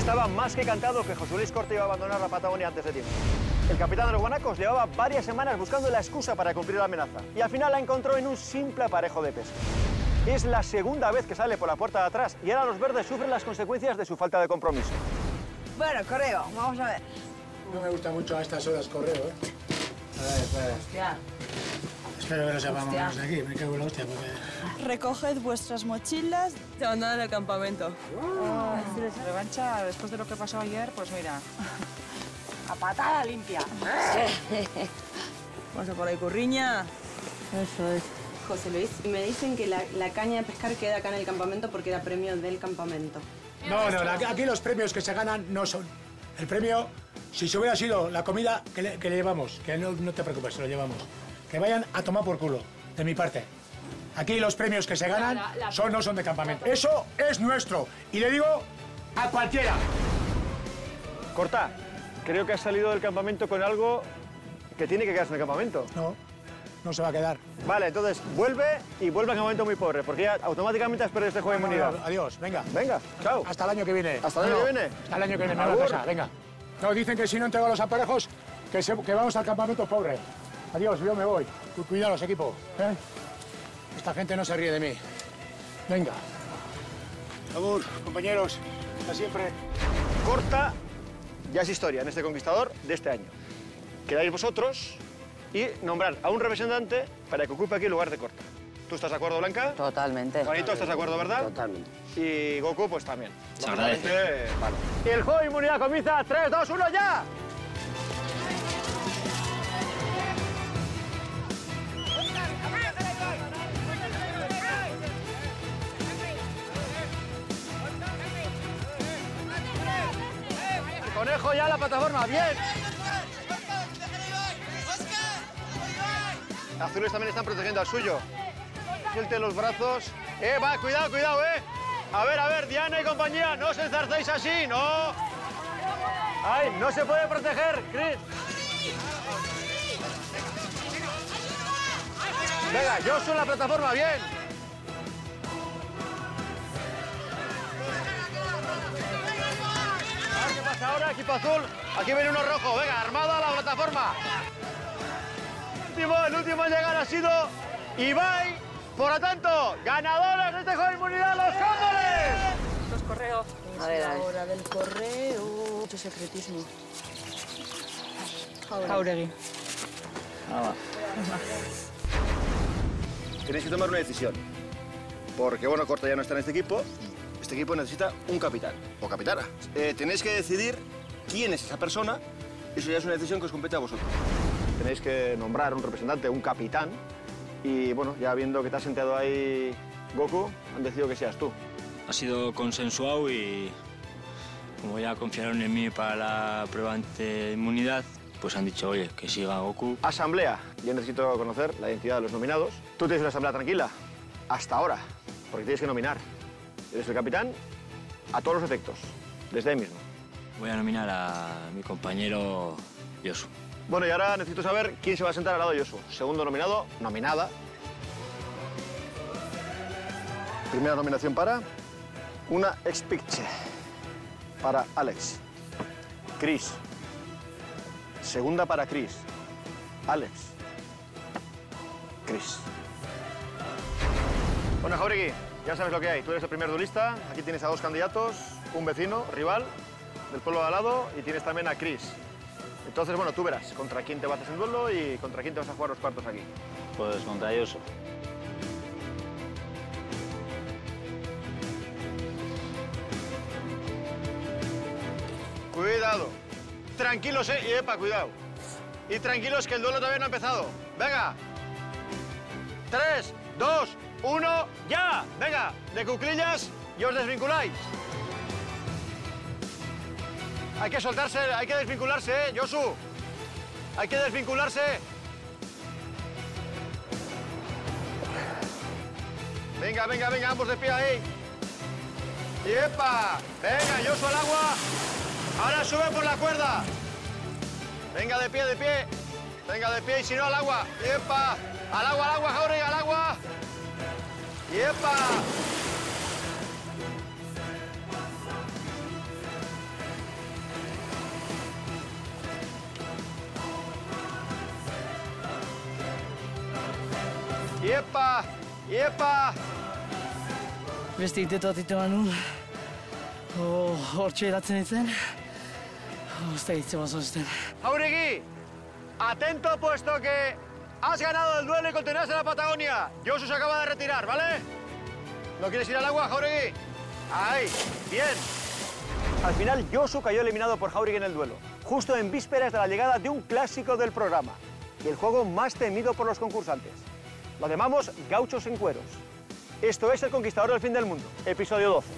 Estaba más que cantado que José Luis Corta iba a abandonar la Patagonia antes de tiempo. El capitán de los guanacos llevaba varias semanas buscando la excusa para cumplir la amenaza y al final la encontró en un simple aparejo de pesca. Es la segunda vez que sale por la puerta de atrás y ahora los verdes sufren las consecuencias de su falta de compromiso. Bueno, correo, vamos a ver. No me gusta mucho a estas horas correo, ¿eh? A ver, espera. Hostia. Espero que no sepamos menos de aquí, me cago en la hostia, porque... Recoged vuestras mochilas. Te abandonan el campamento. Revancha, después de lo que pasó ayer, pues mira, a patada limpia. Pasa por ahí, curriña. Eso es. José Luis, me dicen que la caña de pescar queda acá en el campamento porque era premio del campamento. No, aquí los premios que se ganan no son... El premio, si se hubiera sido la comida que le llevamos, que no te preocupes, se lo llevamos. Que vayan a tomar por culo, de mi parte. Aquí los premios que se ganan no son de campamento. Eso es nuestro. Y le digo a cualquiera. Corta, creo que has salido del campamento con algo que tiene que quedarse en el campamento. No se va a quedar. Vale, entonces vuelve y vuelve al campamento muy pobre, porque ya automáticamente has perdido este juego de inmunidad. Adiós, venga. Venga, chao. Hasta el año que viene. ¿Hasta el año que viene? Hasta el año que viene, me voy a casa, venga. No, dicen que si no entrego los aparejos, que vamos al campamento pobre. Adiós, yo me voy. Cuidados, equipo. ¿Eh? Esta gente no se ríe de mí. Venga. Agur, compañeros. Hasta siempre. Corta ya es historia en este conquistador de este año. Quedáis vosotros y nombrar a un representante para que ocupe aquí el lugar de Corta. ¿Tú estás de acuerdo, Blanca? Totalmente. Juanito, ¿estás de acuerdo, verdad? Totalmente. Y Goku, pues también. Se agradece. Vale. Y el juego de inmunidad comienza. 3, 2, 1, ¡ya! Conejo ya la plataforma, bien. Azules también están protegiendo al suyo. Suelte los brazos. Va, cuidado, cuidado, A ver, Diana y compañía, no os enzarcéis así, no. Ay, no se puede proteger, Chris. Venga, yo soy la plataforma, bien. ¿Qué pasa ahora, equipo azul? Aquí viene uno rojo, venga, armado a la plataforma. El último en llegar ha sido Ibai. Por lo tanto, ganadores de este juego de inmunidad, los Cóndores. Los correos. A ver, la hora del correo. Mucho secretismo. Jauregui. Tenéis que tomar una decisión. Porque, bueno, Corta ya no está en este equipo. Este equipo necesita un capitán o capitana. Tenéis que decidir quién es esa persona. Eso ya es una decisión que os compete a vosotros. Tenéis que nombrar un representante, un capitán. Y, bueno, ya viendo que te has sentado ahí, Goku, han decidido que seas tú. Ha sido consensuado y como ya confiaron en mí para la prueba de inmunidad, pues han dicho, oye, que siga Goku. Asamblea. Yo necesito conocer la identidad de los nominados. Tú tienes una asamblea tranquila. Hasta ahora. Porque tienes que nominar. Eres el capitán a todos los efectos. Desde ahí mismo. Voy a nominar a mi compañero Yosu. Bueno, y ahora necesito saber quién se va a sentar al lado de Yosu. Segundo nominado, nominada. Primera nominación para una ex-picche. Para Alex. Chris. Segunda para Chris. Alex. Chris. Bueno, Jauregui, ya sabes lo que hay. Tú eres el primer duelista. Aquí tienes a dos candidatos, un vecino, rival del pueblo de al lado, y tienes también a Chris. Entonces, bueno, tú verás contra quién te bates en duelo y contra quién te vas a jugar los cuartos aquí. Pues contra Yosu. Cuidado. Tranquilos, y epa, cuidado. Y tranquilos que el duelo todavía no ha empezado. Venga. 3, 2, 1, ¡ya! Venga, de cuclillas y os desvinculáis. Hay que soltarse, hay que desvincularse, Yosu. Hay que desvincularse. Venga, venga, venga, ambos de pie ahí. ¡Y epa! Venga, Yosu al agua. Ahora sube por la cuerda. Venga, de pie, de pie. Venga, de pie y si no, al agua. ¡Y epa! Al agua, Jauregui, al agua. ¡Y epa! ¡Iepa! ¡Iepa! Beste itetuatite manun. Hortxe eratzen ditzen. Uste ditzen bazozten. Jauregui, atento puesto que has ganado el duelo y continúas en la Patagonia. Josu se acaba de retirar, ¿vale? ¿No quieres ir al agua, Jauregui? Ahí, bien. Al final, Josu cayó eliminado por Jauregui en el duelo, justo en vísperas de la llegada de un clásico del programa y el juego más temido por los concursantes. Lo llamamos Gauchos en Cueros. Esto es El Conquistador del Fin del Mundo, episodio 12.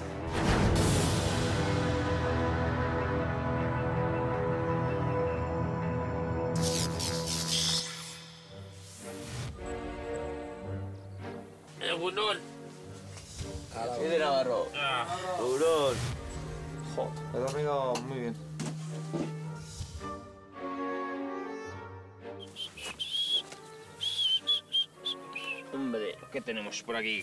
Sí, de Navarro. Durón. Jo, he dormido muy bien. Hombre, ¿qué tenemos por aquí?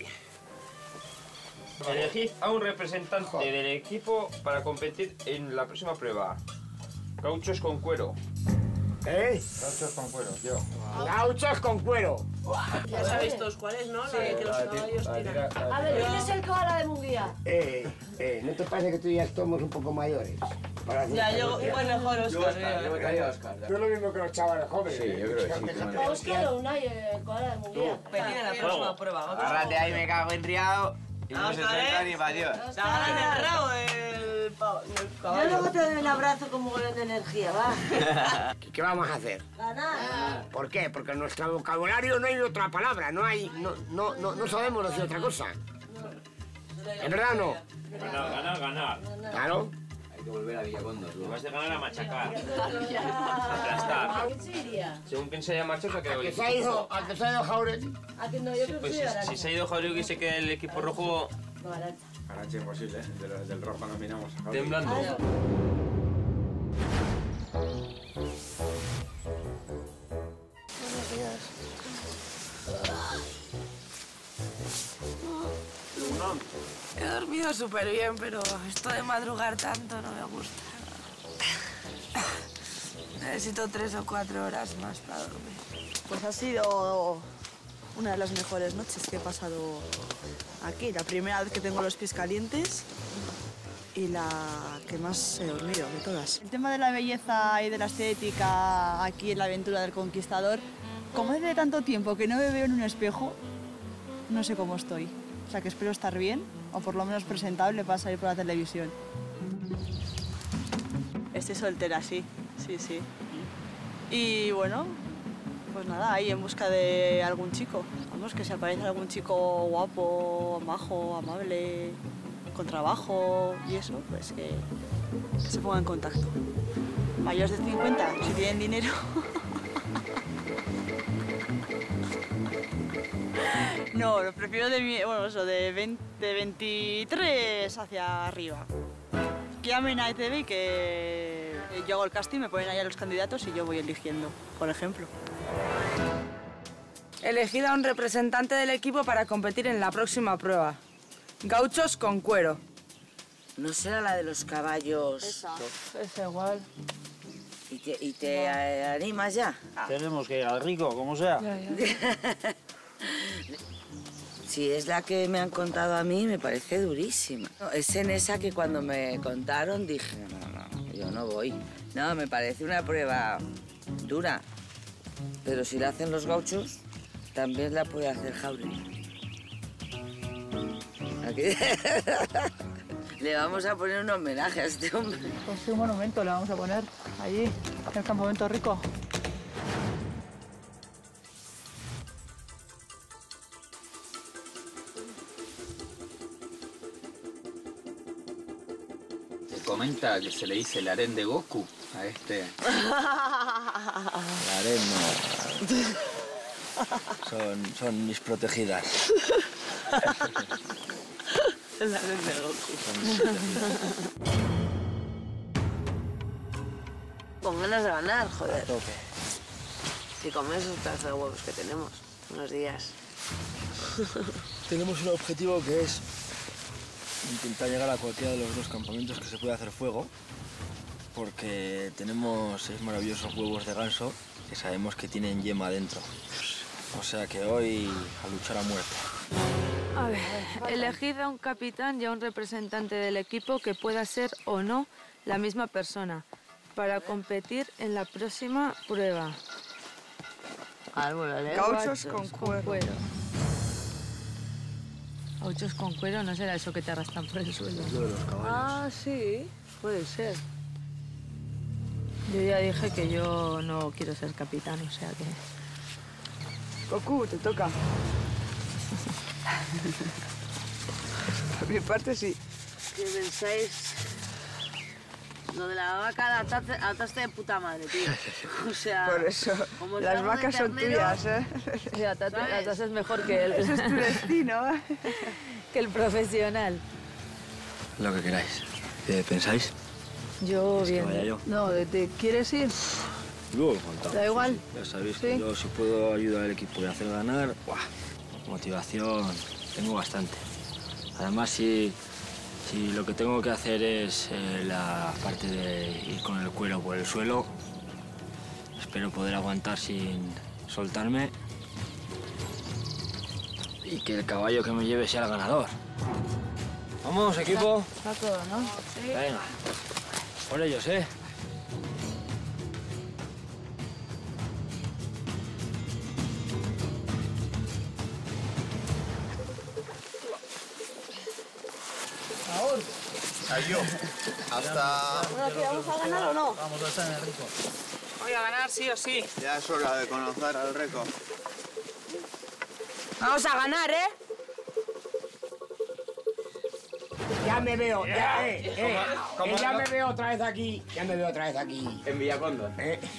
Elegid a un representante del equipo para competir en la próxima prueba. Gauchos con cuero. ¿Eh? Gauchos con cuero, yo. Gauchos con cuero. Ya sabéis todos cuál es, ¿no? La de que los caballos tiran. A ver, ¿quién es el que va a la de Munguía? ¿No te parece que tú y ya somos un poco mayores? Ya, yo igual mejor Oscar. Yo me caía a Oscar. Tú es lo mismo que los chavales jóvenes. Sí, yo creo que sí. Oscar o Unai, el que va a la de Munguía. Pedir en la próxima prueba. Agárrate ahí, me cago en riado. Y no se suelta ni para Dios. Se agarran el rabo del Yo caballo. luego te doy un abrazo con un de energía, va. ¿Qué vamos a hacer? Ganar. ¿Por qué? Porque en nuestro vocabulario no hay otra palabra, no sabemos decir otra cosa. ¿En verdad no? Ganar. Claro. Hay que volver a Villacondos. Lo vas de ganar a machacar. Aplastar. ¿Quién se iría? Según quien se haya marchado, se ha quedado ¿A el que se ha ido Jauregui? ¿A que no? Yo creo que Pues sí, ahora. si se ha ido Jauregui y se queda el equipo rojo No, Arantxa. Arache imposible, del rojo no miramos. temblando. He dormido súper bien, pero esto de madrugar tanto no me gusta. Necesito 3 o 4 horas más para dormir. Pues ha sido una de las mejores noches que he pasado aquí. La primera vez que tengo los pies calientes y la que más he dormido de todas. El tema de la belleza y de la estética aquí en la aventura del Conquistador, como hace tanto tiempo que no me veo en un espejo, no sé cómo estoy. O sea que espero estar bien, o por lo menos presentable para salir por la televisión. Estoy soltera, sí, sí. Y bueno, pues nada, ahí en busca de algún chico. Vamos, que si aparece algún chico guapo, majo, amable, con trabajo y eso, pues que se ponga en contacto. Mayores de 50, si tienen dinero. No, lo prefiero de 23 hacia arriba. Que llamen a ETV y que yo hago el casting, me ponen ahí a los candidatos y yo voy eligiendo, por ejemplo. Elegid a un representante del equipo para competir en la próxima prueba. Gauchos con cuero. ¿No será la de los caballos? Es igual. ¿Y te animas ya? Tenemos que ir al rico, como sea. Si es la que me han contado a mí, me parece durísima. No, es en esa que cuando me contaron dije, no, yo no voy. No, me parece una prueba dura. Pero si la hacen los gauchos, también la puede hacer Jauregui. Aquí le vamos a poner un homenaje a este hombre. Pues sí, un monumento le vamos a poner allí, en el campamento rico. Se comenta que se le dice el harén de Goku a este. El harén no. Son mis protegidas. El harén de Goku. Con ganas de ganar, joder. A tope. Si comes esos pedazos de huevos que tenemos, unos días. Tenemos un objetivo que es intentar llegar a cualquiera de los dos campamentos que se pueda hacer fuego, porque tenemos 6 maravillosos huevos de ganso que sabemos que tienen yema dentro. O sea que hoy a luchar a muerte. A ver, elegid a un capitán y a un representante del equipo que pueda ser o no la misma persona para competir en la próxima prueba. Gauchos con cuero. Gauchos con cuero, ¿no será eso que te arrastran por el suelo? Lo de los caballos. Ah, sí, puede ser. Yo ya dije que yo no quiero ser capitán, o sea que... Goku, te toca. Por mi parte, sí. ¿Qué pensáis? Lo de la vaca ataste de puta madre, tío. O sea... Por eso, como el las rabo de vacas son ternero, tuyas, ¿eh? Sí, Atas es mejor que él. Ese es tu destino, ¿eh? Que el profesional. Lo que queráis. ¿Qué pensáis? Yo ¿Quieres bien. que vaya yo? No, ¿te quieres ir? Luego contamos. ¿Da igual? Ya sabéis ¿Sí? que yo si puedo ayudar al equipo y hacer ganar, ¡buah! Motivación tengo bastante. Además, si lo que tengo que hacer es la parte de ir con el cuero por el suelo, espero poder aguantar sin soltarme y que el caballo que me lleve sea el ganador. Vamos, equipo. Está todo, ¿no? Sí. Venga, por ellos, ¿eh? Adiós. Hasta... Bueno, tío, ¿vamos a ganar o no? Vamos a estar en el rico. Voy a ganar sí o sí. Ya es hora de conocer al Reco. Vamos a ganar, ¿eh? Ya me veo, ya me veo otra vez aquí. Ya me veo otra vez aquí. En Villacondo.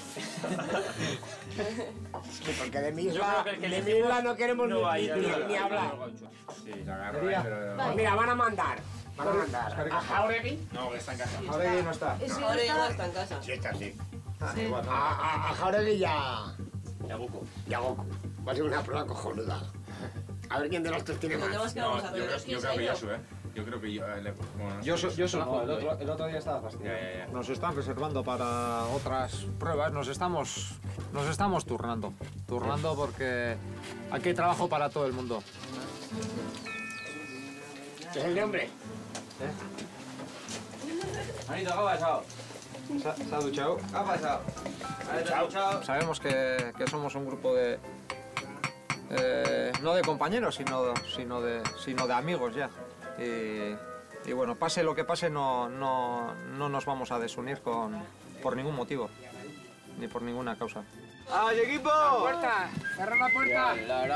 Sí, porque de mi isla no queremos ni hablar. Sí, la agarro, Pues mira, van a mandar. ¿A Jauregui? No, que está en casa. Jauregui no está. Jauregui no está en casa. Sí, está, sí. A Jauregui y a Goku. Va a ser una prueba cojonuda. A ver quién de los tres tiene más. Yo creo que Yosu, ¿eh? Yo creo que yo... Yosu no, el otro día estaba fastidiado. Nos están reservando para otras pruebas, nos estamos turnando porque aquí hay trabajo para todo el mundo. ¿Qué es el nombre? Manito, ¿qué ha pasado? ¿Se ha duchado? ¿Qué ha pasado? Sabemos que somos un grupo de... no de compañeros, sino de amigos ya. Y bueno, pase lo que pase, no nos vamos a desunir por ningún motivo, ni por ninguna causa. ¡Ay, equipo! ¡La puerta! ¡Cerra la puerta!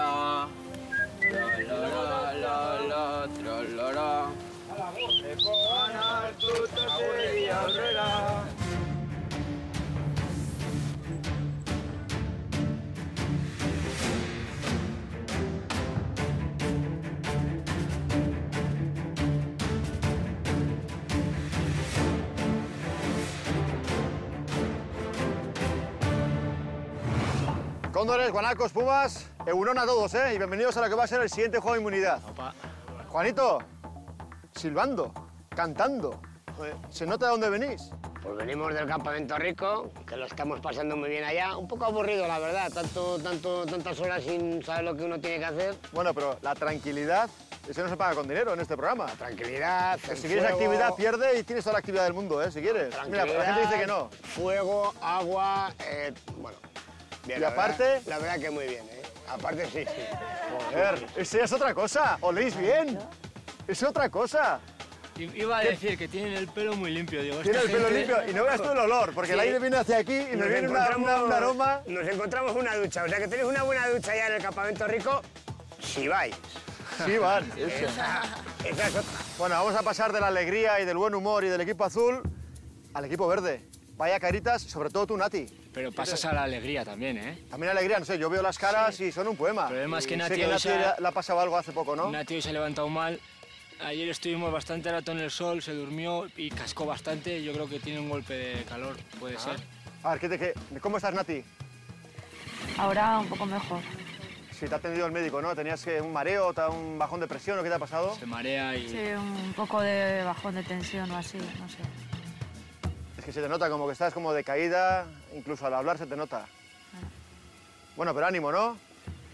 Cóndores, guanacos, pumas, egunon a todos, ¿eh? Y bienvenidos a lo que va a ser el siguiente juego de inmunidad. Opa. Juanito, silbando, cantando. ¿Se nota de dónde venís? Pues venimos del Campamento Rico, que lo estamos pasando muy bien allá. Un poco aburrido, la verdad, tantas horas sin saber lo que uno tiene que hacer. Bueno, pero la tranquilidad, eso no se paga con dinero en este programa. Tranquilidad, Si quieres actividad, pierde y tienes toda la actividad del mundo, ¿eh? Si quieres. Mira, la gente dice que no. Fuego, agua, bueno. Bien, Y aparte... La verdad que muy bien, ¿eh? Aparte sí. Joder, eso ya es otra cosa. ¿Oléis bien? Es otra cosa. Iba a decir que tienen el pelo muy limpio, digo. Tiene el pelo limpio y no veas tú el olor, porque el aire viene hacia aquí y nos viene un aroma. Nos encontramos una ducha, o sea que tenéis una buena ducha ya en el Campamento Rico, si vais. Sí, van. Esa es otra. Bueno, vamos a pasar de la alegría y del buen humor y del equipo azul al equipo verde. Vaya caritas, sobre todo tú, Nati. Pero pasas a la alegría también, ¿eh? También alegría, no sé, yo veo las caras y son un poema. El problema es que Nati sé que hoy Nati le ha pasado algo hace poco, ¿no? Nati hoy se ha levantado mal. Ayer estuvimos bastante rato en el sol, se durmió y cascó bastante. Yo creo que tiene un golpe de calor, puede ser. A ver, ¿cómo estás, Nati? Ahora un poco mejor. Sí, te ha atendido el médico, ¿no? ¿Tenías un mareo, un bajón de presión o qué te ha pasado? Se marea y... Sí, un poco de bajón de tensión o así, no sé. Es que se te nota como que estás como decaída, incluso al hablar se te nota. Bueno, pero ánimo, ¿no?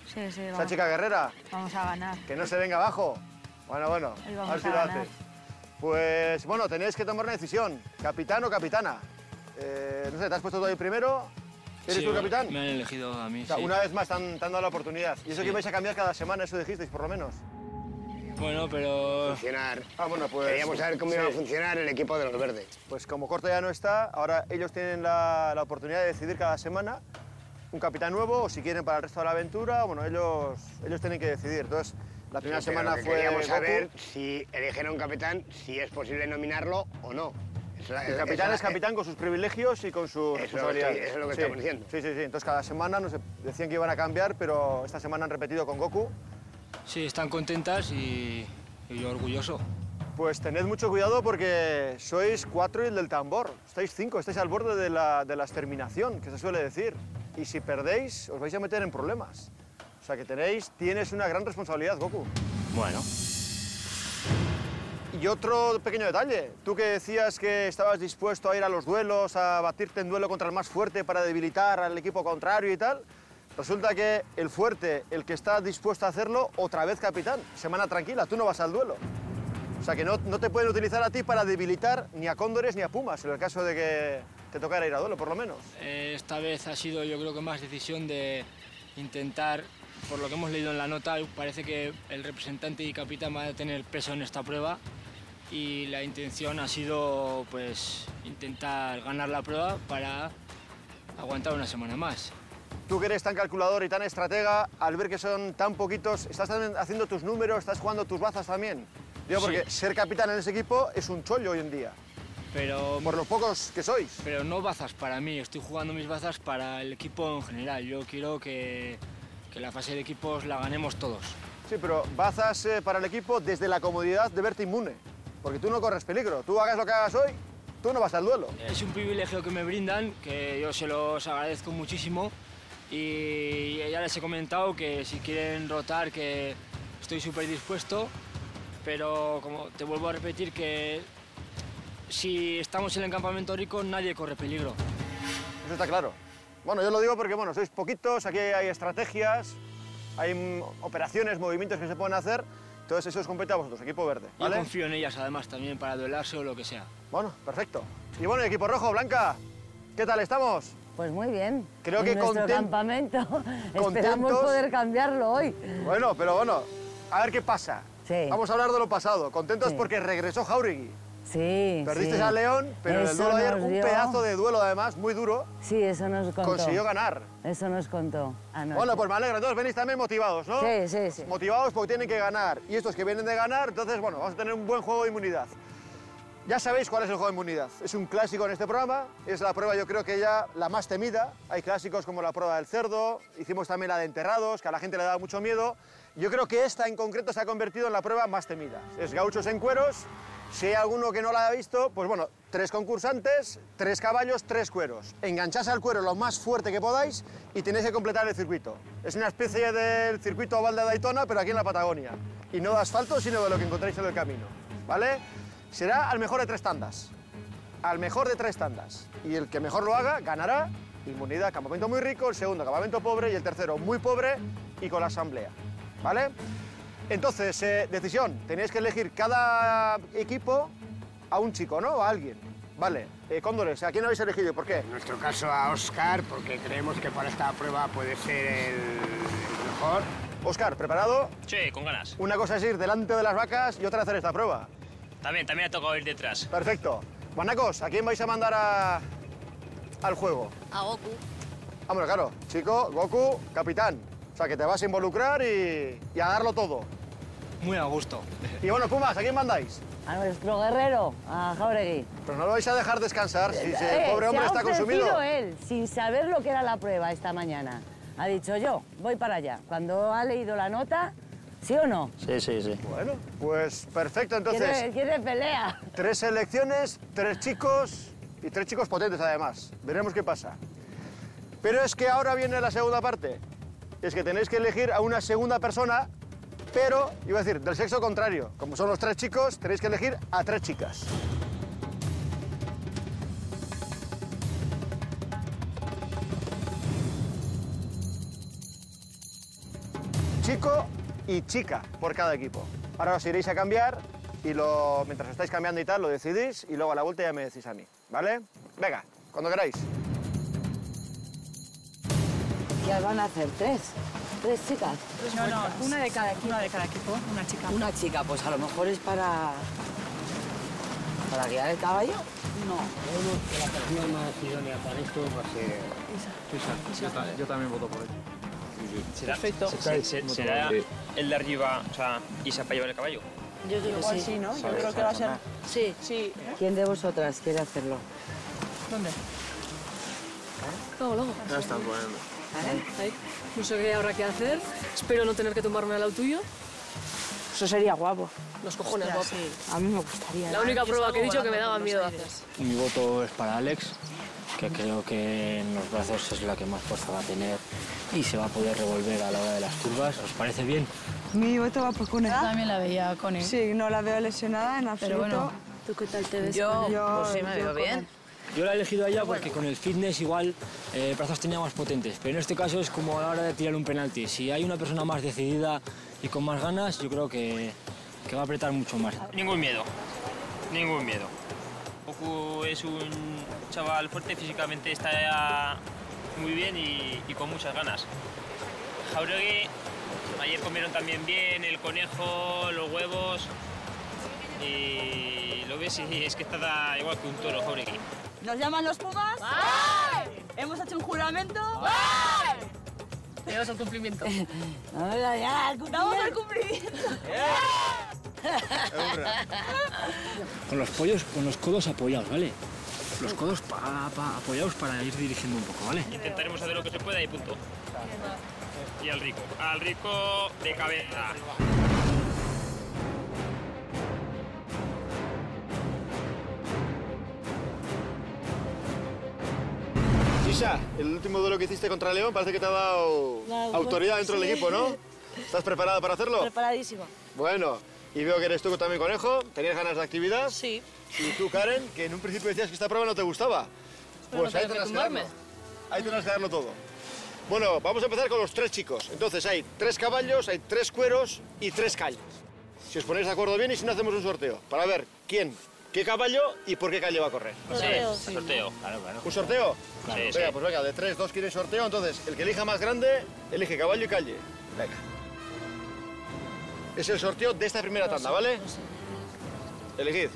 Sí, Esa vamos. chica guerrera, Vamos a ganar. que no se venga abajo. Bueno, Ahí a vamos ver si a lo ganar. hace. Pues bueno, tenéis que tomar una decisión, capitán o capitana. No sé, ¿te has puesto tú ahí primero? ¿Eres Sí, tú el capitán? Me han elegido a mí, O sea, sí. una vez más te han dado la oportunidad. Y eso Sí. que vais a cambiar cada semana, eso dijisteis, por lo menos. Bueno, pero... Funcionar. Bueno, pues... Queríamos saber cómo iba a sí. funcionar el equipo de los verdes. Pues como Corto ya no está, ahora ellos tienen la oportunidad de decidir cada semana un capitán nuevo o si quieren para el resto de la aventura, bueno, ellos tienen que decidir. Entonces, la primera Sí, pero semana lo que fue queríamos Goku. saber si eligen a un capitán, si es posible nominarlo o no. El capitán es capitán con sus privilegios y con sus responsabilidades. Eso es lo que Sí, estamos diciendo. Sí. Entonces cada semana, no sé, decían que iban a cambiar, pero esta semana han repetido con Goku. Sí, están contentas y yo orgulloso. Pues tened mucho cuidado porque sois 4 y el del tambor. Estáis 5, estáis al borde de la exterminación, que se suele decir. Y si perdéis, os vais a meter en problemas. O sea que tienes una gran responsabilidad, Goku. Bueno. Y otro pequeño detalle. Tú que decías que estabas dispuesto a ir a los duelos, a batirte en duelo contra el más fuerte para debilitar al equipo contrario y tal, resulta que el fuerte, el que está dispuesto a hacerlo, otra vez capitán. Semana tranquila, tú no vas al duelo. O sea que no te pueden utilizar a ti para debilitar ni a cóndores ni a pumas, en el caso de que te tocara ir a duelo, por lo menos. Esta vez ha sido, yo creo que más decisión de intentar, por lo que hemos leído en la nota, parece que el representante y capitán van a tener peso en esta prueba y la intención ha sido, pues, intentar ganar la prueba para aguantar una semana más. Tú que eres tan calculador y tan estratega, al ver que son tan poquitos, ¿estás también haciendo tus números, estás jugando tus bazas también? Digo, porque Sí. ser capitán en ese equipo es un chollo hoy en día. Pero... Por los pocos que sois. Pero no bazas para mí, estoy jugando mis bazas para el equipo en general. Yo quiero que la fase de equipos la ganemos todos. Sí, pero bazas para el equipo desde la comodidad de verte inmune. Porque tú no corres peligro. Tú hagas lo que hagas hoy, tú no vas al duelo. Es un privilegio que me brindan, que yo se los agradezco muchísimo. Y ya les he comentado que si quieren rotar, que estoy súper dispuesto. Pero como te vuelvo a repetir que si estamos en el campamento rico, nadie corre peligro. Eso está claro. Bueno, yo lo digo porque, bueno, sois poquitos, aquí hay estrategias, hay operaciones, movimientos que se pueden hacer. Entonces eso os compete a vosotros, equipo verde, ¿vale? Yo confío en ellas además también para duelarse o lo que sea. Bueno, perfecto. Y bueno, equipo rojo, Blanca, ¿qué tal estamos? Pues muy bien. Creo en que nuestro campamento. Esperamos contentos. poder cambiarlo hoy. Bueno, pero bueno, a ver qué pasa. Sí. Vamos a hablar de lo pasado. Contentos Sí. porque regresó Jauregui. Sí, Perdiste sí. a León, pero en el Eso duelo de ayer, nos un dio- pedazo de duelo además, muy duro, Sí, eso nos contó. consiguió ganar. Eso nos contó anoche. Bueno, pues me alegra, entonces venís también motivados, ¿no? Sí, sí, sí. Motivados porque tienen que ganar. Y estos que vienen de ganar, entonces, bueno, vamos a tener un buen juego de inmunidad. Ya sabéis cuál es el juego de inmunidad. Es un clásico en este programa, es la prueba yo creo que ya la más temida. Hay clásicos como la prueba del cerdo, hicimos también la de enterrados, que a la gente le daba mucho miedo. Yo creo que esta en concreto se ha convertido en la prueba más temida. Es gauchos en cueros. Si hay alguno que no la ha visto, pues bueno, 3 concursantes, 3 caballos, 3 cueros. Engancháis al cuero lo más fuerte que podáis y tenéis que completar el circuito. Es una especie del circuito oval de Daytona, pero aquí en la Patagonia. Y no de asfalto, sino de lo que encontráis en el camino, ¿vale? Será al mejor de 3 tandas. Al mejor de 3 tandas. Y el que mejor lo haga, ganará inmunidad, campamento muy rico, el segundo, campamento pobre, y el tercero, muy pobre y con la asamblea, ¿vale? Entonces, decisión, tenéis que elegir cada equipo a un chico, ¿no? O a alguien. Vale, Cóndores, ¿a quién habéis elegido y por qué? En nuestro caso a Óscar, porque creemos que para esta prueba puede ser el mejor. Óscar, ¿preparado? Sí, con ganas. Una cosa es ir delante de las vacas y otra hacer esta prueba. También ha tocado ir detrás. Perfecto. Manacos, ¿a quién vais a mandar al juego? A Goku. Hombre, claro, chico, Goku, capitán. O sea, que te vas a involucrar y a darlo todo. Muy a gusto. Y bueno, Pumas, ¿a quién mandáis? A nuestro guerrero, a Jauregui. Pero no lo vais a dejar descansar si el pobre hombre está Se ha ofrecido consumido. él, sin saber lo que era la prueba esta mañana. Ha dicho yo, voy para allá. Cuando ha leído la nota, ¿sí o no? Sí, sí, sí. Bueno, pues perfecto, entonces. Quiere pelea. 3 selecciones, 3 chicos y 3 chicos potentes además. Veremos qué pasa. Pero es que ahora viene la segunda parte. Es que tenéis que elegir a una segunda persona, pero, iba a decir, del sexo contrario. Como son los 3 chicos, tenéis que elegir a 3 chicas. chico y chica por cada equipo. Ahora os iréis a cambiar y mientras os estáis cambiando y tal, lo decidís y luego a la vuelta ya me decís a mí, ¿vale? Venga, cuando queráis. ¿Qué van a hacer? ¿Tres? ¿Tres chicas? No, una de cada equipo, una chica. Una chica, pues a lo mejor es para guiar el caballo. No. Creemos que la persona más idónea para esto va a ser... Isa. Yo también voto por ella. Perfecto. ¿Será el de arriba, o sea, Isa para llevar el caballo? Yo creo que sí, ¿no? Yo creo que va a ser... Sí. Sí. ¿Quién de vosotras quiere hacerlo? ¿Dónde? Luego. Ya están poniendo. Ahí. No sé qué habrá que hacer. Espero no tener que tomarme al lado tuyo. Eso sería guapo. Los cojones, guapo. A mí me gustaría. La única prueba que he dicho que me daba miedo hacer. Mi voto es para Alex, que creo que en los brazos es la que más fuerza va a tener y se va a poder revolver a la hora de las curvas. ¿Os parece bien? Mi voto va por Cone. Yo también la veía con él. Sí, no la veo lesionada en absoluto. Pero bueno, ¿tú qué tal te ves? Yo pues sí, me veo bien. Yo la he elegido a ella porque con el fitness igual brazos tenía más potentes, pero en este caso es como a la hora de tirar un penalti. Si hay una persona más decidida y con más ganas, yo creo que va a apretar mucho más. Ningún miedo. Goku es un chaval fuerte, físicamente está muy bien y con muchas ganas. Jauregui, ayer comieron también bien, el conejo, los huevos y lo ves y es que está igual que un toro, Jauregui. ¿Nos llaman los Pumas? ¿Hemos hecho un juramento? Llegamos al cumplimiento. ¡Vamos al cumplimiento! Con los pollos, con los codos apoyados, ¿vale? Los codos apoyados para ir dirigiendo un poco, ¿vale? Intentaremos hacer lo que se pueda y punto. Y al rico de cabeza. Isa, el último duelo que hiciste contra León parece que te ha dado autoridad dentro del equipo, ¿no? ¿Estás preparada para hacerlo? Preparadísima. Bueno, y veo que eres tú también conejo, ¿tenías ganas de actividad? Sí. Y tú, Karen, que en un principio decías que esta prueba no te gustaba. Pues ahí tendrás que darlo. Ahí tendrás que darlo todo. Bueno, vamos a empezar con los tres chicos. Entonces hay 3 caballos, hay 3 cueros y 3 calles. Si os ponéis de acuerdo bien y si no hacemos un sorteo, para ver quién, qué caballo y por qué calle va a correr. Sí, sorteo. Claro. ¿Un sorteo? Claro. Sí, Venga, sí. pues venga, de 3, 2 quieren sorteo, entonces el que elija más grande, elige caballo y calle. Venga. Es el sorteo de esta primera tanda, ¿vale? Elegid.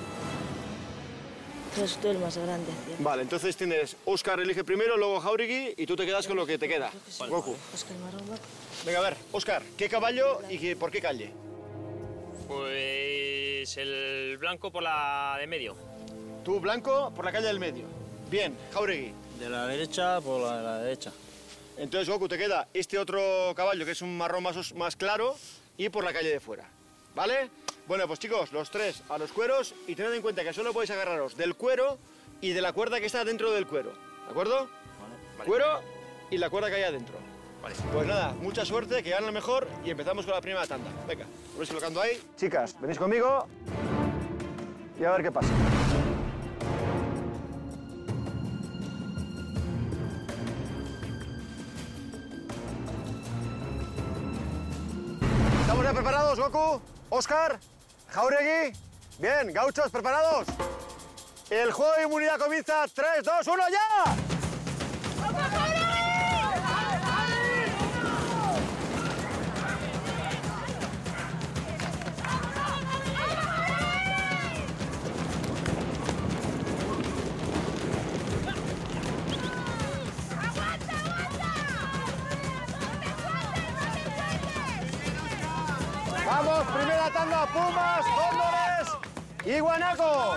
Pues tú el más grande. Vale, entonces tienes Óscar elige primero, luego Jauregui y tú te quedas con lo que te queda. Goku. Venga, a ver, Óscar, ¿qué caballo y por qué calle? Pues el blanco por la de medio. Tú blanco por la calle del medio. Bien, Jauregui. De la derecha por la derecha. Entonces, Goku, te queda este otro caballo que es un marrón más claro y por la calle de fuera. ¿Vale? Bueno, pues chicos, los 3 a los cueros y tened en cuenta que solo podéis agarraros del cuero y de la cuerda que está dentro del cuero. ¿De acuerdo? Vale. Cuero y la cuerda que hay adentro. Vale. Pues nada, mucha suerte, que gane el mejor y empezamos con la primera tanda. Venga, vais colocando ahí. Chicas, venís conmigo y a ver qué pasa. ¿Estamos ya preparados, Goku? ¿Óscar? ¿Jauregui? Bien, gauchos, ¿preparados? El juego de inmunidad comienza. 3, 2, 1, ¡ya! Vamos, primera tanda, Pumas, Cóndores y Guanacos.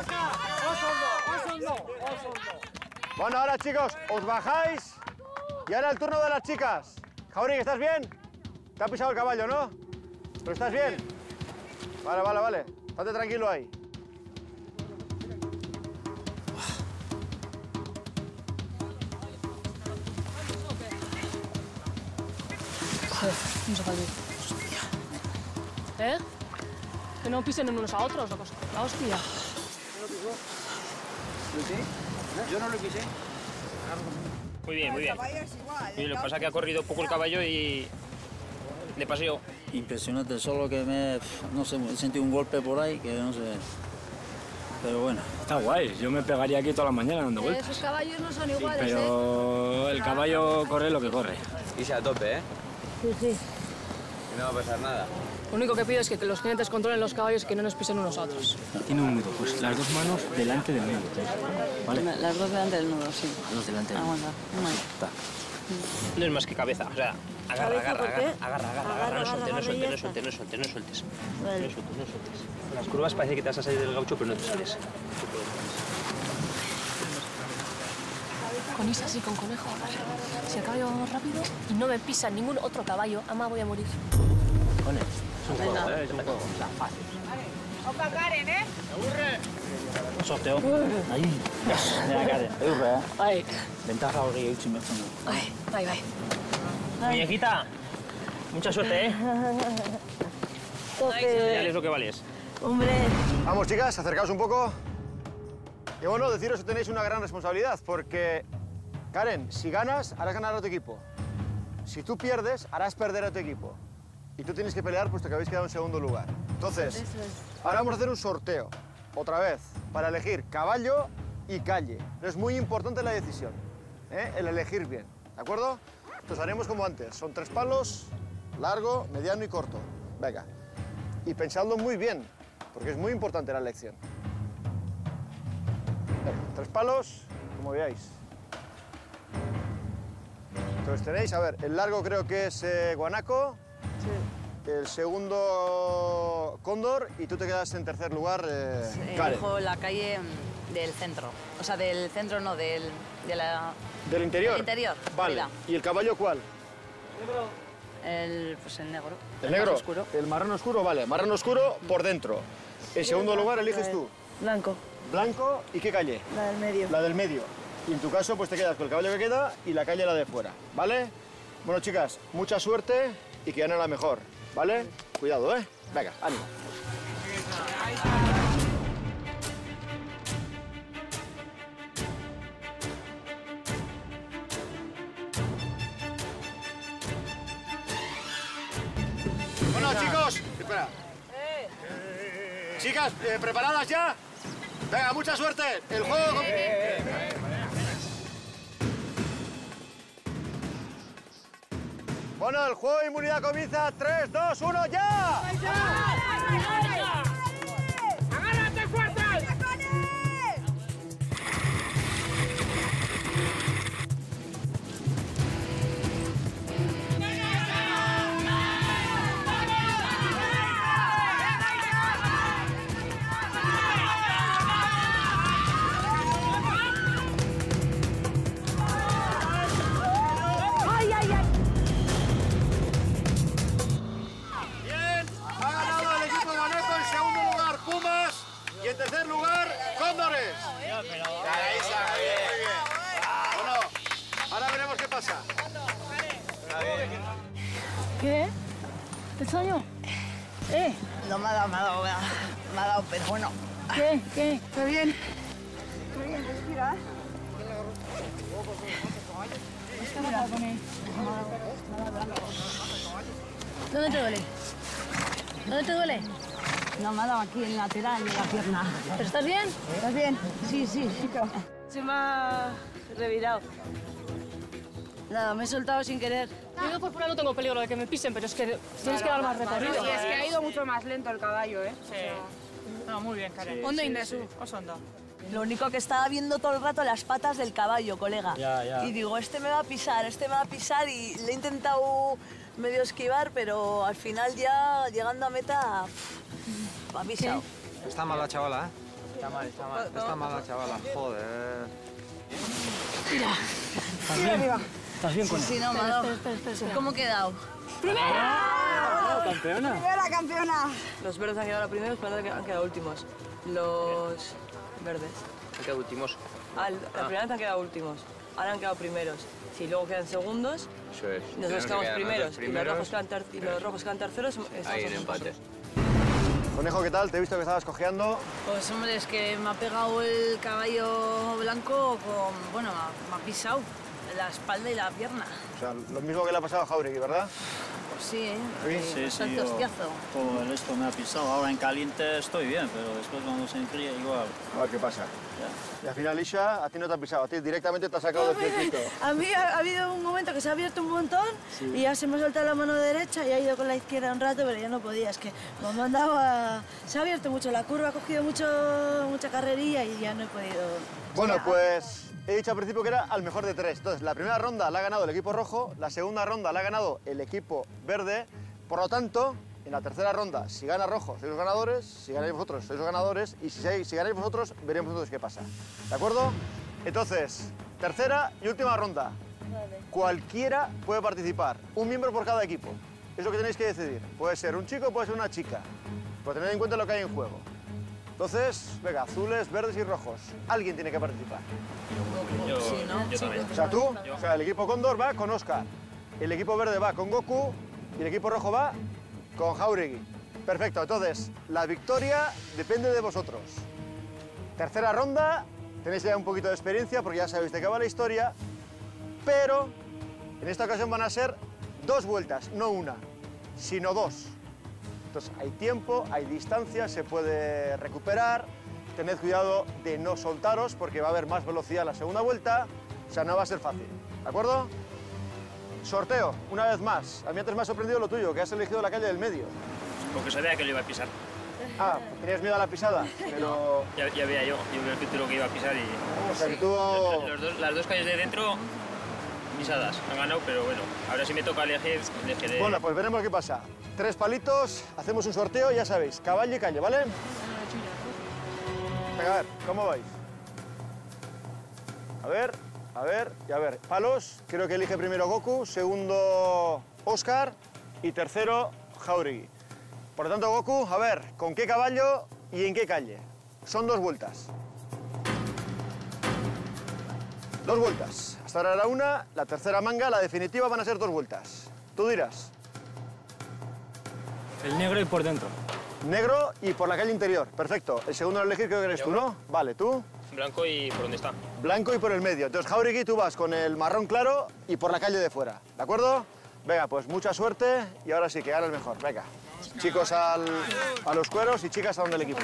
Bueno, ahora chicos, os bajáis y ahora el turno de las chicas. Jauregui, ¿estás bien? Te ha pisado el caballo, ¿no? ¿Pero estás bien? Vale. Estate tranquilo ahí. Joder, no se puede. ¿Eh? Que no pisen unos a otros, la hostia. Yo no lo pisé. Muy bien. Lo que pasa es que ha corrido poco el caballo y de paseo. Impresionante, solo que no sé, he sentido un golpe por ahí que no sé. Pero bueno. Está guay, yo me pegaría aquí toda la mañana dando vueltas. Esos caballos no son iguales, Pero el caballo corre lo que corre. Y se a tope, ¿eh? Sí, sí. Y no va a pasar nada. Lo único que pido es que los jinetes controlen los caballos y que no nos pisen unos a otros. Tiene un nudo, pues las dos manos delante del nudo. ¿Vale? Las dos delante del nudo, sí. Las dos delante del nudo. Aguanta. Está. No es más que cabeza, o sea, agarra, ¿Cabeza agarra, por qué? agarra, no sueltes, no sueltes, no sueltes, no sueltes, no sueltes. No sueltes, no sueltes. Las curvas parece que te vas a salir del gaucho, pero no te sales. Con Isa sí, con conejo. Si el caballo va más rápido y no me pisa ningún otro caballo, ama voy a morir. Con él. Es un juego, es un juego. O sea, fácil. Opa, Karen, ¿eh? Un sorteo. Ahí. Mira, Karen. Ahí. Ventaja hori eutsi mertzen du. Bai, bai. Muñequita, mucha suerte, ¿eh? Ya es lo que vales. Hombre. Vamos, chicas, acercaos un poco. Y bueno, deciros que tenéis una gran responsabilidad, porque, Karen, si ganas, harás ganar a tu equipo. Si tú pierdes, harás perder a tu equipo. Y tú tienes que pelear puesto que habéis quedado en segundo lugar. Entonces, ahora vamos a hacer un sorteo, otra vez, para elegir caballo y calle. Es muy importante la decisión, ¿eh? El elegir bien, ¿de acuerdo? Entonces haremos como antes, son 3 palos, largo, mediano y corto. Venga, y pensadlo muy bien, porque es muy importante la elección. Venga, 3 palos, como veáis. Entonces tenéis, a ver, el largo creo que es guanaco. Sí. El segundo cóndor y tú te quedas en tercer lugar, Karen. Elijo la calle del centro. O sea, del centro no, del interior. Del interior. Vale. Mira. ¿Y el caballo cuál? Pues el negro. ¿El negro? Más oscuro. El marrón oscuro, vale. Marrón oscuro por dentro. En segundo lugar eliges tú. Blanco. Blanco, ¿y qué calle? La del medio. La del medio. Y en tu caso, pues te quedas con el caballo que queda y la calle la de fuera, ¿vale? Bueno, chicas, mucha suerte y que gane la mejor, ¿vale? Cuidado, ¿eh? Venga, ánimo. Bueno, chicos, espera. Chicas, ¿preparadas ya? Venga, mucha suerte. El juego... Bueno, el juego de inmunidad comienza. 3, 2, 1, ¡ya! ¡Agárrate fuerte! ¡Ay, ay, ay! Bien, ha ganado el equipo guaneco. En segundo lugar, Pumas. Y en tercer lugar, Cóndores. Muy bien. Bueno, ahora veremos qué pasa. ¿Qué? ¿Te extraño? No me ha dado, pero bueno. ¿Qué? ¿Qué? ¿Está bien? Está bien, respira, ¿eh? ¿Dónde te duele? ¿Dónde te duele? No, me ha dado aquí en el lateral de la pierna. ¿Pero estás bien? ¿Estás bien? Sí, chico. Se me ha revirado. Nada, me he soltado sin querer. Yo por fuera no tengo peligro de que me pisen, pero es que tienes que dar más recorrido. Sí, es que ha ido mucho más lento el caballo, ¿eh? Sí. No, muy bien, Karen. Ondo Indesu, osondo. Lo único que estaba viendo todo el rato las patas del caballo, colega. Ya. Y digo, este me va a pisar y le he intentado medio esquivar, pero al final ya llegando a meta, me ha pisado. Está mal la chavala, ¿eh? Está mal. Está mal la chavala, joder. Mira. ¿Estás bien? ¿Estás bien con él? Sí, no, me ha dado. Espera. ¿Cómo he quedado? ¡Primera! ¡Campeona! ¡Primera campeona! Los verdes han quedado primeros, pero han quedado últimos. Los verdes. Han quedado últimos. La primera vez han quedado últimos. Ahora han quedado primeros. Si luego quedan segundos, Eso es. nosotros quedamos primeros. Y los rojos quedan terceros. Ahí en empate. Conejo, ¿qué tal? Te he visto que estabas cojeando. Pues hombre, es que me ha pegado el caballo blanco con... Bueno, me ha pisado la espalda y la pierna. O sea, lo mismo que le ha pasado a Jauregui, ¿verdad? Pues sí, Sí, bastante yo, hostiazo. todo esto me ha pisado. Ahora en caliente estoy bien, pero después cuando se enfría igual. A ver qué pasa. Y al final, Isha, a ti no te ha pisado, a ti directamente te ha sacado del circuito. A mí ha habido un momento que se ha abierto un montón y ya se me ha soltado la mano derecha y ha ido con la izquierda un rato, pero ya no podía. Es que me ha mandado a... Se ha abierto mucho la curva, ha cogido mucha carrerilla y ya no he podido... Bueno, pues he dicho al principio que era al mejor de tres. Entonces, la primera ronda la ha ganado el equipo rojo, la segunda ronda la ha ganado el equipo verde. Por lo tanto, en la tercera ronda, si gana rojo, sois los ganadores, si ganáis vosotros, sois los ganadores, y si ganáis vosotros, veremos nosotros qué pasa. ¿De acuerdo? Entonces, tercera y última ronda. Cualquiera puede participar, un miembro por cada equipo. Es lo que tenéis que decidir. Puede ser un chico, puede ser una chica. Pero tened en cuenta lo que hay en juego. Entonces, venga, azules, verdes y rojos. Alguien tiene que participar. Yo también. O sea, tú, o sea, el equipo Cóndor va con Óscar, el equipo verde va con Goku y el equipo rojo va con Jáuregui. Perfecto, entonces, la victoria depende de vosotros. Tercera ronda, tenéis ya un poquito de experiencia porque ya sabéis de qué va la historia, pero en esta ocasión van a ser 2 vueltas, no una, sino 2. Entonces, hay tiempo, hay distancia, se puede recuperar. Tened cuidado de no soltaros porque va a haber más velocidad en la segunda vuelta. O sea, no va a ser fácil, ¿de acuerdo? Sorteo, una vez más. A mí antes me ha sorprendido lo tuyo, que has elegido la calle del medio. Porque sabía que lo iba a pisar. Ah, tenías miedo a la pisada, pero... Ya veía yo vi el título que iba a pisar y... O sea, que tú... Las dos calles de dentro, pisadas. Han ganado, pero bueno, ahora si me toca elegir, elegiré... Bueno, pues veremos qué pasa. 3 palitos, hacemos un sorteo, ya sabéis, caballo y calle, ¿vale? Venga, a ver, ¿cómo vais? A ver y a ver. Palos, creo que elige primero Goku, segundo Óscar y tercero Jáuregui. Por lo tanto, Goku, a ver, ¿con qué caballo y en qué calle? Son 2 vueltas. 2 vueltas. Hasta ahora era una, la tercera manga, la definitiva van a ser 2 vueltas. Tú dirás. El negro y por dentro. Negro y por la calle interior. Perfecto. El segundo en elegir creo que eres tú, ¿no? Vale, ¿tú? Blanco y por dónde está. Blanco y por el medio. Entonces, Jáuregui, tú vas con el marrón claro y por la calle de fuera. ¿De acuerdo? Venga, pues mucha suerte y ahora sí, que gane el mejor. Venga. Chicos a los cueros y chicas a donde el equipo.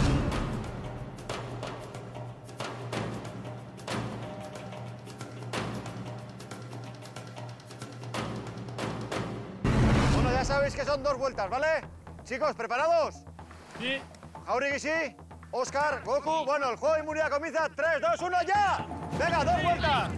Bueno, ya sabéis que son 2 vueltas, ¿vale? Chicos, ¿preparados? Sí. Jáuregui, sí. Óscar, Goku, bueno, el juego inmunidad comienza. 3, 2, 1, ¡ya! Venga, 2 vueltas.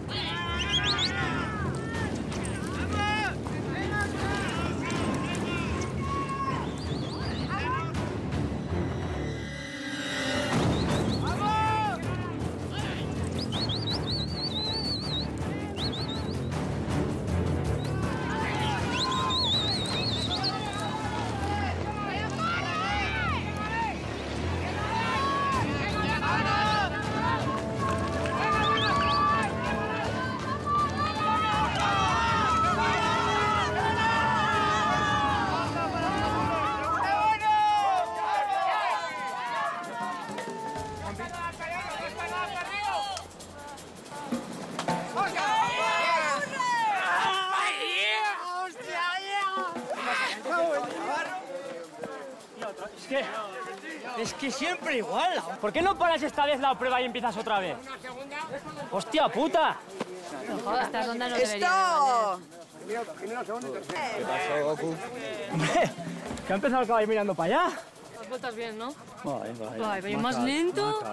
Es que siempre igual. ¿Por qué no paras esta vez la prueba y empiezas otra vez? ¡Hostia puta! Esta ronda no debería ¡Esto! ¿Qué pasó, Goku? Hombre, que ha empezado el caballo mirando para allá. Las vueltas bien, ¿no? Vale, pero más lento.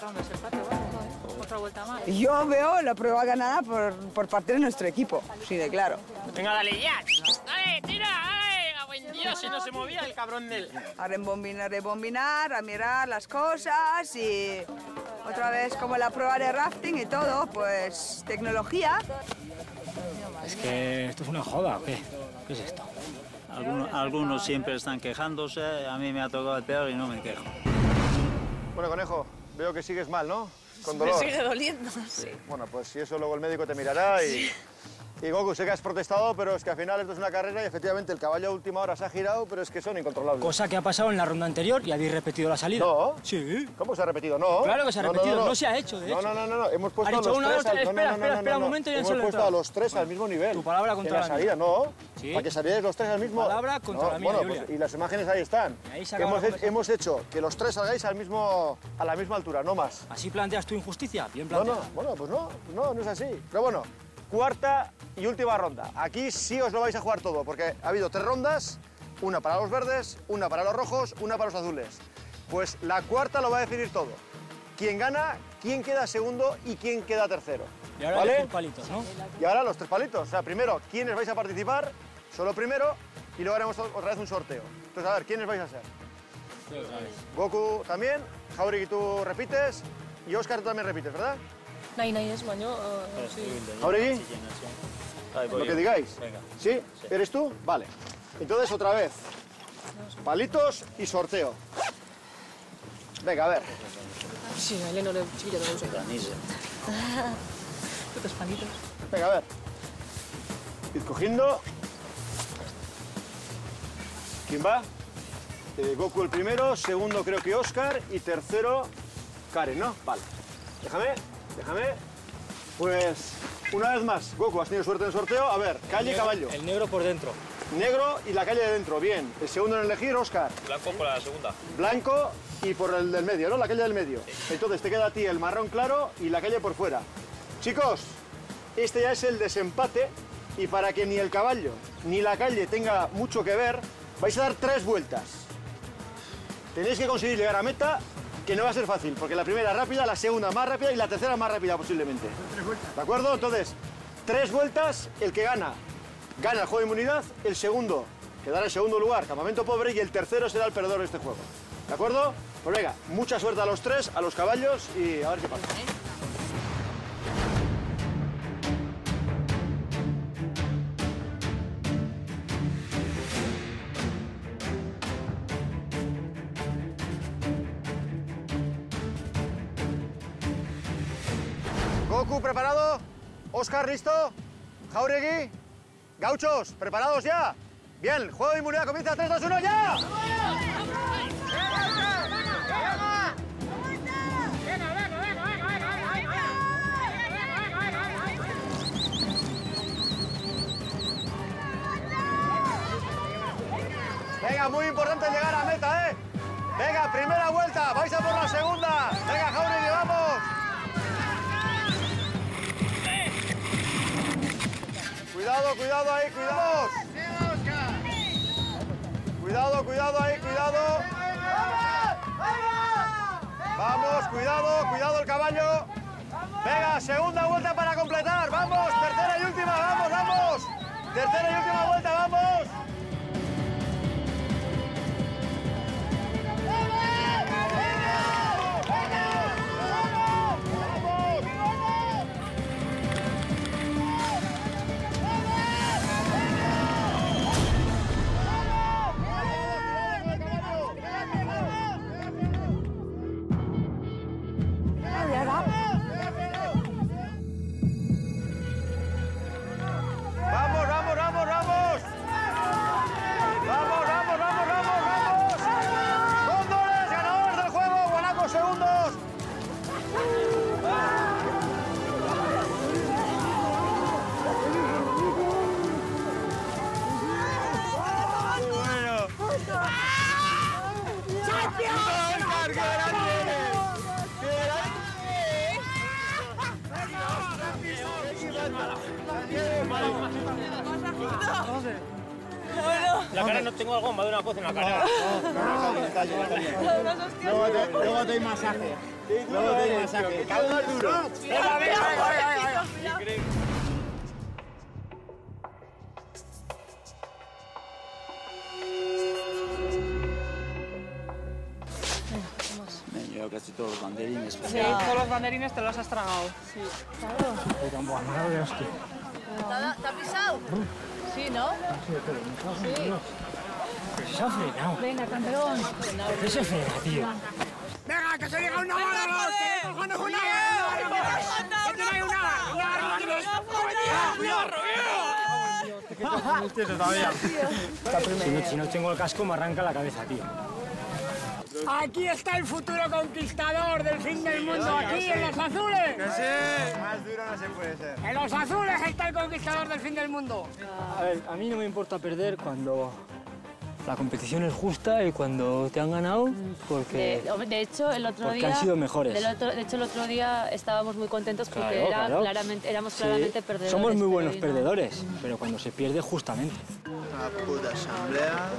Otra vuelta más. Yo veo la prueba ganada por parte de nuestro equipo, sí, de claro. Venga, dale ya. Dale, tira, dale. A buen Dios, si no se movía el cabrón del... A rebombinar, a mirar las cosas y otra vez como la prueba de rafting y todo, pues tecnología. Es que esto es una joda, ¿o qué? ¿Qué es esto? Algunos siempre están quejándose, a mí me ha tocado el peor y no me quejo. Bueno, conejo, veo que sigues mal, ¿no? Con dolor. Me sigue doliendo, sí. Bueno, pues si eso luego el médico te mirará y Y Goku, sé que has protestado, pero es que al final esto es una carrera y efectivamente el caballo a última hora se ha girado, pero es que son incontrolables. Cosa que ha pasado en la ronda anterior y habéis repetido la salida. No. Sí. ¿Cómo se ha repetido? No. Claro que se ha repetido, no se ha hecho, de hecho. No, hemos puesto a dicho los una, tres... dos, tres, espera un momento y ya hemos puesto a los tres al mismo nivel. Tu palabra contra en la salida, no. Sí. Para que salierais los tres al mismo... Palabra contra la mía, bueno, Julia. pues, y las imágenes ahí están. Ahí se acaba la conversación. Hemos hecho que los tres salgáis a la misma altura, no más. ¿Así planteas tu injusticia? Bien planteado. Bueno, pues no es así. Pero bueno, cuarta y última ronda. Aquí sí os lo vais a jugar todo, porque ha habido 3 rondas, una para los verdes, una para los rojos, una para los azules. Pues la cuarta lo va a definir todo. Quién gana, quién queda segundo y quién queda tercero. Y ahora ¿vale? los 3 palitos, ¿no? Y ahora los 3 palitos. O sea, primero, quiénes vais a participar, solo primero, y luego haremos otra vez un sorteo. Entonces, a ver, ¿quiénes vais a ser? Goku también, Jauregui tú repites, y Óscar tú también repites, ¿verdad? Nahi ez, baina... ¿Jauregui? Lo que digáis. Venga. ¿Sí? ¿Eres tú? Vale. Entonces, otra vez. Palitos y sorteo. Venga, a ver. Sí, a Elena chiquilla no usa. Estos palitos. Venga, a ver. Id cogiendo. ¿Quién va? Goku el primero, segundo creo que Óscar y tercero Karen, ¿no? Vale. Déjame. Pues, una vez más, Goku, has tenido suerte en el sorteo. A ver, calle y caballo. El negro por dentro. Negro y la calle de dentro, bien. El segundo en elegir, Óscar. Blanco por la segunda. Blanco y por el del medio, ¿no? La calle del medio. Entonces te queda a ti el marrón claro y la calle por fuera. Chicos, este ya es el desempate y para que ni el caballo ni la calle tenga mucho que ver, vais a dar 3 vueltas. Tenéis que conseguir llegar a meta, que no va a ser fácil, porque la primera rápida, la segunda más rápida y la tercera más rápida posiblemente. 3 vueltas. ¿De acuerdo? Entonces, 3 vueltas, el que gana el juego de inmunidad, el segundo quedará en segundo lugar, campamento pobre, y el tercero será el perdedor de este juego. ¿De acuerdo? Pues venga, mucha suerte a los 3, a los caballos y a ver qué pasa. Goku, ¿preparado? Óscar, ¿listo? Jauregui, gauchos, ¿preparados ya? Bien, el juego de inmunidad comienza 3, 2, 1, ¡ya! Venga, muy importante llegar a meta, ¿eh? Venga, primera vuelta, vais a por la segunda. Venga, Jauregui, vamos. Cuidado ahí, cuidado. Cuidado ahí, cuidado. Vamos, cuidado el caballo. Venga, segunda vuelta para completar. Vamos, tercera y última, vamos. Tercera y última vuelta, vamos. ¡Cóndores, ganadores del juego! ¡Guanaco, segundos! La cara no tengo algo, me ha dado una cosa en la cara. Luego doy masaje. Luego doy masaje. Calma duro. Me he llevado casi todos los banderines. Sí, todos los banderines te los has tragado. Sí. ¿Te ha pisado? Sí, ¿no? Se ha frenado. Venga, campeón. ¿Qué se frena, tío? ¡Venga, que se llega una bala! ¡Que cojones una bala! ¡Que no hay una bala! ¡Cuidado, Roguero! todavía. Si no tengo el casco me arranca la cabeza, tío. Aquí está el futuro conquistador del fin del mundo, aquí en los azules. Más duro no se puede ser. En los azules está el conquistador del fin del mundo. A ver, a mí no me importa perder cuando la competición es justa y cuando te han ganado, porque... De hecho, el otro día... han sido mejores. De hecho, el otro día estábamos muy contentos porque Claro. éramos claramente perdedores. Somos muy buenos pero perdedores, pero cuando se pierde justamente. Una puta asamblea.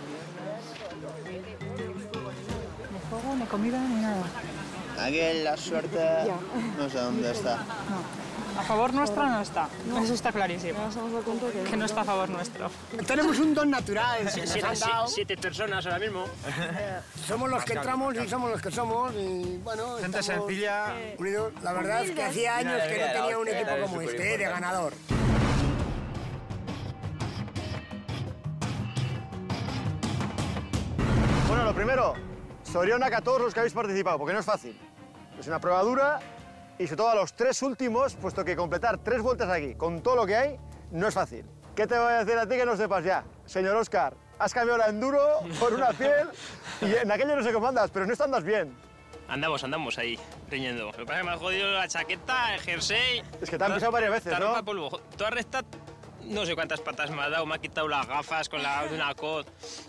Ni juego, ni comida, ni nada. Aquí la suerte no sé dónde está. A favor nuestro no está. Eso está clarísimo. Que no está a favor nuestro. Tenemos un don natural. nos han dado. 7 personas ahora mismo. Somos los que entramos y somos los que somos. Y bueno, Gente sencilla. Unidos. La verdad es que hacía años que no tenía un equipo como este, de ganador. Bueno, lo primero, Zorionak a todos los que habéis participado, porque no es fácil. Es una prueba dura y sobre todo a los 3 últimos, puesto que completar 3 vueltas aquí con todo lo que hay no es fácil. ¿Qué te voy a decir a ti que no sepas ya? Señor Óscar, has cambiado la enduro por una piel y en aquello no sé cómo andas, pero en esto andas bien. Andamos ahí, riñendo. Lo que pasa es que me ha jodido la chaqueta, el jersey... Es que te han pisado varias veces, ¿no? Ropa polvo. Toda recta, no sé cuántas patas me ha dado, me ha quitado las gafas con la de una cot.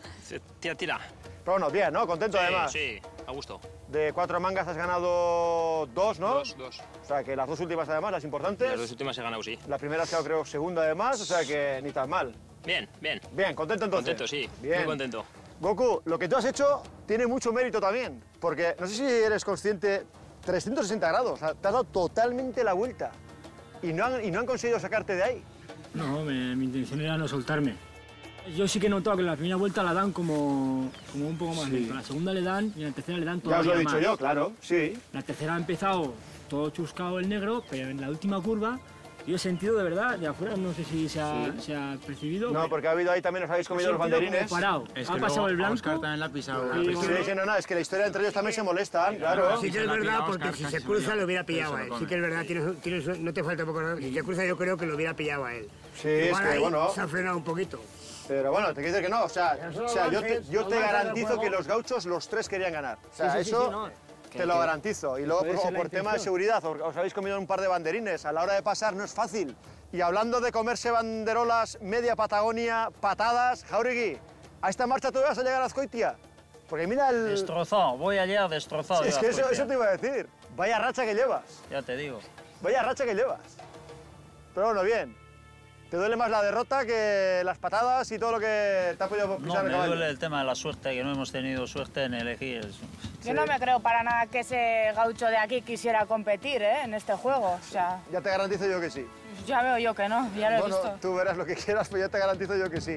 Tira. Pero bueno, bien, ¿no? Contento además. Sí, a gusto. De 4 mangas has ganado 2, ¿no? 2. O sea, que las 2 últimas además, las importantes. Las 2 últimas he ganado, sí. La primera has quedado, creo, segunda además, o sea que ni tan mal. Bien. Bien, contento entonces. Contento, sí. Bien. Muy contento. Goku, lo que tú has hecho tiene mucho mérito también, porque no sé si eres consciente, 360 grados, o sea, te has dado totalmente la vuelta y no han conseguido sacarte de ahí. No, mi intención era no soltarme. Yo sí que he notado que en la primera vuelta la dan como un poco más lento. La segunda le dan y en la tercera le dan todavía Ya os lo he dicho más. yo, claro, sí. La tercera ha empezado todo chuscado el negro, pero en la última curva yo he sentido de verdad, de afuera, no sé si se ha percibido. No, porque ha habido ahí también, os habéis comido los banderines. Parado. Ha pasado el blanco. Oscar también la ha pisado. Sí, no, es que la historia entre ellos también se molestan, claro. Sí que es verdad, porque si se cruza lo hubiera pillado a él. Sí que es verdad, no te falta poco. Si se cruza yo creo que lo hubiera pillado a él. Sí, es que bueno. Se ha frenado un poquito. Pero bueno, te quiero decir que no, o sea yo te garantizo que los gauchos los 3 querían ganar. O sea, eso te lo garantizo. Y luego por tema de seguridad, os habéis comido un par de banderines. A la hora de pasar no es fácil. Y hablando de comerse banderolas, media Patagonia, patadas, Jauregui, ¿a esta marcha tú vas a llegar a Azcoitia? Porque mira el... Destrozado, voy a llegar destrozado. Es que eso te iba a decir. Vaya racha que llevas. Ya te digo. Vaya racha que llevas. Pero bueno, bien. ¿Te duele más la derrota que las patadas y todo lo que te ha podido pisar No, el caballo? me duele el tema de la suerte, que no hemos tenido suerte en elegir. Yo no me creo para nada que ese gaucho de aquí quisiera competir, en este juego. O sea, Ya te garantizo yo que sí. ya veo yo que no, ya lo he Bueno, visto. tú verás lo que quieras, pero ya te garantizo yo que sí.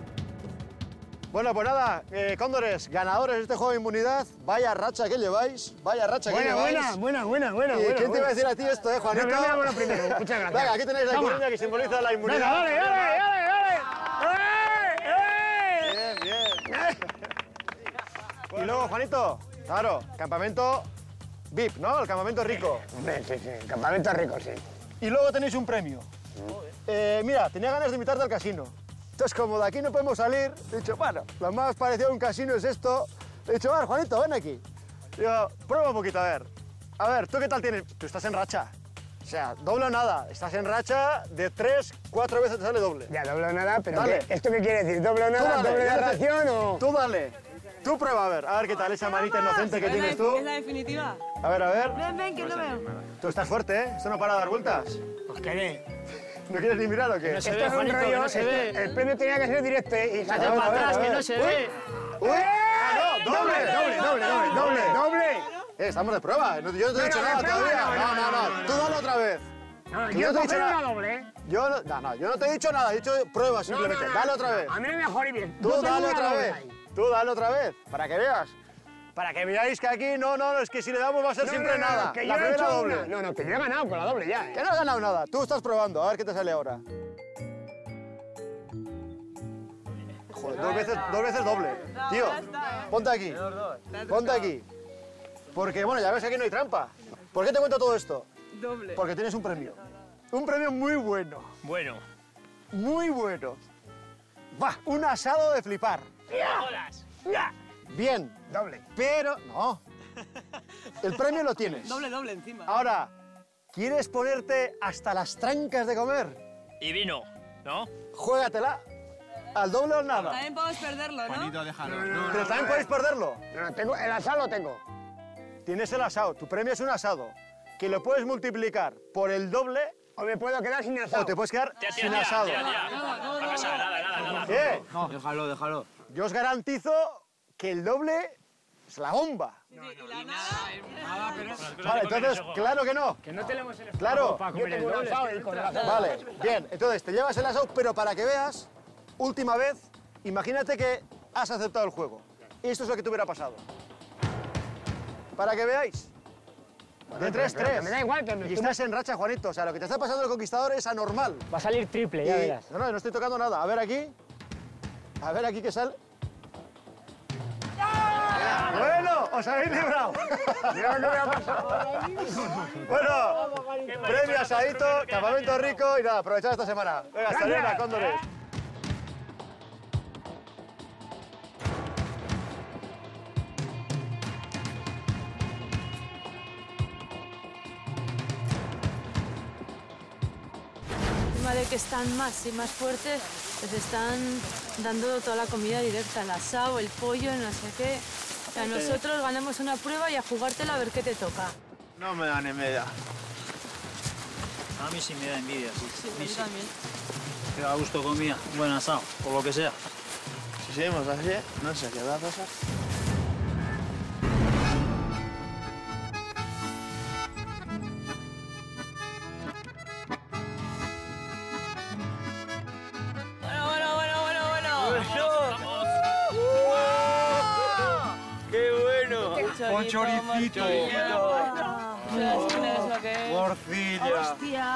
Bueno, pues nada, Cóndores, ganadores de este juego de inmunidad. Vaya racha que lleváis, vaya racha que lleváis. Buena. ¿Y quién te iba a decir a ti esto, Juanito? Bueno, primero, muchas gracias. Venga, aquí tenéis la icuruña que simboliza la inmunidad. Venga, dale. Bien. Y luego, Juanito, claro, campamento VIP, ¿no? El campamento rico. Sí, campamento rico, sí. Y luego tenéis un premio. Mira, tenía ganas de invitarte al casino. Entonces, como de aquí no podemos salir, he dicho, bueno, lo más parecido a un casino es esto. He dicho, a ver, Juanito, ven aquí. Digo, prueba un poquito, a ver. A ver, ¿tú qué tal tienes? Tú estás en racha. O sea, doble o nada. Estás en racha de 3, 4 veces te sale doble. Ya, doble o nada, pero Dale. ¿esto qué quiere decir? ¿Doble o nada? ¿Doble de ración o...? Tú dale. Tú prueba, a ver qué tal esa manita inocente que tienes tú. ¿Es la definitiva? A ver. Ven, que no veo. Tú estás fuerte, ¿eh? Esto no para de dar vueltas. Pues qué. ¿No quieres ni mirar o qué? Esto es un rollo, el premio tenía que ser directo, y Hacete para atrás, que no se ve. ¡Uy! ¡Doble! Estamos de prueba. Yo no te he dicho nada todavía. No. Tú dale otra vez. Yo no te he dicho nada doble, ¿eh? Yo no te he dicho nada. He dicho prueba simplemente. Dale otra vez. A mí no me mejor y bien. Tú dale otra vez. Para que veas. Para que veáis que aquí no, es que si le damos va a ser siempre nada. Que la yo he primera hecho doble. No, que yo he ganado con la doble ya. Que no has ganado nada. Tú estás probando. A ver qué te sale ahora. Joder, dos veces doble. Tío, ponte aquí. Ponte aquí. Porque, bueno, ya ves que aquí no hay trampa. ¿Por qué te cuento todo esto? Doble. Porque tienes un premio. Un premio muy bueno. Bueno. Muy bueno. ¡Buah! Un asado de flipar. ¡No jodas! Bien. Doble. Pero, no. El premio lo tienes. Doble encima. Ahora, ¿quieres ponerte hasta las trancas de comer? Y vino, ¿no? Juégatela. ¿Al doble o nada? También podemos perderlo, ¿no? Juanito, déjalo. Pero también podéis perderlo. No, tengo, el asado lo tengo. Tienes el asado. Tu premio es un asado. Que lo puedes multiplicar por el doble. O me puedo quedar sin asado. O te puedes quedar Tira, sin asado. No pasa nada. ¿Qué? No, déjalo. Yo os garantizo que el doble es la bomba. Vale, entonces, claro que no. Que no tenemos el estómago Claro. para comer el doble. Vale, bien. Entonces, te llevas el asado, pero para que veas, última vez, imagínate que has aceptado el juego. Esto es lo que te hubiera pasado. Para que veáis. De 3-3. Me da igual que me Y estás en racha, Juanito. O sea, lo que te está pasando en el Conquistador es anormal. Va a salir triple, ya verás. No, no estoy tocando nada. A ver aquí. A ver aquí qué sale. Bueno, os habéis librado. Mira lo que me ha pasado. Bueno, premio asadito, campamento rico y nada, aprovechad esta semana. Venga, hasta luego, cóndores. Encima de que están más y más fuertes, les están dando toda la comida directa, el asado, el pollo, no sé qué. A nosotros ganamos una prueba y a jugártela a ver qué te toca. No me dan envidia. A mí sí me da envidia, sí. Sí, A mí yo también. Que a gusto comía, buen asado, por lo que sea. Si seguimos así, no sé qué va a pasar. ¡Qué bueno! Con choricito. Morcilla.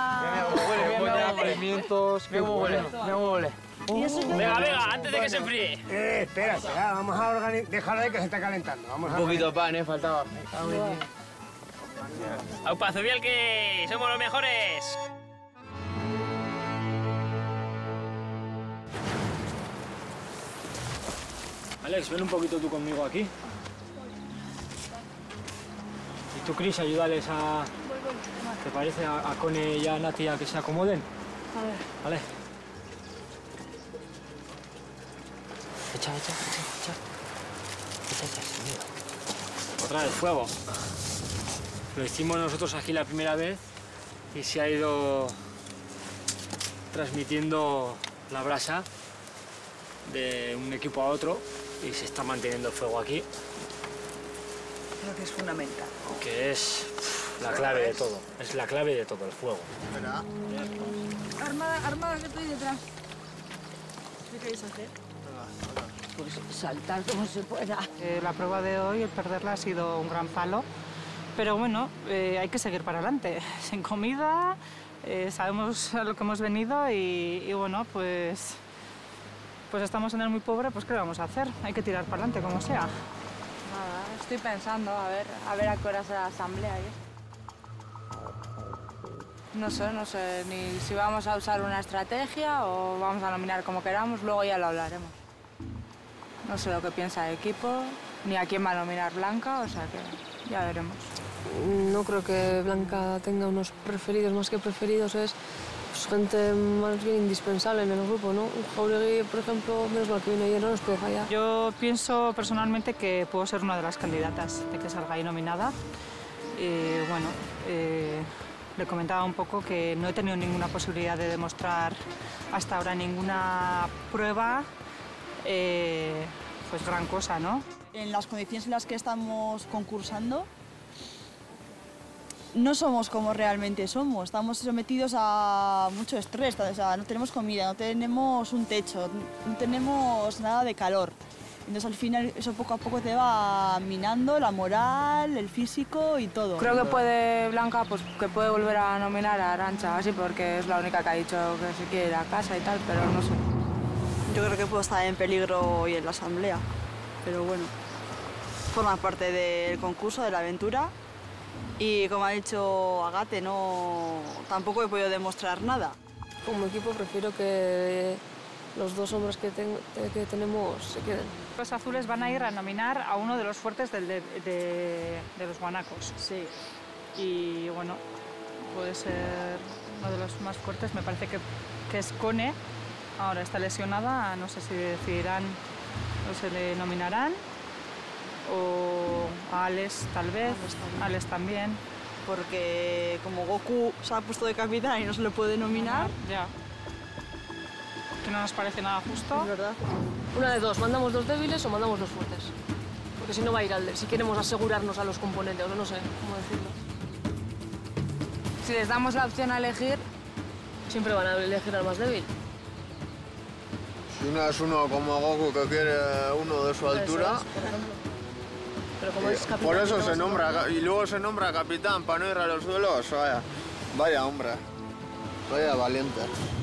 Pimientos. Qué bueno. Venga, antes de que se enfríe. Espera, vamos a organizar. Déjalo de que se está calentando. Vamos a Un poquito de pan, faltaba. ¡Aupa, Zubiel, que somos los mejores! Alex, ven un poquito tú conmigo aquí. Y tú, Chris, ayúdales a... ¿Te parece? A Cone y a Nati a que se acomoden. A ver. Vale. Echa, sin miedo. Otra vez fuego. Lo hicimos nosotros aquí la primera vez y se ha ido transmitiendo la brasa de un equipo a otro y se está manteniendo el fuego aquí, Creo que es fundamental. que es la clave de todo. Es la clave de todo, el fuego. Armada, que estoy detrás. ¿Qué queréis hacer? Pues saltar como se pueda. La prueba de hoy, el perderla, ha sido un gran palo. Pero bueno, hay que seguir para adelante. Sin comida, sabemos a lo que hemos venido y bueno, pues estamos en el muy pobre, pues ¿qué le vamos a hacer? Hay que tirar para adelante, como sea. Nada, estoy pensando, a ver a qué hora será la asamblea. No sé, ni si vamos a usar una estrategia o vamos a nominar como queramos, luego ya lo hablaremos. No sé lo que piensa el equipo, ni a quién va a nominar Blanca, o sea que ya veremos. No creo que Blanca tenga unos preferidos, más que preferidos es pues, gente más bien indispensable en el grupo, ¿no? Jauregui, por ejemplo, menos mal que vino ayer, no nos puede fallar. Yo pienso personalmente que puedo ser una de las candidatas de que salga ahí nominada. Bueno, le comentaba un poco que no he tenido ninguna posibilidad de demostrar hasta ahora ninguna prueba, pues gran cosa, ¿no? En las condiciones en las que estamos concursando, no somos como realmente somos. Estamos sometidos a mucho estrés, o sea, no tenemos comida, no tenemos un techo, no tenemos nada de calor. Entonces al final eso poco a poco te va minando la moral, el físico y todo. Creo que puede Blanca, pues que puede volver a nominar a Arantxa, así porque es la única que ha dicho que se quiere ir a casa y tal, pero no sé. Yo creo que puedo estar en peligro hoy en la asamblea, pero bueno, forma parte del concurso, de la aventura. Y como ha dicho Agate, tampoco he podido demostrar nada. Como equipo prefiero que los 2 hombres que tenemos se queden. Los azules van a ir a nominar a uno de los fuertes de los guanacos. Sí. Y bueno, puede ser uno de los más fuertes. Me parece que es Cone. Ahora está lesionada, no sé si decidirán o se le nominarán. O a Alex, tal vez. Alex también. Porque como Goku se ha puesto de capitán y no se le puede nominar. Ya. Que no nos parece nada justo. Es verdad. Una de dos, mandamos 2 débiles o mandamos 2 fuertes. Porque si no va a ir si queremos asegurarnos a los componentes, o no sé cómo decirlo. Si les damos la opción a elegir, siempre van a elegir al más débil. Si no es uno como Goku que quiere uno de su altura. Pero como es capitán, por eso se nombra, y luego se nombra capitán para no ir a los duelos. Vaya hombre, vaya valiente.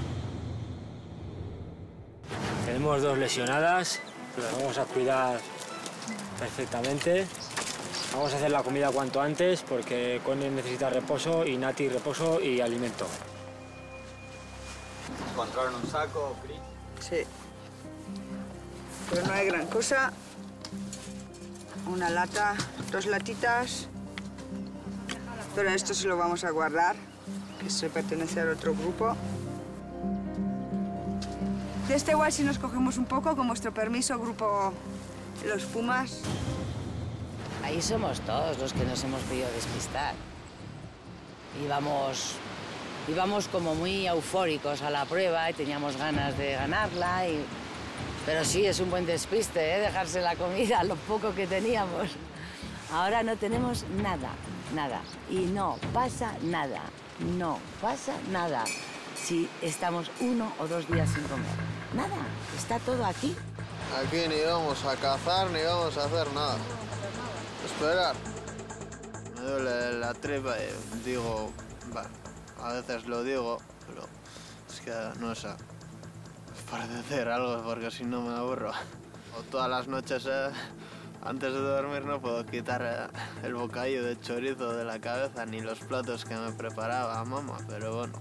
Tenemos 2 lesionadas, las vamos a cuidar perfectamente. Vamos a hacer la comida cuanto antes porque Cone necesita reposo y Nati reposo y alimento. ¿Encontraron un saco, Chris? Sí. Pero no hay gran cosa. Una lata, 2 latitas. Pero esto se lo vamos a guardar, que se pertenece al otro grupo. De este igual si nos cogemos un poco, con vuestro permiso, grupo Los Pumas. Ahí somos todos los que nos hemos podido despistar. Íbamos como muy eufóricos a la prueba y teníamos ganas de ganarla. Pero sí, es un buen despiste, dejarse la comida, lo poco que teníamos. Ahora no tenemos nada, nada. Y no pasa nada, no pasa nada. Si estamos 1 o 2 días sin comer. Nada, está todo aquí. Aquí ni vamos a cazar ni vamos a hacer nada. Esperar. Me duele la tripa y digo, a veces lo digo, pero es que no sé, para decir algo porque si no me aburro. O todas las noches, antes de dormir no puedo quitar el bocadillo de chorizo de la cabeza ni los platos que me preparaba mamá, pero bueno,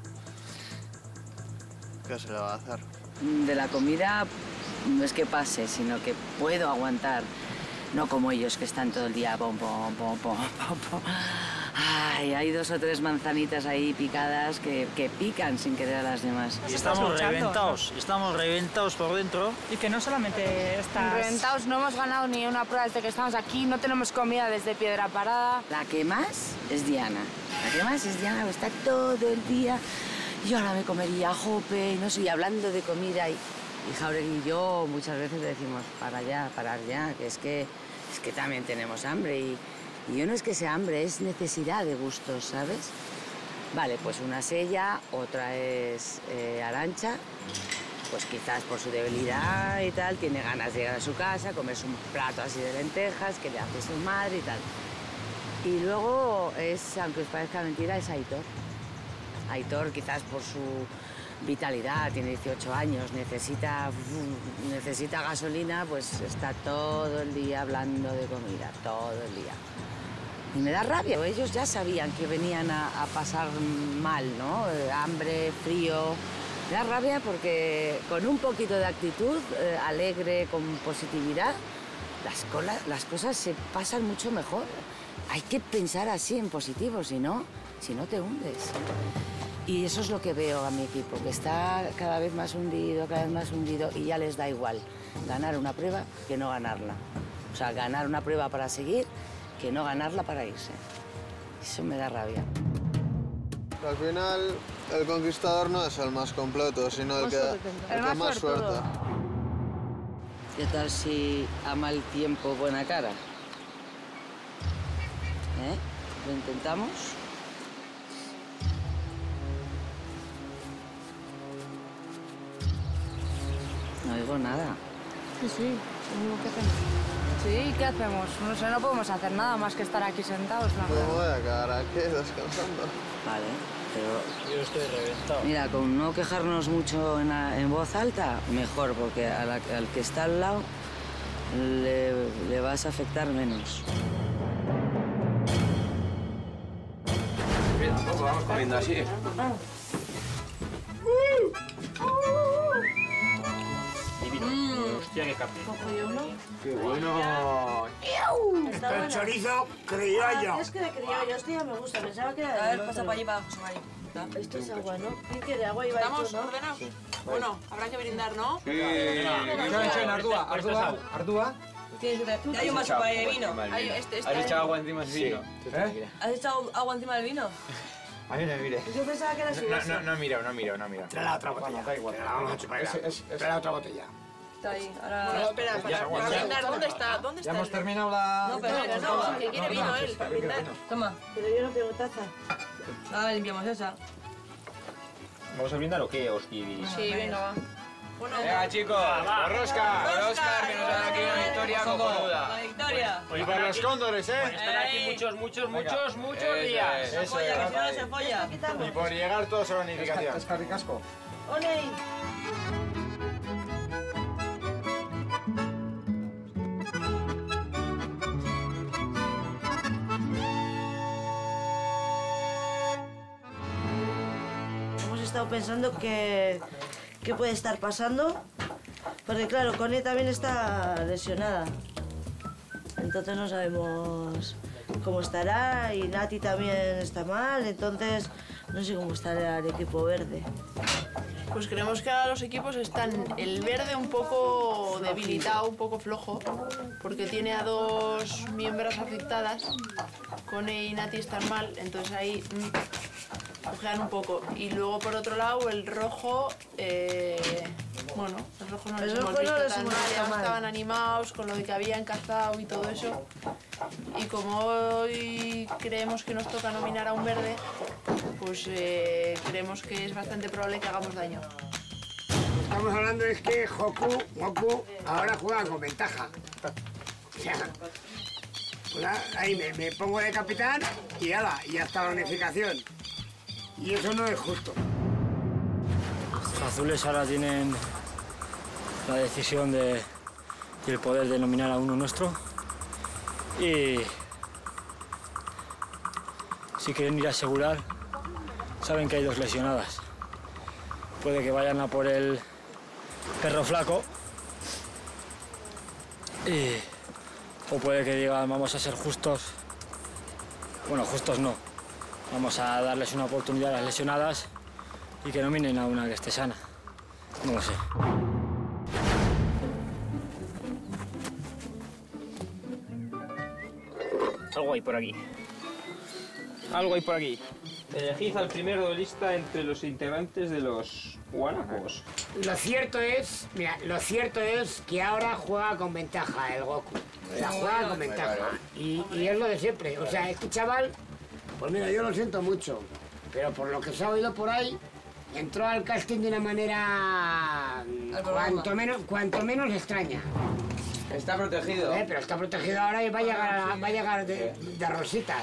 ¿qué se le va a hacer? De la comida no es que pase, sino que puedo aguantar. No como ellos que están todo el día pom, pom, pom, pom, pom, pom. Ay, hay 2 o 3 manzanitas ahí picadas que pican sin querer a las demás. Y estamos reventados por dentro. Y que no solamente estás... Reventados, no hemos ganado ni una prueba desde que estamos aquí, no tenemos comida desde Piedra Parada. La que más es Diana. La que más es Diana, está todo el día. Yo ahora me comería jope, no sé, y hablando de comida. Y Jauregui y yo muchas veces le decimos, parar ya, que es que también tenemos hambre. Y yo no es que sea hambre, es necesidad de gustos, ¿sabes? Vale, pues una es ella, otra es Arantxa. Pues quizás por su debilidad y tal, tiene ganas de llegar a su casa, comerse un plato así de lentejas que le hace su madre y tal. Y luego es, aunque os parezca mentira, es Aitor. Aitor, quizás por su vitalidad, tiene 18 años, necesita gasolina, pues está todo el día hablando de comida, todo el día. Y me da rabia, ellos ya sabían que venían a pasar mal, ¿no? Hambre, frío. Me da rabia porque con un poquito de actitud alegre, con positividad, las cosas se pasan mucho mejor. Hay que pensar así en positivo, si no te hundes. Y eso es lo que veo a mi equipo, que está cada vez más hundido, y ya les da igual ganar una prueba que no ganarla. O sea, ganar una prueba para seguir que no ganarla para irse. Eso me da rabia. Al final, el conquistador no es el más completo, sino el que más suerte. ¿Qué tal si a mal tiempo buena cara? ¿Lo intentamos? No oigo nada. Sí, ¿qué hacemos? Sí, ¿qué hacemos? No sé, no podemos hacer nada más que estar aquí sentados, la verdad. Me voy a quedar aquí descansando. Vale, pero... Yo estoy reventado. Mira, con no quejarnos mucho en voz alta, mejor, porque al que está al lado le vas a afectar menos. Mira, tampoco vamos comiendo así. hostia que cambie. Cojo yo uno. ¡Qué bueno! Está El bueno. chorizo criollo. Es que de criollo, esto ya me gusta. Pensaba que era de... A ver, pasa para allí, para José María. Esto es agua, ¿no? ¿Qué quiere? Agua y ¿Estamos ¿no? ordenados? Bueno, habrá que brindar, ¿no? Sí. Ardúa. ¿Ya hay un vaso para el vino? ¿Has echado agua encima del vino? ¿Has echado agua encima del vino? A mí no me mire. Yo pensaba que era su vaso. No he mirado. Trae la otra botella. Vamos a chupar. Trae la otra botella. Está ahí. Ahora... Bueno, espera, para brindar, ¿dónde está? ¿Dónde está? Ya hemos terminado la... No, pero No, que quiere vino él, para brindar. Toma. Pero yo no tengo taza. Ahora limpiamos esa. ¿Vamos a brindar o qué, hostia? Sí, venga, va. Bueno, Venga, chicos, por Rosca, por Oscar, que nos dan aquí una victoria cojonuda. La victoria. Y para los cóndores, Por estar aquí muchos días. Se folla, que si no, no se folla. Y por llegar todos a la unificación. Es carricasco. ¡Oley! Hemos estado pensando qué puede estar pasando, porque claro, Cone también está lesionada. Entonces no sabemos cómo estará y Nati también está mal, entonces no sé cómo estará el equipo verde. pues creemos que ahora los equipos están el verde un poco debilitado, un poco flojo, porque tiene a dos miembros afectadas, Cone y Nati están mal, entonces ahí cojean un poco. Y luego por otro lado el rojo, bueno, el rojo no les hemos visto tan mal, ya estaban animados con lo de que habían cazado y todo eso. Y como hoy creemos que nos toca nominar a un verde, pues creemos que es bastante probable que hagamos daño. Estamos hablando es que Goku ahora juega con ventaja. O sea, pues ahí me pongo de capitán y ala, y hasta la unificación. Y eso no es justo. Los azules ahora tienen la decisión y el poder de nominar a uno nuestro. Y si quieren ir a asegurar, saben que hay dos lesionadas. Puede que vayan a por el perro flaco o puede que digan vamos a ser justos. Bueno, justos no. Vamos a darles una oportunidad a las lesionadas y que nominen a una que esté sana. No lo sé. Algo hay por aquí. Algo hay por aquí. Elegid al primer duelista entre los integrantes de los guanacos. Lo cierto es, mira, lo cierto es que ahora juega con ventaja el Goku. La juega con ventaja. Y es lo de siempre. O sea, este chaval, pues mira, yo lo siento mucho, pero por lo que se ha oído por ahí, entró al casting de una manera cuanto menos extraña. Está protegido. Pero está protegido ahora y va a llegar de rositas.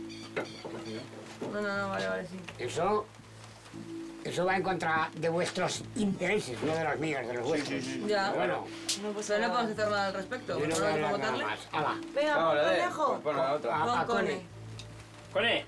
No, vale, sí. Eso va en contra de vuestros intereses, no de los míos, de los vuestros. Ya. Bueno. No, pues no podemos hacer nada al respecto. Yo no voy a hablar nada más. Hala. Venga, conejo. Pon la otra. A Cone. ¡Cone!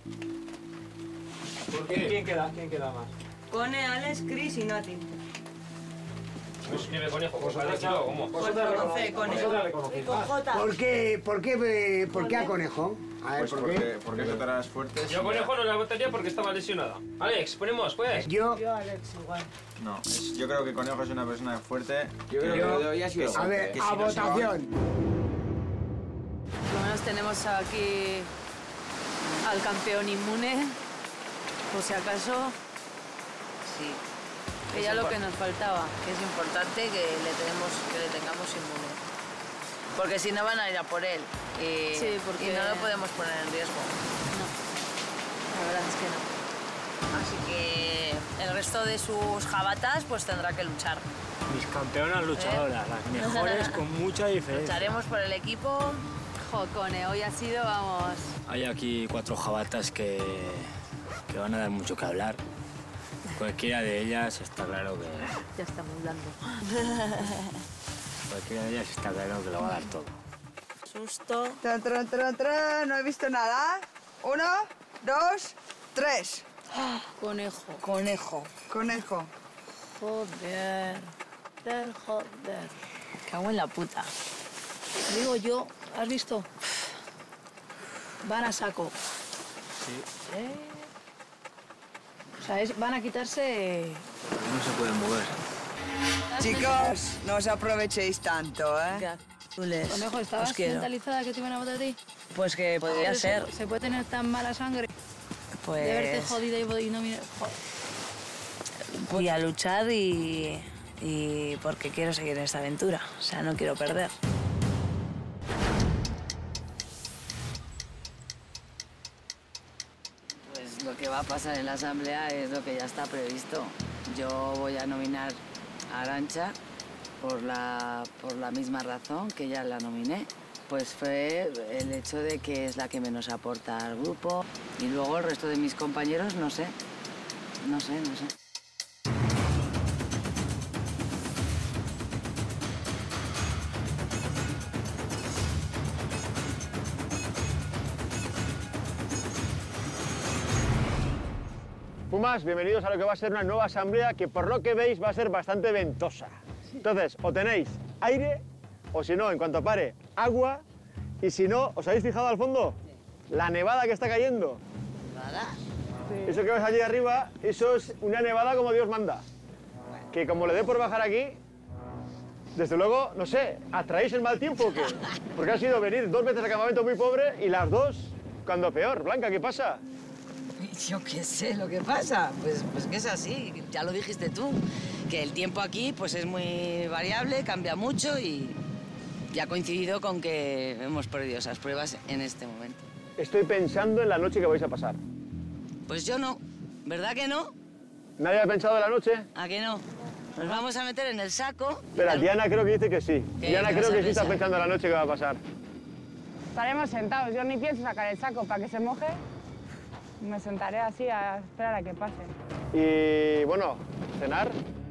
¿Quién queda más? Cone, Alex, Chris y Nati. ¿Cómo se escribe conejo? ¿Pues decirlo? ¿Cómo? Pues con C, Cone. Con J. ¿Por qué a Conejo? A ver, Pues porque te darás fuertes. Yo conejo no la votaría porque estaba lesionada. Alex, ponemos, pues. Yo Alex, igual. No, yo creo que Conejo es una persona fuerte. Yo creo Yo- que ya ha sido. a ver, que a si no se va- votación. Por lo menos tenemos aquí al campeón inmune, por si acaso, Sí. que ya lo que nos faltaba. Que es importante que le tengamos inmune. Porque si no van a ir a por él. Sí, porque- Y no lo podemos poner en riesgo. La verdad es que no. Así que el resto de sus jabatas pues tendrá que luchar. Mis campeonas luchadoras, las mejores con mucha diferencia. Lucharemos por el equipo. Jocone, hoy ha sido, vamos... Hay aquí 4 jabatas que van a dar mucho que hablar. Cualquiera de ellas está claro que... Ya estamos dando. Cualquiera de ellas está claro que lo va a dar todo. Susto. Tran, tran, tran, tran. No he visto nada. 1, 2, 3. Conejo. Conejo. Joder. Joder. cago en la puta. Digo yo, ¿has visto? Van a saco. Sí. O sea, van a quitarse... No se pueden mover. Chicos, no os aprovechéis tanto, ¿eh? Conejo, ¿estabas mentalizada que te iban a matar a ti? Pues que podría ser. ¿Se puede tener tan mala sangre? Pues... De verte jodida y no mirar... Voy a luchar y porque quiero seguir en esta aventura. O sea, no quiero perder. Pues lo que va a pasar en la asamblea es lo que ya está previsto. Yo voy a nominar a Arantxa por la misma razón que ya la nominé. Pues fue el hecho de que es la que menos aporta al grupo. Y luego el resto de mis compañeros, no sé. No sé. Pumas, bienvenidos a lo que va a ser una nueva asamblea que por lo que veis va a ser bastante ventosa. Entonces, o tenéis aire, o si no, en cuanto pare, agua, y si no, ¿os habéis fijado al fondo? La nevada que está cayendo. ¿Nevada? Sí. Eso que ves allí arriba, eso es una nevada como Dios manda. Que como le dé por bajar aquí, desde luego, no sé, ¿atraéis el mal tiempo o qué? Porque ha sido venir 2 veces al campamento muy pobre y las 2 cuando peor. Blanca, ¿qué pasa? Yo qué sé lo que pasa, pues que es así, ya lo dijiste tú, que el tiempo aquí pues es muy variable, cambia mucho y ha coincidido con que hemos perdido esas pruebas en este momento. Estoy pensando en la noche que vais a pasar. Pues yo no, ¿verdad que no? ¿Nadie ha pensado en la noche? ¿A que no? Nos vamos a meter en el saco. Espera, Diana creo que dice que sí. Diana creo que sí está pensando en la noche que va a pasar. Estaremos sentados, yo ni pienso sacar el saco para que se moje. Me sentaré así a esperar a que pase. Y bueno, cenar.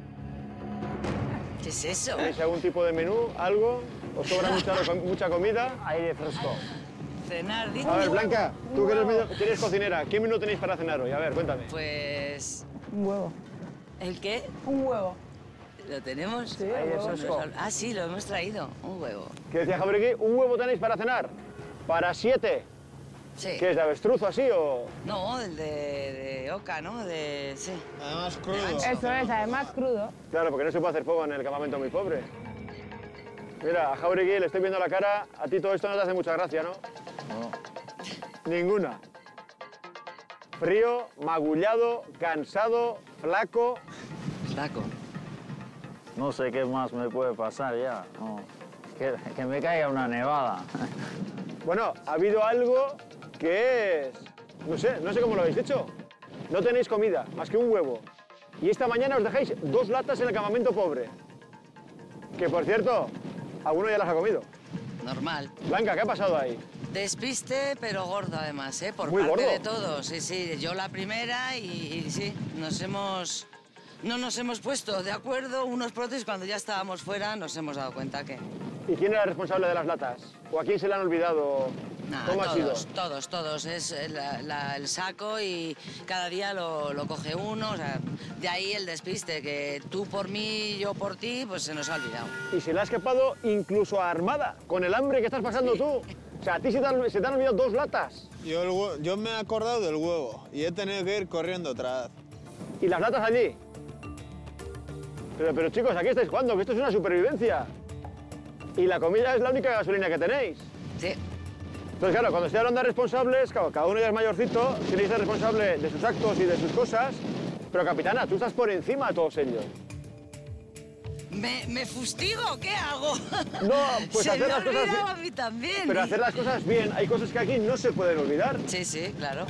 ¿Qué es eso? ¿Tenéis algún tipo de menú, algo? ¿Os sobra mucha comida? Aire fresco. Cenar, dice. A ver, Blanca, tú que eres cocinera, ¿qué menú tenéis para cenar hoy? A ver, cuéntame. Pues... Un huevo. ¿El qué? Un huevo. ¿Lo tenemos? Sí, aire fresco. Ah, sí, lo hemos traído, un huevo. ¿Qué decía Jauregui? ¿Un huevo tenéis para cenar? ¿Para 7? Sí. ¿Qué es, de avestruz o así o...? No, el de oca, ¿no? Sí. Además crudo. Eso es, además crudo. Claro, porque no se puede hacer fuego en el campamento muy pobre. Mira, a Jauregui le estoy viendo la cara, a ti todo esto no te hace mucha gracia, ¿no? No. Ninguna. Frío, magullado, cansado, flaco... Flaco. No sé qué más me puede pasar ya. No. Que me caiga una nevada. Bueno, ha habido algo que es... No sé cómo lo habéis hecho. No tenéis comida, más que un huevo. Y esta mañana os dejáis 2 latas en el campamento pobre. Que, por cierto, alguno ya las ha comido. Normal. Blanca, ¿qué ha pasado ahí? Despiste, pero gordo además, ¿eh? Por Muy parte gordo. de todos. Sí, yo la primera y sí, no nos hemos puesto de acuerdo unos por otros y cuando ya estábamos fuera nos hemos dado cuenta que... ¿Y quién era el responsable de las latas? ¿O a quién se le han olvidado? Nah, ¿Cómo ha sido? Todos. Es el saco y cada día lo coge uno. O sea, de ahí el despiste, que tú por mí, yo por ti, pues se nos ha olvidado. Y se le ha escapado incluso a Armada, con el hambre que estás pasando tú. O sea, a ti se te han olvidado 2 latas. Yo me he acordado del huevo y he tenido que ir corriendo otra vez. ¿Y las latas allí? Pero chicos, ¿a qué estáis jugando? Que esto es una supervivencia. Y la comida es la única gasolina que tenéis. Sí. Entonces, claro, cuando estoy hablando de responsables, claro, cada uno ya es mayorcito, tiene que ser responsable de sus actos y de sus cosas. Pero, capitana, tú estás por encima de todos ellos. ¿Me fustigo? ¿Qué hago? No, pues hacer las cosas bien. A mí también. Pero hacer las cosas bien. Hay cosas que aquí no se pueden olvidar. Sí, claro.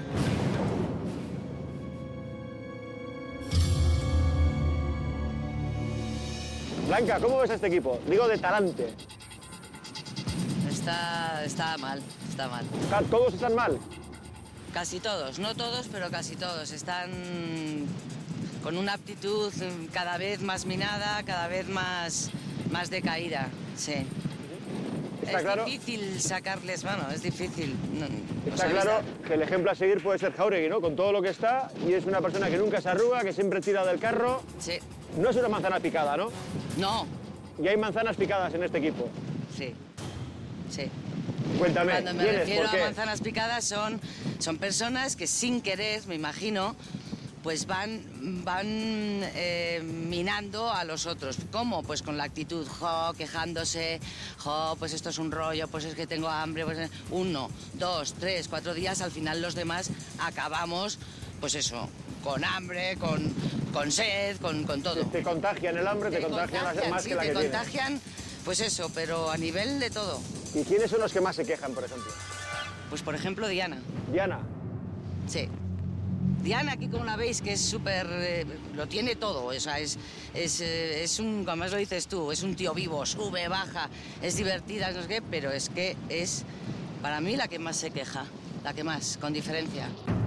Blanca, ¿cómo ves a este equipo? Digo, de talante. Está mal. ¿Todos están mal? Casi todos, no todos, pero casi todos. Están con una aptitud cada vez más minada, cada vez más decaída, sí. Está es claro. Difícil sacarles, bueno, es difícil. Está claro que el ejemplo a seguir puede ser Jauregui, ¿no? Con todo lo que está, y es una persona que nunca se arruga, que siempre tira del carro. Sí. No es una manzana picada, ¿no? No, y hay manzanas picadas en este equipo. Sí, sí. Cuéntame, Cuando me ¿quiénes? refiero ¿Por qué? a manzanas picadas son personas que sin querer, me imagino, pues van minando a los otros. ¿Cómo? Pues con la actitud, quejándose, pues esto es un rollo, pues es que tengo hambre, pues 1, 2, 3, 4 días, al final los demás acabamos, pues eso, con hambre, con sed, con todo. Te contagian el hambre, te contagian más sí, que la que te tienes. contagian, pues eso, pero a nivel de todo. ¿Y quiénes son los que más se quejan, por ejemplo? Pues por ejemplo Diana. ¿Diana? Sí. Diana, aquí como la veis, que es súper... lo tiene todo, o sea, es un, como lo dices tú, es un tío vivo, sube, baja, es divertida, no sé qué, pero es que es, para mí, la que más se queja, la que más, con diferencia.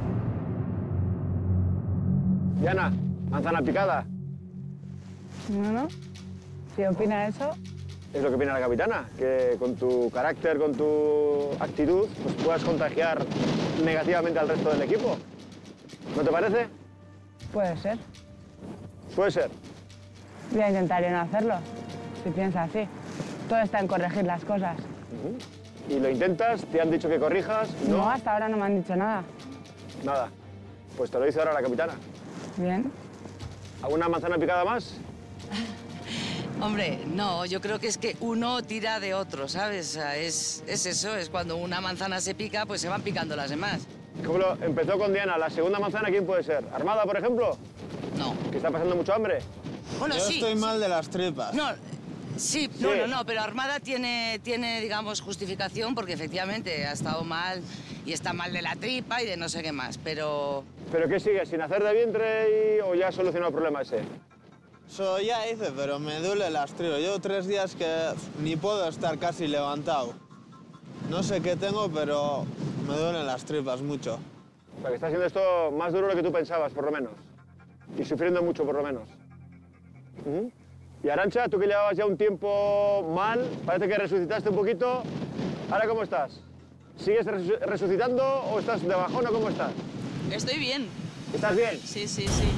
Diana, manzana picada. No. Si opina eso, Es lo que opina la capitana, que con tu carácter, con tu actitud, pues puedas contagiar negativamente al resto del equipo. ¿No te parece? puede ser. Puede ser. Voy a intentar no hacerlo, si piensa así. Todo está en corregir las cosas. ¿Y lo intentas? ¿Te han dicho que corrijas? No, hasta ahora no me han dicho nada. Nada. Pues te lo dice ahora la capitana. Bien. ¿Alguna manzana picada más? Hombre, no, yo creo que es que uno tira de otro, ¿sabes? O sea, es eso, es cuando una manzana se pica, pues se van picando las demás. ¿Cómo empezó con Diana? ¿La segunda manzana quién puede ser? ¿Armada, por ejemplo? No. ¿Que está pasando mucho hambre? Bueno, Yo sí. estoy mal de las tripas. No, sí, no, pero Armada tiene, digamos, justificación porque efectivamente ha estado mal y está mal de la tripa y de no sé qué más, pero... ¿Pero qué sigue? ¿Sin hacer de vientre o ya has solucionado el problema ese? Eso ya hice, pero me duele las tripas. Llevo 3 días que ni puedo estar casi levantado. No sé qué tengo, pero me duelen las tripas mucho. O sea, que está haciendo esto más duro de lo que tú pensabas, por lo menos. Y sufriendo mucho, por lo menos. Y Arantxa, tú que llevabas ya un tiempo mal, parece que resucitaste un poquito. ¿Ahora cómo estás? ¿Sigues resucitando o estás de bajón o cómo estás? Estoy bien. ¿Estás bien? Sí, sí, sí.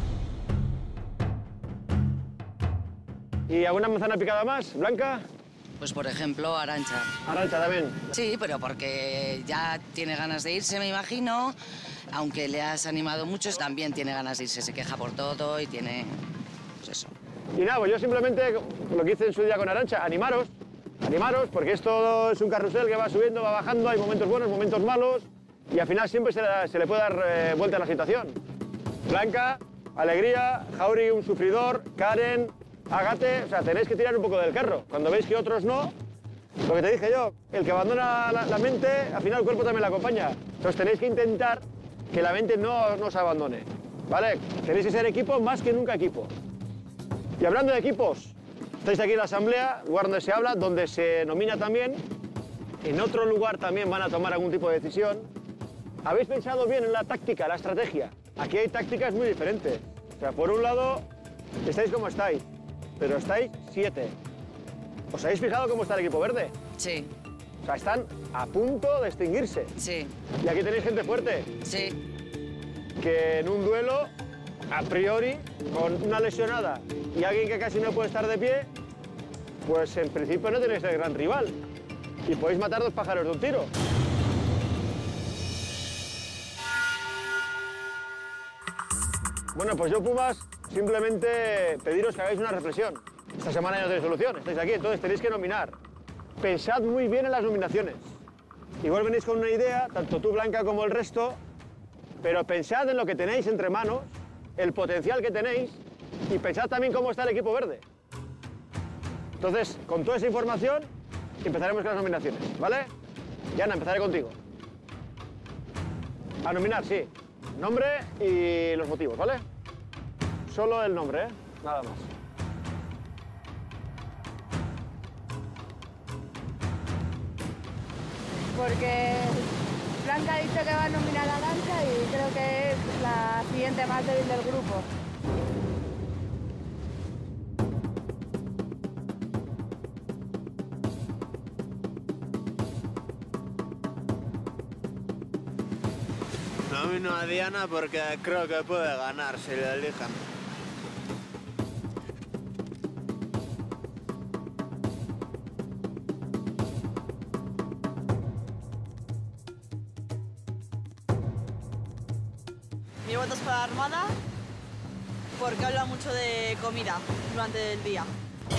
¿Y alguna manzana picada más, Blanca? Pues por ejemplo, Arantxa. Arantxa también. Sí, pero porque ya tiene ganas de irse, me imagino. Aunque le has animado mucho, también tiene ganas de irse. Se queja por todo y tiene... pues eso. Y nada, pues yo simplemente, lo que hice en su día con Arantxa, animaros, porque esto es un carrusel que va subiendo, va bajando, hay momentos buenos, momentos malos, y al final siempre se le puede dar vuelta a la situación. Blanca, alegría, Jauri, un sufridor, Karen, Agate, o sea, tenéis que tirar un poco del carro. Cuando veis que otros no, lo que te dije yo, el que abandona la mente, al final el cuerpo también la acompaña. Entonces tenéis que intentar que la mente no os abandone, ¿vale? Tenéis que ser equipo más que nunca equipo. Y hablando de equipos, estáis aquí en la asamblea, lugar donde se habla, donde se nomina también. En otro lugar también van a tomar algún tipo de decisión. ¿Habéis pensado bien en la táctica, la estrategia? Aquí hay tácticas muy diferentes. O sea, por un lado, estáis como estáis, pero estáis 7. ¿Os habéis fijado cómo está el equipo verde? Sí. O sea, están a punto de extinguirse. Sí. Y aquí tenéis gente fuerte. Sí. Que en un duelo, a priori, con una lesionada y alguien que casi no puede estar de pie, pues en principio no tenéis el gran rival. Y podéis matar 2 pájaros de un tiro. Bueno, pues yo, Pumas, simplemente pediros que hagáis una reflexión. Esta semana ya no tenéis solución, estáis aquí, entonces tenéis que nominar. Pensad muy bien en las nominaciones. Igual venís con una idea, tanto tú, Blanca, como el resto, pero pensad en lo que tenéis entre manos, el potencial que tenéis, y pensad también cómo está el equipo verde. Entonces, con toda esa información, empezaremos con las nominaciones, ¿vale? Yana, empezaré contigo. A nominar, sí. Nombre y los motivos, ¿vale? Solo el nombre, ¿eh? Nada más. Porque Blanca ha dicho que va a nominar a Arantxa y creo que es la siguiente más débil del grupo. Nomino a Diana porque creo que puede ganar si le elijan. llevo 2 para la Armada porque habla mucho de comida durante el día.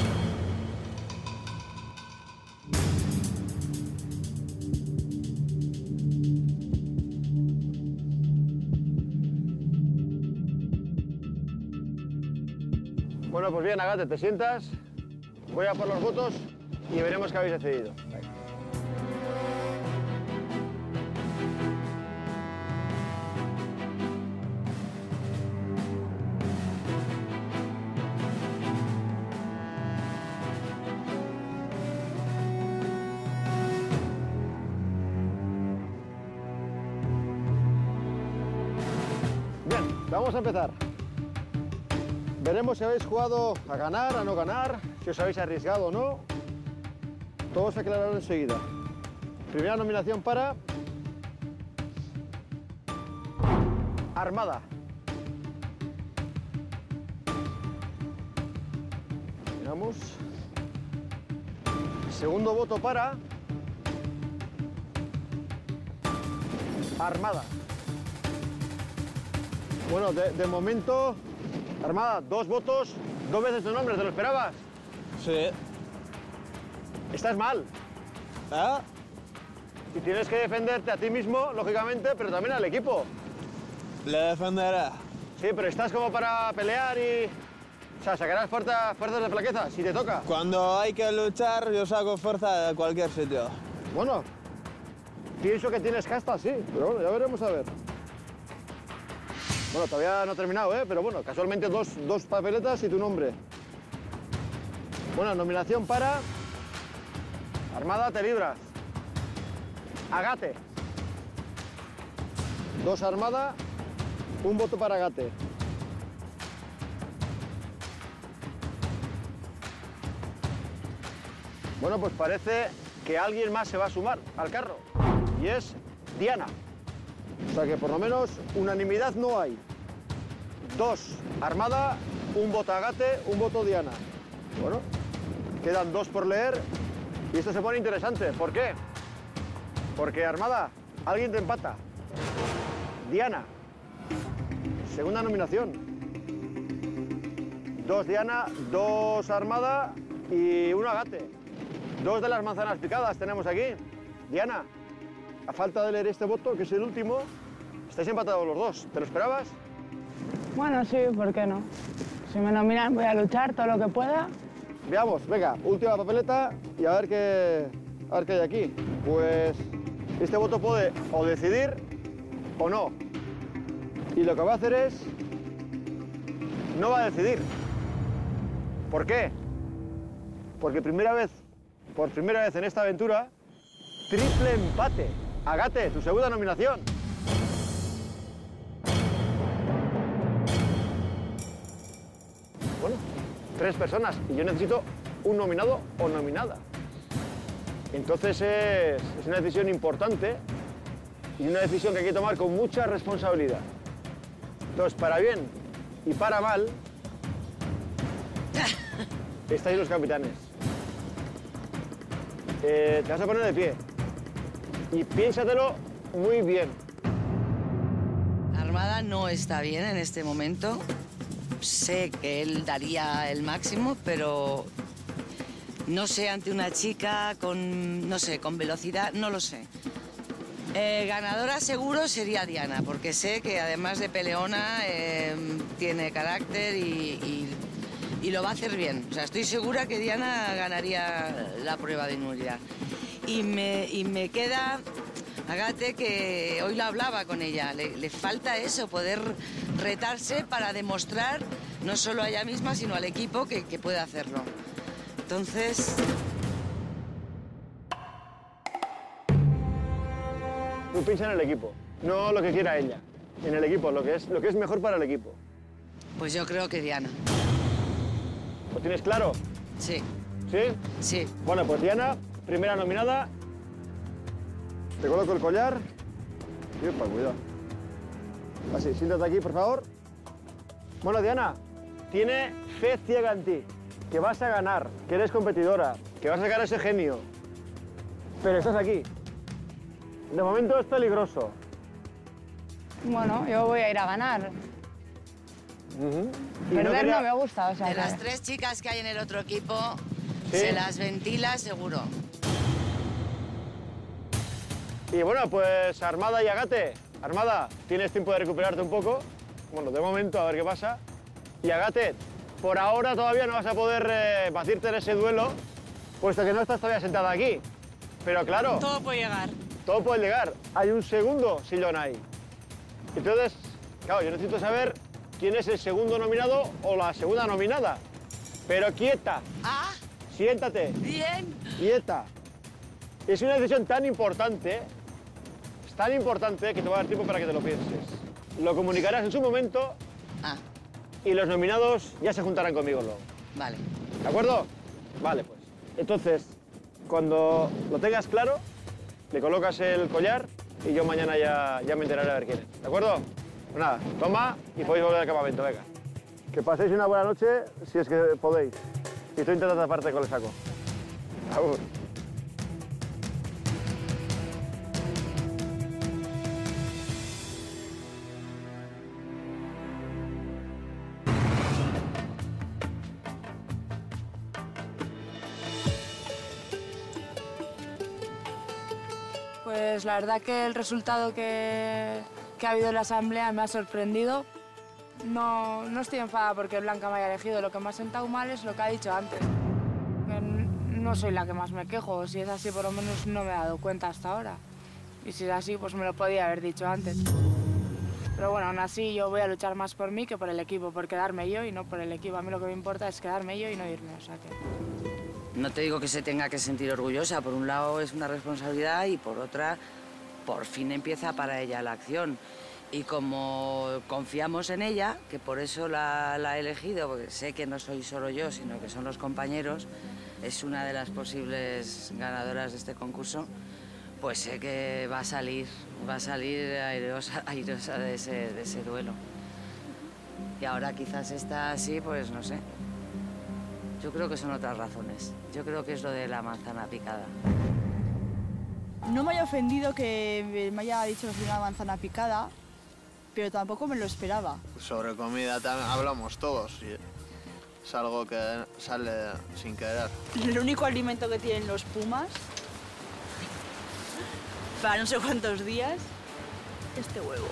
Bueno, pues bien, Agate, te sientas. Voy a por los votos y veremos qué habéis decidido. Venga. Bien, vamos a empezar. Veremos si habéis jugado a ganar, a no ganar, si os habéis arriesgado o no. Todo se aclarará enseguida. Primera nominación para... Armada. Miramos. Segundo voto para... Armada. Bueno, de momento... Armada, 2 votos, 2 veces tu nombre, ¿te lo esperabas? Sí. Estás mal. ¿Ah? Y tienes que defenderte a ti mismo, lógicamente, pero también al equipo. Le defenderé. Sí, pero estás como para pelear y... O sea, sacarás fuerzas de flaqueza, si te toca. Cuando hay que luchar, yo saco fuerza de cualquier sitio. Bueno, pienso que tienes casta, sí, pero bueno, ya veremos a ver. Bueno, todavía no ha terminado, ¿eh? Pero bueno, casualmente dos papeletas y tu nombre. Bueno, nominación para... Armada, te libras. Agate. 2 Armada, 1 voto para Agate. Bueno, pues parece que alguien más se va a sumar al carro. Y es Diana. O sea que por lo menos unanimidad no hay. 2 Armada, 1 voto Agate, 1 voto Diana. Bueno, quedan 2 por leer y esto se pone interesante. ¿Por qué? Porque Armada, alguien te empata. Diana, segunda nominación. 2 Diana, 2 Armada y 1 Agate. 2 de las manzanas picadas tenemos aquí. Diana, a falta de leer este voto, que es el último, estáis empatados los 2. ¿Te lo esperabas? Bueno, sí, ¿por qué no? Si me nominan voy a luchar todo lo que pueda. Veamos, venga, última papeleta y a ver qué hay aquí. Pues este voto puede o decidir o no. Y lo que va a hacer es... no va a decidir. ¿Por qué? Porque por primera vez en esta aventura, triple empate. Agate, tu segunda nominación. Bueno, 3 personas y yo necesito un nominado o nominada. Entonces es una decisión importante y una decisión que hay que tomar con mucha responsabilidad. Entonces, para bien y para mal, estáis los capitanes. Te vas a poner de pie y piénsatelo muy bien. Armada no está bien en este momento. Sé que él daría el máximo, pero no sé, ante una chica con, no sé, con velocidad, no lo sé. Ganadora seguro sería Diana, porque sé que además de peleona tiene carácter y lo va a hacer bien. O sea, estoy segura que Diana ganaría la prueba de Nuria. Y me queda Agate, que hoy lo hablaba con ella, le falta eso, poder retarse para demostrar no solo a ella misma, sino al equipo que puede hacerlo. Entonces... Tú piensa en el equipo, no lo que quiera ella. En el equipo, lo que es mejor para el equipo. Pues yo creo que Diana. ¿Lo tienes claro? Sí. ¿Sí? Sí. Bueno, pues Diana, primera nominada. Te coloco el collar. Epa, cuidado. Así, siéntate aquí, por favor. Bueno, Diana, tiene fe ciega en ti, que vas a ganar, que eres competidora, que vas a sacar ese genio. Pero estás aquí. De momento es peligroso. Bueno, yo voy a ir a ganar. Perder no me gusta, o sea. De que- las 3 chicas que hay en el otro equipo, Sí. se las ventila seguro. Y bueno, pues Armada y Agate. Armada, tienes tiempo de recuperarte un poco. Bueno, de momento, a ver qué pasa. Y Agate, por ahora todavía no vas a poder batirte en ese duelo, puesto que no estás todavía sentada aquí. Pero claro... Todo puede llegar. Todo puede llegar. Hay un segundo sillón ahí. Entonces, claro, yo necesito saber quién es el segundo nominado o la segunda nominada. Pero quieta. Ah. Siéntate. Bien. Quieta. Es una decisión tan importante, es tan importante que te voy a dar tiempo para que te lo pienses. Lo comunicarás en su momento y los nominados ya se juntarán conmigo luego. Vale. ¿De acuerdo? Vale, pues. Entonces, cuando lo tengas claro, le colocas el collar y yo mañana ya me enteraré a ver quién es. ¿De acuerdo? Pues nada, toma y podéis volver al campamento, venga. Que paséis una buena noche si es que podéis. Y tú intenta taparte con el saco. Agur. Pues la verdad que el resultado que ha habido en la asamblea me ha sorprendido. No estoy enfadada porque Blanca me haya elegido. Lo que me ha sentado mal es lo que ha dicho antes. Que no soy la que más me quejo. Si es así, por lo menos no me he dado cuenta hasta ahora. Y si es así, pues me lo podía haber dicho antes. Pero bueno, aún así yo voy a luchar más por mí que por el equipo, por quedarme yo y no por el equipo. A mí lo que me importa es quedarme yo y no irme, o sea que... No te digo que se tenga que sentir orgullosa. Por un lado es una responsabilidad y por otra, por fin empieza para ella la acción. Y como confiamos en ella, que por eso la he elegido, porque sé que no soy solo yo, sino que son los compañeros, es una de las posibles ganadoras de este concurso, pues sé que va a salir airosa de ese duelo. Y ahora quizás está así, pues no sé. Yo creo que son otras razones. Yo creo que es lo de la manzana picada. No me haya ofendido que me haya dicho que una manzana picada, pero tampoco me lo esperaba. Sobre comida también hablamos todos y es algo que sale sin querer. El único alimento que tienen los pumas, para no sé cuántos días, este huevo.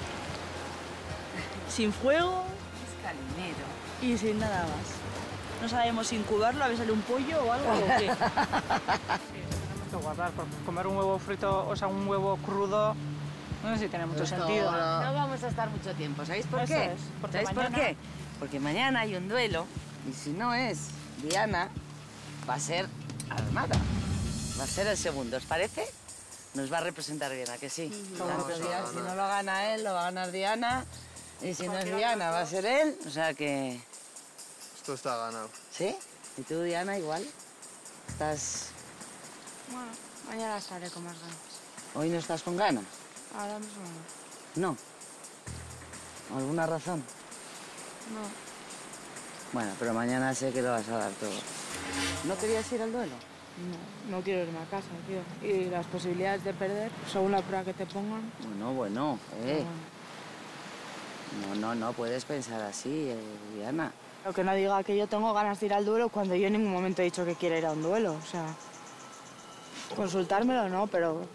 Sin fuego. Es calinero. Y sin nada más. No sabemos si incubarlo, a ver si sale un pollo o algo o qué. Tenemos que guardar, porque comer un huevo frito, o sea, un huevo crudo, no sé si tiene mucho sentido. No vamos a estar mucho tiempo. ¿Sabéis por Eso qué? es, porque ¿Sabéis por mañana- qué? Porque mañana hay un duelo y si no es Diana, va a ser Armada. Va a ser el segundo, ¿os parece? Nos va a representar bien, ¿a que sí? Vamos a ganar. Si no lo gana él, lo va a ganar Diana. Y si no es Diana, va a ser él. O sea que... Esto está ganado. ¿Sí? ¿Y tú, Diana, igual? ¿Estás... Bueno, mañana estaré con más ganas. hoy no estás con ganas? Ahora mismo no. No. ¿Alguna razón? No. Bueno, pero mañana sé que lo vas a dar todo. ¿No querías ir al duelo? No quiero irme a casa, tío. Y las posibilidades de perder, según la prueba que te pongan... Bueno. No puedes pensar así, Diana. Lo que no diga que yo tengo ganas de ir al duelo cuando yo en ningún momento he dicho que quiero ir a un duelo. O sea, consultármelo no, pero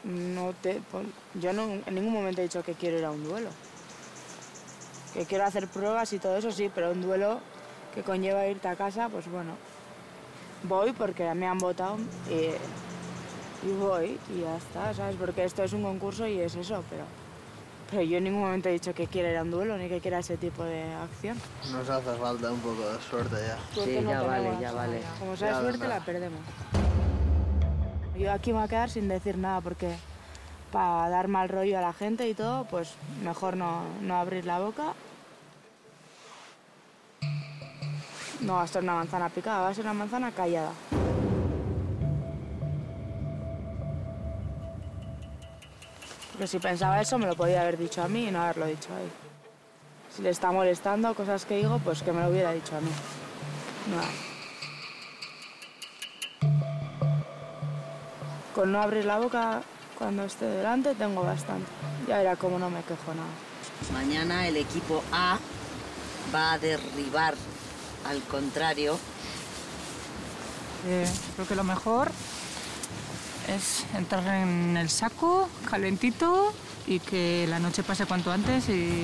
yo no, en ningún momento he dicho que quiero ir a un duelo. Que quiero hacer pruebas y todo eso sí, pero un duelo que conlleva irte a casa, pues bueno, voy porque me han votado y voy y ya está, ¿sabes? Porque esto es un concurso y es eso, pero yo en ningún momento he dicho que quiera ir a un duelo ni que quiera ese tipo de acción. Nos hace falta un poco de suerte ya. Suerte no ya tenemos. vale. Como sea Ya suerte, vendrá. la perdemos. Yo aquí me voy a quedar sin decir nada porque para dar mal rollo a la gente y todo, pues mejor no abrir la boca. No va a ser una manzana picada, va a ser una manzana callada. Porque si pensaba eso me lo podía haber dicho a mí y no haberlo dicho a él. Si le está molestando cosas que digo, pues que me lo hubiera dicho a mí. Con no abrir la boca Cuando esté delante tengo bastante. Ya era como no me quejo nada. Mañana el equipo A va a derribar al contrario. Creo que lo mejor es entrar en el saco calentito y que la noche pase cuanto antes y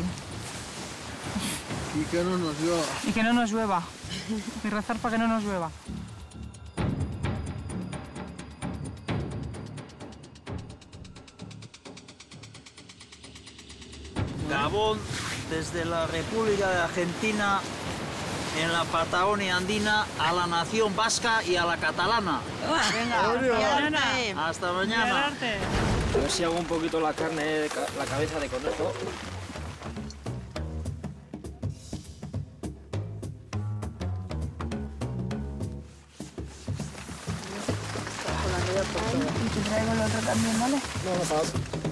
que no nos llueva. Y que no nos llueva. Y rezar para que no nos llueva. Gabón, desde la República de Argentina, en la Patagonia andina, a la nación vasca y a la catalana. Venga, hasta mañana. A ver si hago un poquito la carne, la cabeza de conejo. Y te traigo el otro también, ¿vale? No, no pasa.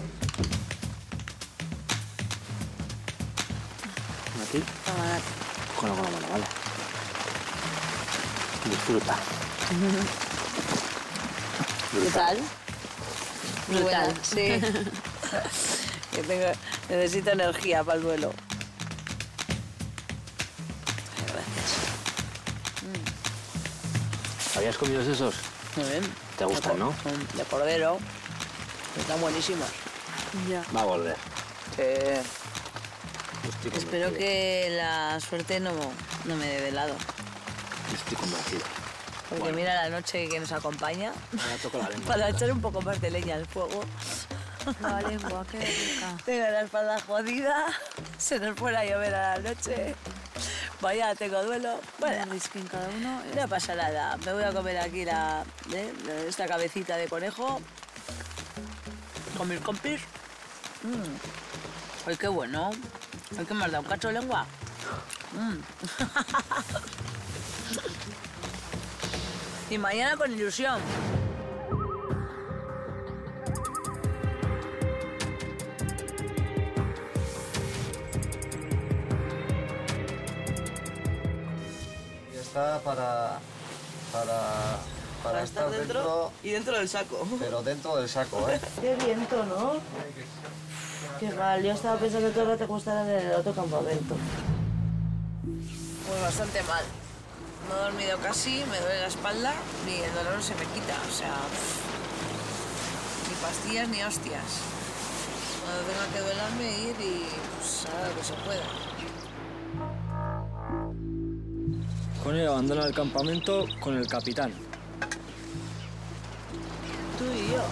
Aquí. Cógelo con la mano, ¿vale? Disfruta. Brutal. Brutal, sí. Necesito energía para el duelo. Gracias. ¿Habías comido esos? Muy bien. ¿Te gustan, no? De cordero. Están buenísimos. Ya. Va a volver. Espero que la suerte no me dé de lado. Estoy convencido. Porque Bueno. mira la noche que nos acompaña. Ahora toco la lengua. Para echar un poco más de leña al fuego. La lengua, qué rica. Tengo la espalda jodida. Se nos fuera a llover a la noche. Vaya, tengo duelo. Bueno, en cada uno. No pasa nada. Me voy a comer aquí esta cabecita de conejo. Con mis compis. Ay, qué bueno. Ay, que me has dado un cacho de lengua. Y mañana con ilusión. Y está para estar dentro y dentro del saco. pero dentro del saco, ¿eh? Qué viento, ¿no? Qué mal. Yo estaba pensando que ahora te gustará en el otro campamento. Pues bastante mal. No he dormido casi, me duele la espalda y el dolor no se me quita. O sea, ni pastillas ni hostias. Cuando tenga que duelarme, ir y pues haga lo que se pueda. Con él abandona el campamento con el capitán. Tú y yo.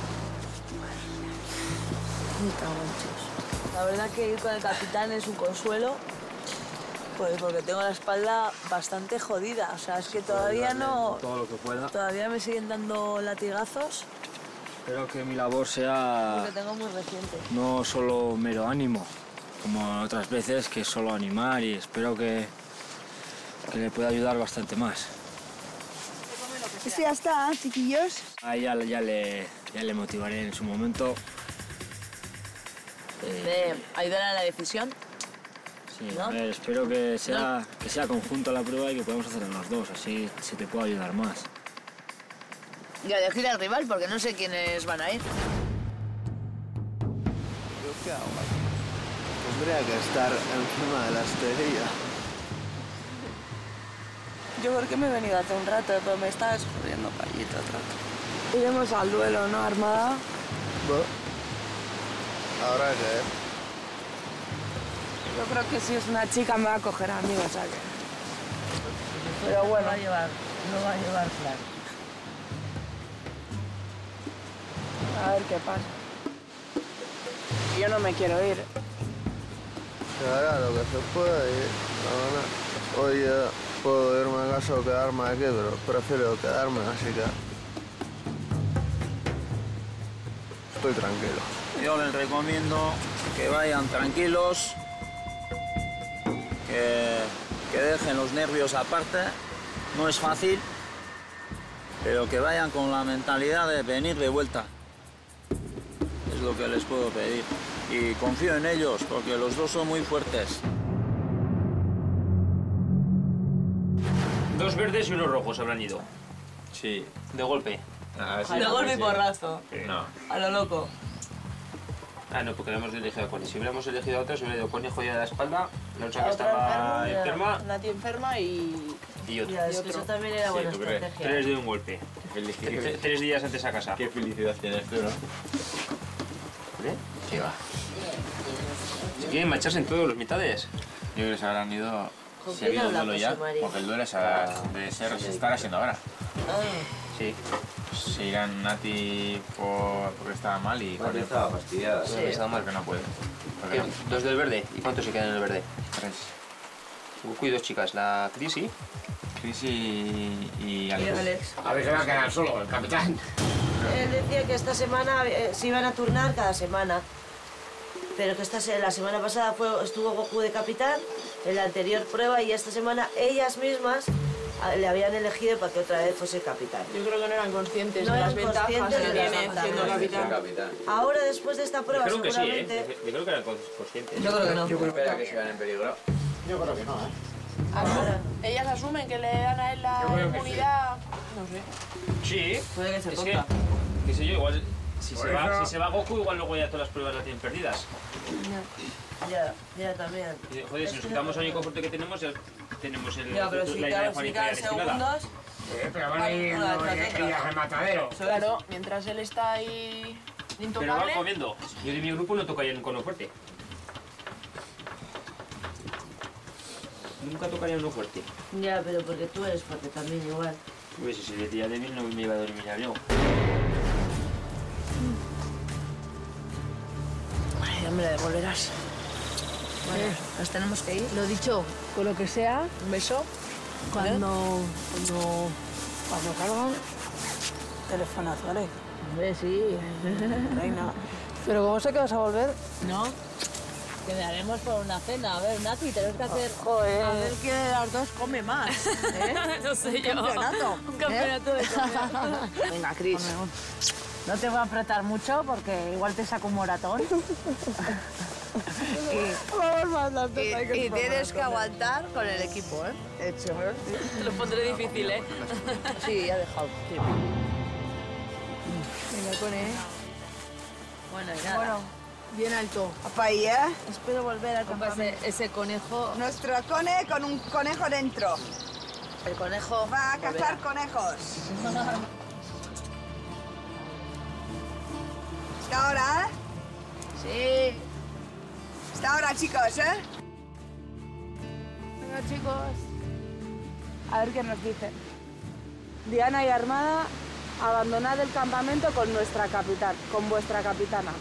Me cago en Dios. La verdad que ir con el capitán es un consuelo. Pues porque tengo la espalda bastante jodida. O sea, es que todavía no... Todo lo que pueda. Todavía me siguen dando latigazos Espero que mi labor sea porque tengo muy reciente. no solo mero ánimo, como otras veces, que es solo animar, y espero que le pueda ayudar bastante más. Esto ya está, chiquillos. Ahí ya le motivaré en su momento. ¿Ayudar a la decisión? Sí, ¿no? a ver, espero que sea conjunta la prueba y que podamos hacerla los dos, así se te puede ayudar más. Y a elegir al rival, porque no sé quiénes van a ir. ¿Yo qué hago aquí? Tendría que estar encima de la esterilla. Yo porque me he venido hace un rato, pero me estaba escurriendo para allí todo el rato. Iremos al duelo, ¿no, Armada? Bueno, habrá que ver. Yo creo que si es una chica me va a coger a mí, o sea que... Pero bueno. No va a llevar claro. A ver qué pasa. Yo no me quiero ir. Se hará lo que se pueda y la verdad, hoy ya puedo irme a casa o quedarme aquí, pero prefiero quedarme, así que estoy tranquilo. Yo les recomiendo que vayan tranquilos, que dejen los nervios aparte. No es fácil, pero que vayan con la mentalidad de venir de vuelta. Es lo que les puedo pedir. Y confío en ellos, porque los dos son muy fuertes. 2 verdes y 1 rojos habrán ido. Sí. De golpe. De golpe y porrazo. No. A lo loco. Ah, no, porque habíamos elegido a Cone. Si hubiéramos elegido a otro, se hubiera ido Conejo ya de la espalda, la otra que estaba enferma Nati enferma y otro. Ya, es que eso también era buena estrategia. 3 de un golpe. 3 días antes a casa. Qué felicidad tienes tú, ¿no? ¿Vale? Sí, va. Si quieren marcharse en todos los mitades. Yo creo que se habrán ido... ¿Con Si ha quién habido duelo hablamos, ya, María? porque el duelo es de ser, se estará haciendo ahora. Sí. Se irán Nati porque estaba mal y Cone estaba fastidiada. Sí. Estaba mal que no puede. Porque no. 2 del verde. ¿Y cuántos se quedan en el verde? 3. Goku y 2 chicas. La Cris y... Cris y Alex. A ver, se va a quedar solo el capitán. Él decía que esta semana se iban a turnar cada semana. Pero que la semana pasada estuvo Goku de capitán, en la anterior prueba, y esta semana ellas mismas le habían elegido para que otra vez fuese capitán. yo creo que no eran conscientes No de las eran ventajas que conscientes de las tiene siendo ventajas. capitán. Ahora, después de esta prueba, Creo que sí, seguramente... ¿eh? Yo creo que eran conscientes. Yo creo que no. Yo creo que se van en peligro. Yo creo que no, ¿eh? Ellas asumen que le dan a él la Yo creo que inmunidad. No sé. Sí. Puede que se Es ponga. qué sé yo, igual... Si Por se, va, eso- si se va Goku, igual luego ya todas las pruebas las tienen perdidas. Ya también. Y, joder, si nos quitamos el único fuerte que tenemos, ya tenemos el, Ya, pero si la idea de cada Juanita ya gestionada. segundos... Pero van a ir ellas al matadero. Claro, mientras él está ahí Pero van intocable. comiendo. Yo de mi grupo no tocaría con uno fuerte. Nunca tocaría uno fuerte. Ya, pero porque tú eres fuerte también, igual. Pues si le tira débil no me iba a dominar yo. Ay, ya me la devolverás. Bueno, nos tenemos que ir. Lo dicho, con lo que sea, Un beso. cuando cargan, Telefonazo, ¿vale? Hombre, sí. Reina. pero ¿cómo sé que vas a volver? No. Quedaremos por una cena. A ver, Nati, tenemos que hacer... Joder. A ver quién de las dos come más. ¿Eh? No sé yo. Campeonato. Un campeonato de comida. Venga, Cris. No te voy a apretar mucho porque igual te saco un moratón. Y tienes que aguantar con el equipo, ¿eh? Hecho. Te lo pondré difícil, ¿eh? Sí, ya he dejado. Sí. Venga, Cone. Bueno, y nada. Bueno, bien alto. Apa ahí, ¿eh? Espero volver al Compa, campamento. ese conejo... Nuestro cone con un conejo dentro. El conejo Va a volverá. cazar conejos. Está ahora, ¿eh? Sí. Está ahora, chicos, ¿eh? Venga, chicos. A ver qué nos dicen. Diana y Armada, abandonad el campamento con nuestra capitán, con vuestra capitana.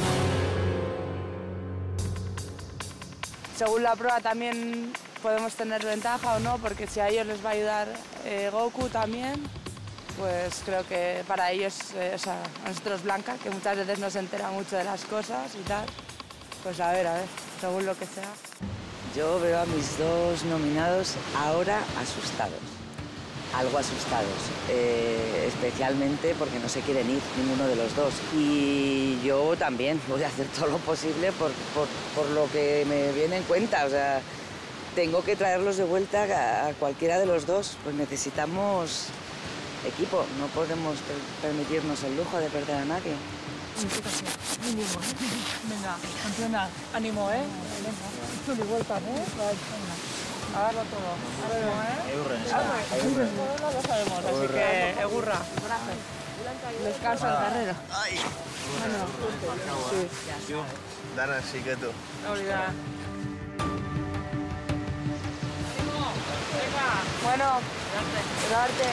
Según la prueba también podemos tener ventaja o no, porque si a ellos les va a ayudar Goku también, pues creo que para ellos, o sea, a nosotros Blanca, que muchas veces no se entera mucho de las cosas y tal, pues a ver, según lo que sea. Yo veo a mis dos nominados ahora asustados, algo asustados, especialmente porque no se quieren ir ninguno de los dos. Y yo también voy a hacer todo lo posible por lo que me viene en cuenta. O sea, tengo que traerlos de vuelta a cualquiera de los dos. Pues necesitamos equipo, no podemos permitirnos el lujo de perder a nadie. Mínimo, venga, campeona, ánimo, ¿eh? Venga, y vueltas, ¿eh? A darlo todo. A ver, ¿eh? No lo sabemos, así que egurra. Descansa el carrera. Bueno, sí. Dana, sí que tú. Olvida. Bueno, cuidarte.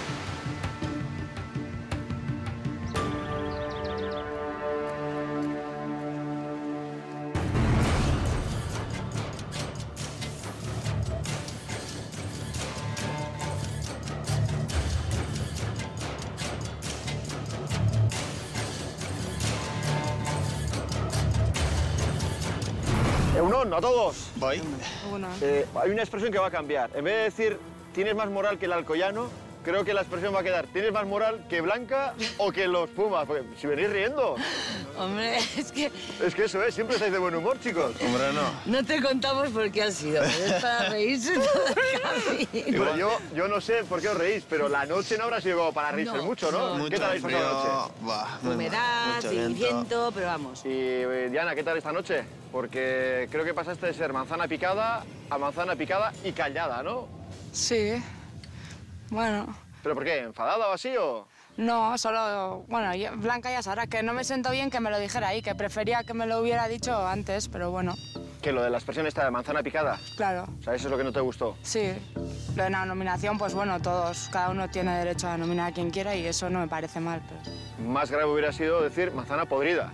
Eunón, a todos. Voy. Hay una expresión que va a cambiar. En vez de decir tienes más moral que el alcoyano, creo que la expresión va a quedar, ¿tienes más moral que Blanca o que los Pumas? Porque si venís riendo. Hombre, es que... Es que eso es, siempre estáis de buen humor, chicos. Hombre, no. No te contamos por qué ha sido, pero es para reírse todo el camino. Bueno, yo no sé por qué os reís, pero la noche no habrá sido como para reírse mucho, ¿no? ¿Qué tal habéis pasado la noche? Humedad, viento, pero vamos. Y Diana, ¿qué tal esta noche? Porque creo que pasaste de ser manzana picada a manzana picada y callada, ¿no? Sí, bueno. ¿Pero por qué? ¿Enfadada o así o...? No, solo, bueno, Blanca ya sabrá que no me siento bien que me lo dijera ahí, que prefería que me lo hubiera dicho antes, pero bueno. ¿Que lo de la expresión esta de manzana picada? Claro. O sea, eso es lo que no te gustó. Sí, lo de la nominación, pues bueno, todos, cada uno tiene derecho a nominar a quien quiera y eso no me parece mal. Pero... Más grave hubiera sido decir manzana podrida.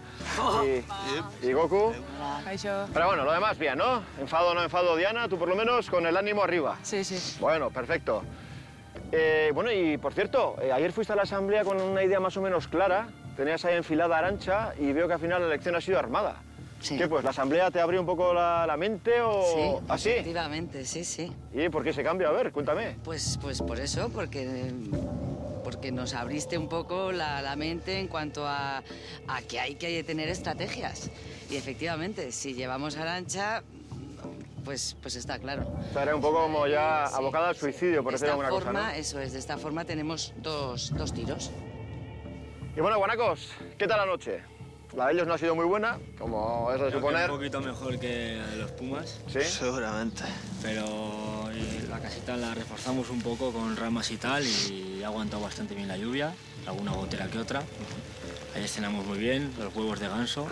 Y Goku... Pero bueno, lo demás bien, ¿no? Enfado o no enfado, Diana, tú por lo menos con el ánimo arriba. Sí, sí. Bueno, perfecto. Bueno, y por cierto, ayer fuiste a la asamblea con una idea más o menos clara. Tenías ahí enfilada a Arantxa y veo que al final la elección ha sido Armada. Sí. ¿Qué, pues, la asamblea te abrió un poco la mente o...? Sí, ¿así? efectivamente, sí, sí. ¿Y por qué ese cambio? A ver, cuéntame. Pues por eso, porque nos abriste un poco la mente en cuanto a que hay que tener estrategias. Y efectivamente, si llevamos a Arantxa, pues está claro. O sea, era un poco como ya abocada al suicidio, por decir alguna cosa, ¿no? Eso es, de esta forma tenemos dos tiros. Y bueno, guanacos, ¿qué tal la noche? La de ellos no ha sido muy buena, como es de suponer. Un poquito mejor que la de los Pumas. Sí. Seguramente. Pero la casita la reforzamos un poco con ramas y tal y ha aguantado bastante bien la lluvia, alguna gotera que otra. Ayer cenamos muy bien, los huevos de ganso.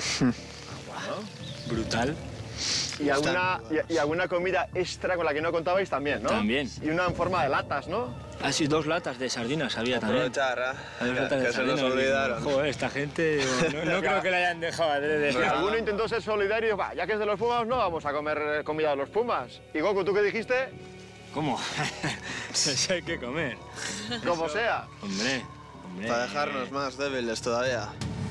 Brutal. Y alguna comida extra con la que no contabais también, ¿no? También. Y una en forma de latas, ¿no? Ah, sí, 2 latas de sardinas había también. Aprovechar, Hay 2 latas de que se nos sardinas. olvidaron. Joder, esta gente, no creo que la hayan dejado adrede. Pero alguno intentó ser solidario y dijo, ya que es de los Pumas, no vamos a comer comida de los Pumas. Y Goku, ¿tú qué dijiste? ¿Cómo? Eso hay que comer. Como sea. Hombre. Para dejarnos más débiles todavía.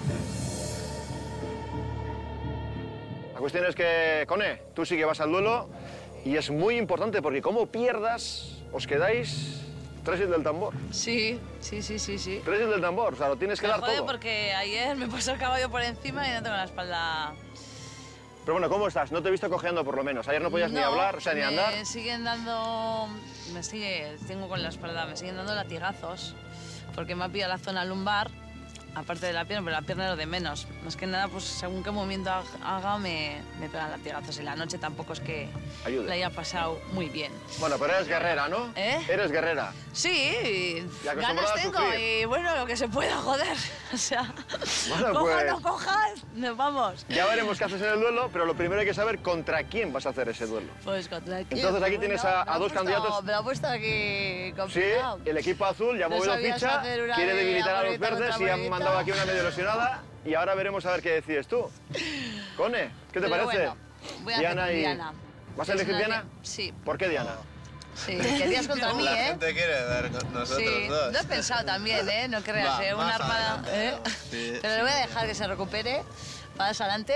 La cuestión es que, Cone, tú sí que vas al duelo y es muy importante porque como pierdas, os quedáis 3 del tambor. Sí. 3 del tambor, o sea, lo tienes que Me dar jode todo. porque ayer me pasó el caballo por encima y no tengo la espalda... Pero bueno, ¿cómo estás? No te he visto cojeando por lo menos. Ayer no podías ni hablar, o sea, ni andar. Me siguen dando... Tengo con la espalda, me siguen dando latigazos porque me ha pillado la zona lumbar, aparte de la pierna, pero la pierna es lo de menos. Más que nada, pues según qué movimiento haga, me pegan latigazos. Y la noche tampoco es que la haya pasado muy bien. Bueno, pero eres guerrera, ¿no? ¿Eh? Eres guerrera. Sí, Y acostumbrada ganas a tengo sufrir. y bueno, lo que se pueda, joder. O sea, Bueno, cojas pues- no cojas, nos vamos. Ya veremos qué haces en el duelo, pero lo primero hay que saber contra quién vas a hacer ese duelo. Pues contra quién. Entonces aquí tienes a me lo dos puesto- candidatos. Me lo he puesto aquí Sí, complicado. el equipo azul ya ha No movido sabías ficha, hacer una quiere de debilitar a los abuelita verdes contra y han abuelita. mandado aquí una medio lesionada y ahora veremos a ver qué decides tú. Cone, ¿qué te Pero parece? bueno, voy a hacer Diana con y... Diana. ¿Vas a Es elegir una Diana? que- Sí. ¿Por qué Diana? Sí, querías contra mí, La ¿eh? gente quiere ver con nosotros Sí, dos. lo he pensado también, ¿eh? No creas, Va, ¿eh? Una más armada, adelante, ¿eh? ¿no? Sí, Pero le voy a dejar que se recupere, para adelante.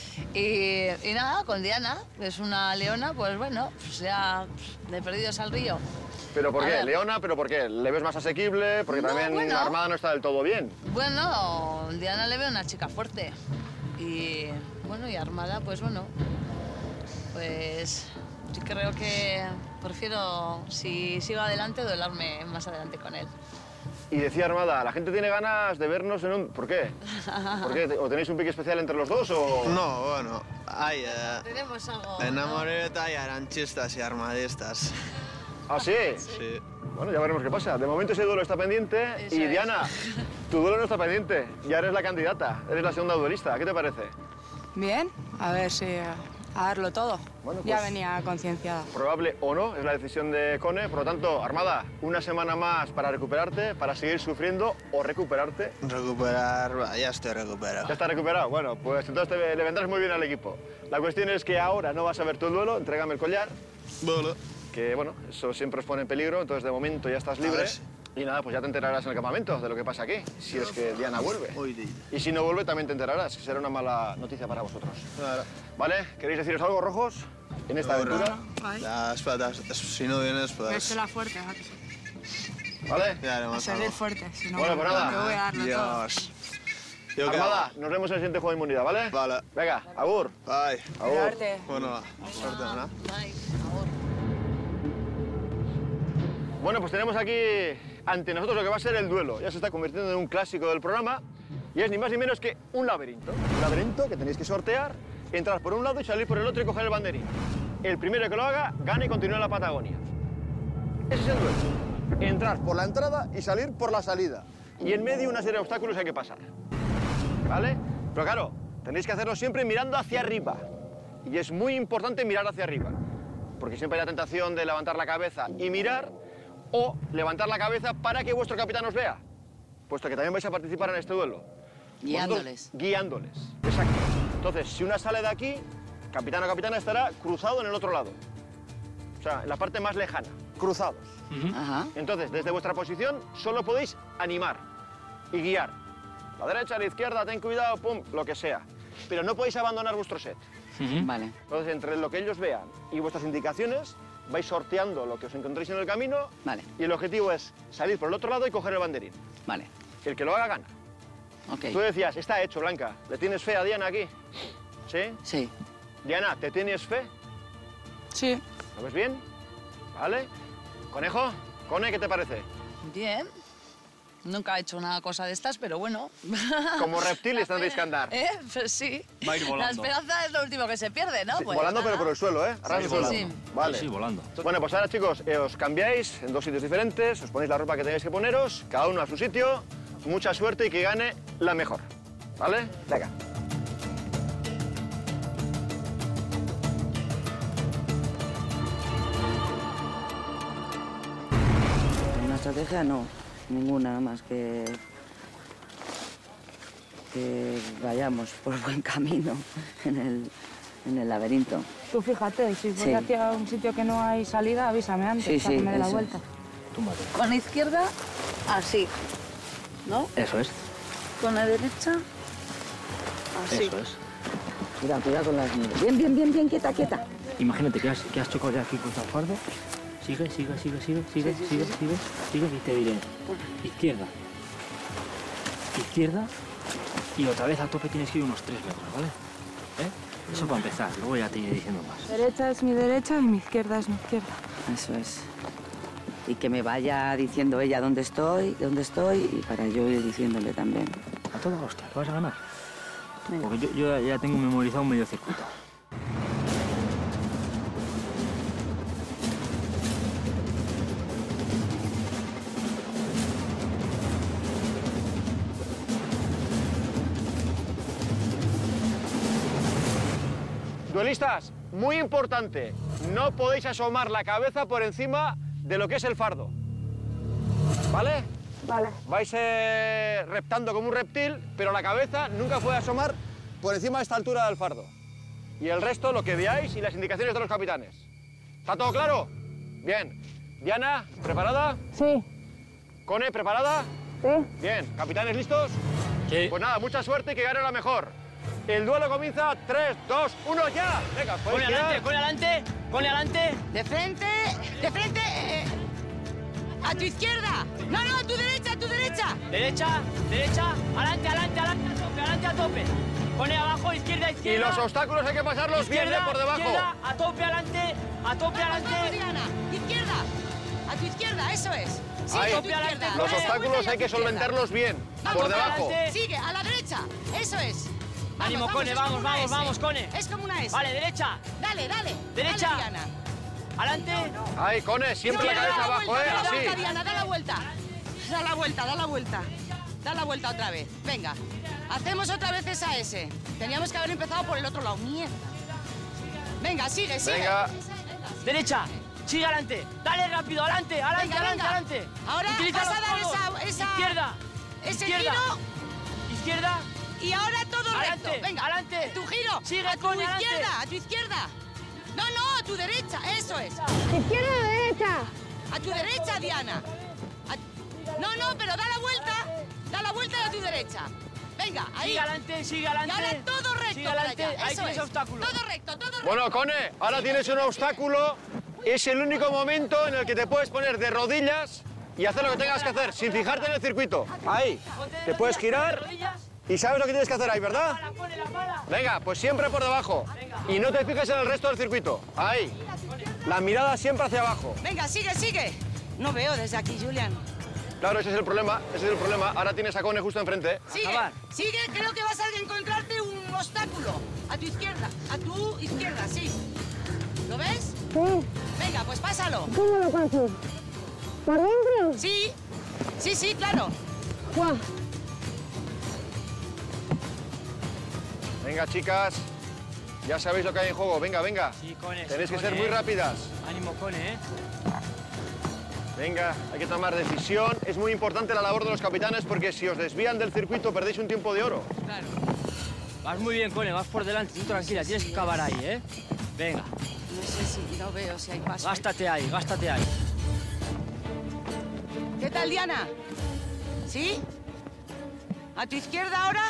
Y nada, con Diana, que es una leona, pues bueno, pues ya de perdidos al río. ¿Pero por A qué? ver. Leona, ¿pero por qué? ¿Le ves más asequible? Porque No, también bueno. la Armada no está del todo bien. Bueno, Diana le veo una chica fuerte. Y bueno, y Armada, pues bueno, pues sí creo que prefiero, si sigo adelante, duelarme más adelante con él. Y decía Armada, la gente tiene ganas de vernos en un... ¿Por qué? ¿Por qué? ¿O tenéis un pique especial entre los dos o...? No, bueno, hay Tenemos algo. enamoreta y aranchistas y armadistas. ¿Ah, sí? Sí. Bueno, ya veremos qué pasa. De momento ese duelo está pendiente. Eso Y es. Diana, tu duelo no está pendiente. Ya eres la candidata, eres la segunda duelista. ¿Qué te parece? Bien, a ver si... a darlo todo. Bueno, Ya pues- venía concienciada. Probable o no, es la decisión de Cone. Por lo tanto, Armada, una semana más para recuperarte, para seguir sufriendo o recuperarte. Recuperar, va, ya estoy recuperado. ¿Ya está recuperado? Bueno, pues entonces le vendrás muy bien al equipo. La cuestión es que ahora no vas a ver tu duelo, entrégame el collar. Bueno. Que bueno, eso siempre os pone en peligro, entonces de momento ya estás libre. Y nada, pues ya te enterarás en el campamento de lo que pasa aquí, si es que Diana vuelve. Y si no vuelve, también te enterarás, que será una mala noticia para vosotros. ¿Vale? ¿Queréis deciros algo, rojos, en esta aventura? Las patas, si no vienes, pues... la fuerte, ¿a que sí? ¿Vale? A seguir fuerte, si no, Bueno, pues nada. que voy a darlo todo. Armada, nos vemos en el siguiente juego de inmunidad, ¿vale? Vale. Venga, agur. Bye. Agur. Suerte. Bueno, va. Suerte, ¿no? Bueno, pues tenemos aquí ante nosotros lo que va a ser el duelo. Ya se está convirtiendo en un clásico del programa y es ni más ni menos que un laberinto. Un laberinto que tenéis que sortear, entrar por un lado y salir por el otro y coger el banderín. El primero que lo haga, gana y continúa en la Patagonia. Ese es el duelo. Entrar por la entrada y salir por la salida. Y en medio una serie de obstáculos que hay que pasar. ¿Vale? Pero claro, tenéis que hacerlo siempre mirando hacia arriba. Y es muy importante mirar hacia arriba. Porque siempre hay la tentación de levantar la cabeza y mirar, o levantar la cabeza para que vuestro capitán os vea. Puesto que también vais a participar en este duelo. Guiándoles. Vosotros, guiándoles, exacto. Entonces, si una sale de aquí, capitán o capitana estará cruzado en el otro lado. O sea, en la parte más lejana, cruzados. Ajá. Entonces, desde vuestra posición, solo podéis animar y guiar. La derecha, la izquierda, ten cuidado, pum, lo que sea. Pero no podéis abandonar vuestro set. Vale. Entonces, entre lo que ellos vean y vuestras indicaciones, vais sorteando lo que os encontréis en el camino. Vale. Y el objetivo es salir por el otro lado y coger el banderín. Vale. El que lo haga, gana. Ok. Tú decías, está hecho, Blanca. ¿Le tienes fe a Diana aquí? ¿Sí? Sí. Diana, ¿te tienes fe? Sí. ¿Lo ves bien? ¿Vale? Conejo, Cone, ¿qué te parece? Bien. Nunca he hecho una cosa de estas, pero bueno. Como reptiles tendréis que andar. Pues sí. Va a ir volando. La esperanza es lo último que se pierde, ¿no? Sí, Pues volando, nada. pero por el suelo, ¿eh? Arras Sí, el suelo. sí. Vale. Sí, volando. Bueno, pues ahora, chicos, os cambiáis en dos sitios diferentes, os ponéis la ropa que tengáis que poneros, cada uno a su sitio. Mucha suerte y que gane la mejor. ¿Vale? Venga. Una estrategia no, ninguna más que vayamos por buen camino en el laberinto. Tú fíjate, si voy Sí. hacia un sitio que no hay salida, avísame antes Sí, para sí, que me dé la eso vuelta. Con la izquierda, así, ¿no? Eso es. Con la derecha, así. Eso es. Cuidado con las nubes. Bien, bien, bien, bien, quieta, quieta. Imagínate que has chocado ya aquí contra el fardo. Sigue y te diré izquierda. Izquierda y otra vez a tope tienes que ir unos 3 metros, ¿vale? Eso para empezar, luego ya te iré diciendo más. Derecha es mi derecha y mi izquierda es mi izquierda. Eso es. Y que me vaya diciendo ella dónde estoy y para yo ir diciéndole también. A toda hostia, ¿lo vas a ganar? Porque yo ya tengo memorizado un medio circuito. Duelistas, muy importante, no podéis asomar la cabeza por encima de lo que es el fardo. ¿Vale? Vale. Vais reptando como un reptil, pero la cabeza nunca puede asomar por encima de esta altura del fardo. Y el resto, lo que veáis y las indicaciones de los capitanes. ¿Está todo claro? Bien. Diana, ¿preparada? Sí. Cone, ¿preparada? Sí. Bien. ¿Capitanes listos? Sí. Pues nada, mucha suerte y que gane la mejor. El duelo comienza. 3, 2, 1, ya. Venga, podéis tirar. Con adelante, De frente, a tu izquierda. No, no, a tu derecha, a tu derecha. Derecha, adelante a tope. Pone abajo, izquierda. Y los obstáculos hay que pasarlos bien, por debajo. Izquierda, a tope adelante. Vamos, Diana. Izquierda, a tu izquierda, eso es. Sigue Ahí. a tu izquierda. Los obstáculos hay que solventarlos bien, por debajo. Sigue, a la derecha, eso es. Ánimo, Cone, vamos, Cone. Es como una S. Vale, derecha. Dale. Derecha. Dale, Diana. Adelante. Ahí, Cone, siempre la cabeza abajo, Da la vuelta, así. Diana, da la vuelta. Da la vuelta. Da la vuelta otra vez. Venga. Hacemos otra vez esa S. Teníamos que haber empezado por el otro lado. Mierda. Venga, sigue. Venga. Derecha. Sigue adelante. Dale rápido, adelante. Venga. Ahora Utiliza vas a los dar codos. esa... Izquierda. Ese Izquierda. giro. Izquierda. Y ahora todo Adelante, recto. Venga, adelante. Tu giro. Sigue, a tu Cone, adelante. izquierda, a tu izquierda. No, a tu derecha. Eso es. Izquierda o derecha. A tu derecha, Diana. No, pero da la vuelta. Da la vuelta y a tu derecha. Venga, ahí. Sigue adelante. Y ahora todo recto. Sigue adelante. para allá. Ahí Eso tienes es. obstáculo. Todo recto. Bueno, Cone, ahora tienes un obstáculo. Es el único momento en el que te puedes poner de rodillas y hacer lo que tengas que hacer, sin fijarte en el circuito. Ahí. Te puedes girar y sabes lo que tienes que hacer ahí, ¿verdad? Venga, pues siempre por debajo. Y no te fijes en el resto del circuito. Ahí. La mirada siempre hacia abajo. Venga, sigue, sigue. No veo desde aquí, Julián. Claro, ese es el problema, ese es el problema. Ahora tienes a Cone justo enfrente. Sigue, sigue, creo que vas a encontrarte un obstáculo. A tu izquierda, sí. ¿Lo ves? Sí. Venga, pues pásalo. ¿Cómo lo paso? ¿Por dentro? Sí, sí, sí, claro. Guau. Venga, chicas. Ya sabéis lo que hay en juego. Venga, venga. Sí, Cone. Tenéis sí, que Cone, ser muy rápidas. Ánimo, Cone, Venga, hay que tomar decisión. Es muy importante la labor de los capitanes porque si os desvían del circuito perdéis un tiempo de oro. Claro. Vas muy bien, Cone, vas por delante, tú tranquila, tienes que acabar ahí, Venga. No sé si, no veo si hay paso. Gástate ahí, gástate ahí. ¿Qué tal, Diana? ¿Sí? ¿A tu izquierda ahora?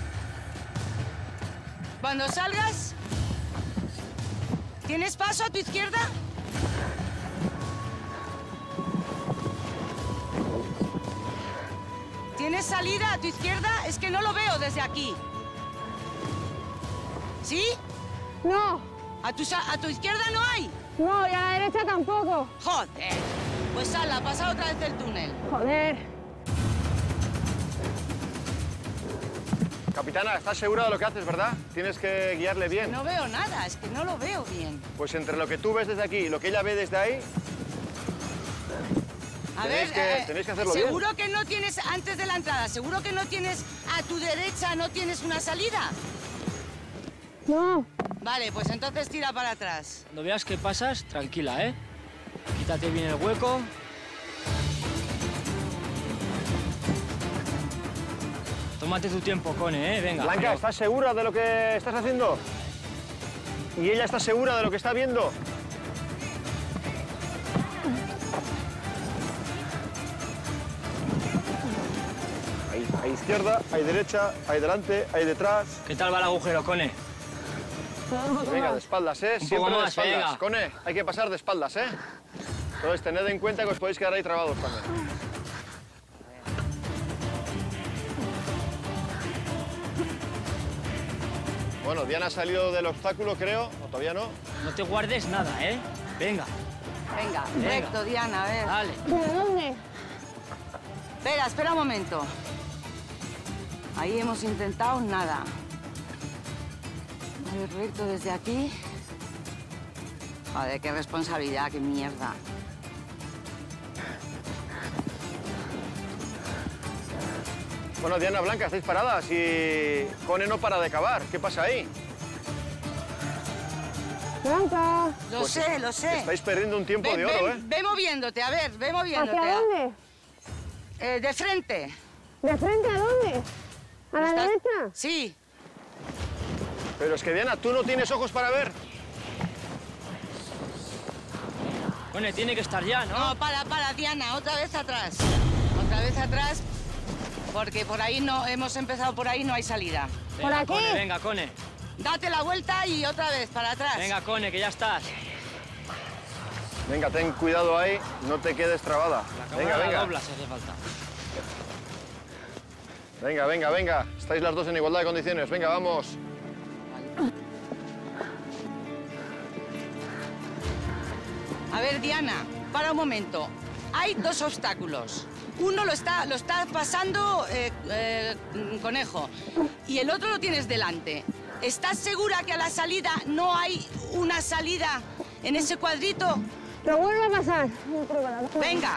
Cuando salgas, ¿tienes paso a tu izquierda? ¿Tienes salida a tu izquierda? Es que no lo veo desde aquí. ¿Sí? No. ¿A tu izquierda no hay? No, y a la derecha tampoco. Joder. Pues sala, pasa otra vez el túnel. Joder. Capitana, ¿estás segura de lo que haces, verdad? Tienes que guiarle bien. No veo nada, es que no lo veo bien. Pues entre lo que tú ves desde aquí y lo que ella ve desde ahí, tenéis que hacerlo bien. ¿Seguro que no tienes, antes de la entrada, seguro que no tienes a tu derecha, no tienes una salida? No. Vale, pues entonces tira para atrás. Cuando veas que pasas, tranquila, Quítate bien el hueco. Tómate tu tiempo, Cone, venga. Blanca, ¿estás segura de lo que estás haciendo? ¿Y ella está segura de lo que está viendo? Hay izquierda, hay derecha, hay delante, hay detrás. ¿Qué tal va el agujero, Cone? Venga, de espaldas, Siempre poco de más, espaldas. venga. Cone, hay que pasar de espaldas, Entonces, tened en cuenta que os podéis quedar ahí trabados también. Bueno, Diana ha salido del obstáculo, creo. ¿O todavía no? No te guardes nada, Venga. Venga, recto, Diana, a ver. Dale. ¿De dónde? Espera un momento. Ahí hemos intentado nada. A ver, recto desde aquí. Joder, qué responsabilidad, qué mierda. Bueno, Diana, Blanca, estáis paradas y Cone no para de cavar. ¿Qué pasa ahí? Blanca. Lo sé, lo sé. Estáis perdiendo un tiempo de oro, Ve moviéndote, a ver, ve moviéndote. ¿Hacia dónde? De frente. ¿De frente a dónde? ¿A la derecha? Sí. Pero es que, Diana, tú no tienes ojos para ver. Bueno, tiene que estar ya, ¿no? No, para, Diana, otra vez atrás. Otra vez atrás, porque por ahí no, hemos empezado por ahí, no hay salida. Venga, ¿Por aquí? Cone, venga, Cone. Date la vuelta y otra vez, para atrás. Venga, Cone, que ya estás. Venga, ten cuidado ahí, no te quedes trabada. Venga, venga. Dobla si hace falta. Venga, venga, venga. Estáis las dos en igualdad de condiciones. Venga, vamos. A ver, Diana, para un momento. Hay dos obstáculos. Uno lo está pasando Conejo y el otro lo tienes delante. ¿Estás segura que a la salida no hay una salida en ese cuadrito? Lo vuelvo a pasar. Venga.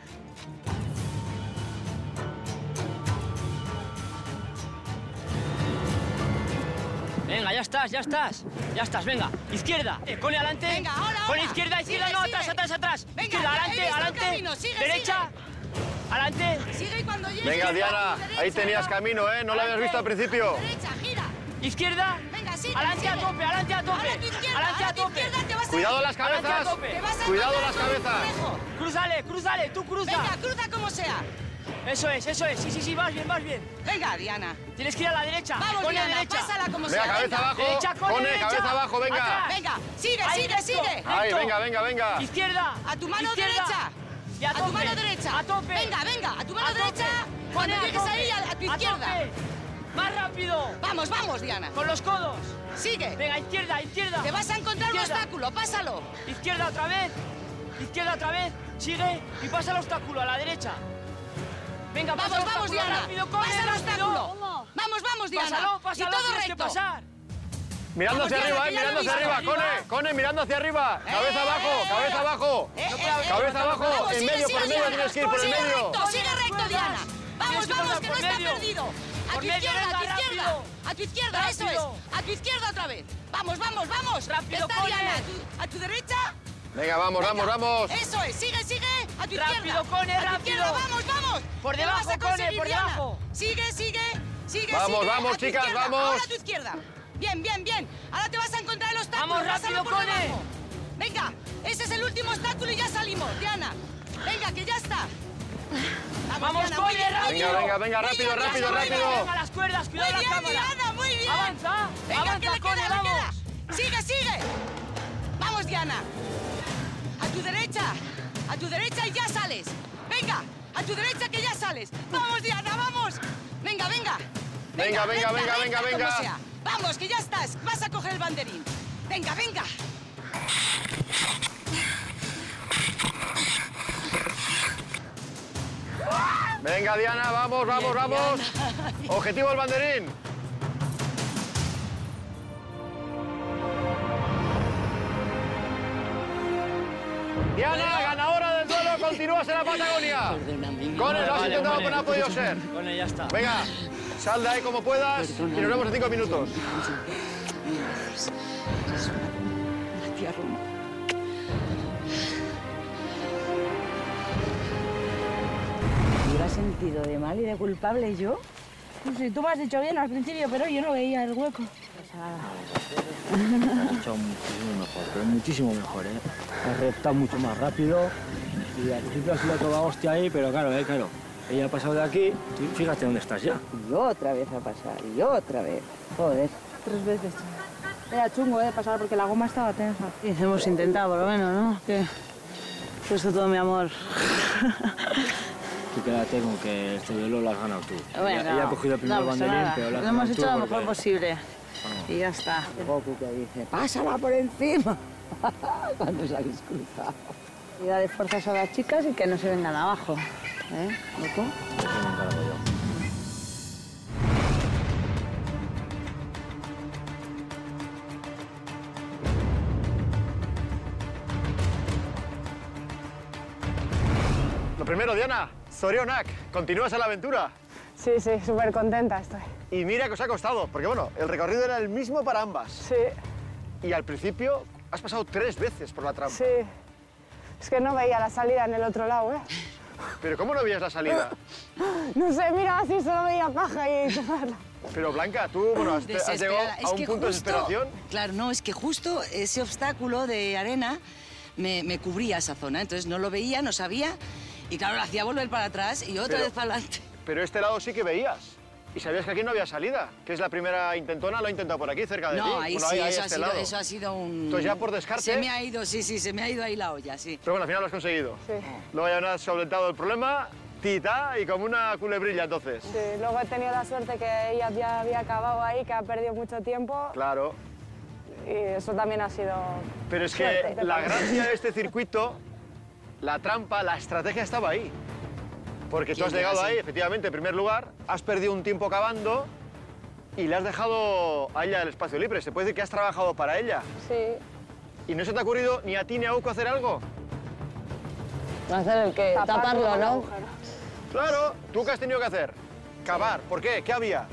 Venga, ya estás, ya estás. Ya estás, venga. Izquierda, Cone adelante. Venga, ahora. Con izquierda, izquierda, Sigue, no, sigue. atrás. Venga, Izquierda, he adelante, visto el adelante. camino. Sigue, derecha, adelante. Sigue y cuando llegue. Venga, Diana, ahí tenías camino, No lo habías visto al principio. Derecha, gira. Izquierda. Venga, sigue. Adelante a tope, adelante a tope. Ahora tu izquierda, Adelante a ahora tu tope. izquierda, te vas a- Cuidado las Adelante a cabezas. tope. Te vas a Cuidado encontrar las con el cabezas. conejo. Crúzale, tú cruza. Venga, cruza como sea. Eso es. Sí, vas bien. Venga, Diana. Tienes que ir a la derecha. Vamos, Cone Diana, derecha. pásala como Venga, sea. cabeza abajo. Derecha, Cone, derecha. cabeza abajo, venga. Atrás. Venga, sigue, Ahí, sigue, recto. sigue. Ahí, Recto. venga. Izquierda. A tu mano Izquierda. derecha. Y a tu tope, mano derecha. a tope. Venga, venga, a tu mano A tope. derecha. Cuando Cone, a llegues tope. ahí, a tu izquierda. tope. Más rápido. Vamos, vamos, Diana. Con los codos. Sigue. Venga, izquierda, izquierda. Te vas a encontrar un Izquierda. obstáculo, pásalo. Izquierda otra vez. Izquierda otra vez. Sigue y pasa el obstáculo a la derecha. Venga, pasa Vamos, el vamos, obstáculo, Diana. rápido, Cone, Pasa el rápido. obstáculo. Vamos, vamos, Diana. Pásalo, pásalo, y todo tienes que recto. pasar. Mirando Vamos, hacia Diana, arriba, que ya lo mirando he hacia visto. arriba, Cone, mirando hacia arriba. Cabeza abajo, cabeza abajo. Cabeza abajo, Vamos, en sigue, medio, sigue, por el medio, Diana. tienes que ir por el Sigue medio. recto, sigue recto, Diana. Vamos, Tienes que vamos, pasar que no por está medio. perdido. A Por tu medio, izquierda, a tu venga, izquierda. rápido. A tu izquierda, eso es. Rápido. A tu izquierda otra vez. Vamos, vamos, vamos. Rápido, Está Cone. Diana. A tu derecha. Venga, vamos, vamos, vamos. Eso es, sigue, sigue. A tu Rápido, izquierda. Cone, A tu rápido. izquierda, vamos, vamos. Por Que debajo, lo vas a Cone, conseguir, por Diana. debajo. Sigue, sigue, sigue, Vamos, sigue. vamos, A tu chicas, izquierda. vamos. Ahora a tu izquierda. Bien, bien, bien. Ahora te vas a encontrar el obstáculo. Vamos, pásalo rápido, por Cone. debajo. Venga, ese es el último obstáculo y ya salimos, Diana. Venga, que ya está. Vamos, Diana, muy Cone, bien, rápido. Venga, venga, venga, Muy rápido, bien, rápido, Diana, muy rápido. bien. Venga, las cuerdas, cuidado Muy la bien, cámara. Diana, muy bien. Avanza, Venga, avanza, que le Cone, queda, vamos. le queda. Sigue, sigue. Vamos, Diana. A tu derecha y ya sales. Venga, a tu derecha que ya sales. Vamos, Diana, vamos. Venga, venga. Venga, venga, venga, venga, como venga. sea. Vamos, que ya estás. Vas a coger el banderín. Venga, venga. Venga, Diana, vamos, vamos, Bien, vamos. Diana. Objetivo el banderín. Diana, ganadora del duelo, continúas en la Patagonia. Cone, lo has Vale, intentado, Cone. pero no ha podido ser. Cone, ya está. Venga, sal de ahí como puedas y nos vemos en 5 minutos. La tía Roma. ¿Hubiera sentido de mal y de culpable yo? No sé, tú me has dicho bien al principio, pero yo no veía el hueco. Has hecho muchísimo mejor, pero muchísimo mejor, ¿eh? Has reptado mucho más rápido y al principio se le ha tomado hostia ahí, pero claro, claro. Ella ha pasado de aquí, tú fíjate dónde estás ya. Y otra vez a pasar, y otra vez. Joder. 3 veces. Era chungo de pasar porque la goma estaba tensa. Sí, hemos intentado, por lo menos, ¿no? Que he puesto todo mi amor. Tú quédate con que este duelo lo has ganado tú. Bueno, ella ha cogido el primer no pasa banderín, nada. pero lo has Lo hemos ganado hecho tú lo porque- mejor posible. Y ya está. Goku que dice, pásala por encima. Cuando os habéis cruzado. Y darle fuerzas a las chicas y que no se vengan abajo. ¿Eh, Goku? Eso me encargo yo. Lo primero, Diana, zorionak, continúas en la aventura. Sí, sí, súper contenta estoy. Y mira que os ha costado, porque bueno, el recorrido era el mismo para ambas. Sí, Y al principio has pasado 3 veces por la trampa. sí. Es que no veía la salida en el otro lado, ¿eh? Pero ¿cómo no veías la salida? No sé, mira, así solo veía paja y... Pero Blanca, tú bueno, has llegado Desesperada. a un punto de desesperación. Claro, no, es que justo ese obstáculo de arena me cubría esa zona, entonces no lo veía, no sabía, y claro, lo hacía volver para atrás y otra Pero- vez para adelante. Pero este lado sí que veías. Y sabías que aquí no había salida, que es la primera intentona, lo he intentado por aquí, cerca de ti. No, ahí Bueno, sí, ahí, eso, a este ha sido, lado. eso ha sido un... Entonces ya por descarte... Se me ha ido, sí, se me ha ido ahí la olla, sí. Pero bueno, al final lo has conseguido. Sí. Luego ya has solventado el problema, tita, y como una culebrilla entonces. Sí, luego he tenido la suerte que ella ya había acabado ahí, que ha perdido mucho tiempo. Claro. Y eso también ha sido... Pero es que suerte. la gracia de este circuito, la trampa, la estrategia estaba ahí. Porque tú ¿Quién has llegado llega ahí, así? efectivamente, en primer lugar, has perdido un tiempo cavando y le has dejado a ella el espacio libre. Se puede decir que has trabajado para ella. Sí. ¿Y no se te ha ocurrido ni a ti ni a Uco hacer algo? ¿Hacer el qué? Taparlo, ¿no? Claro, ¿tú qué has tenido que hacer? Cavar. ¿Por qué? ¿Qué había?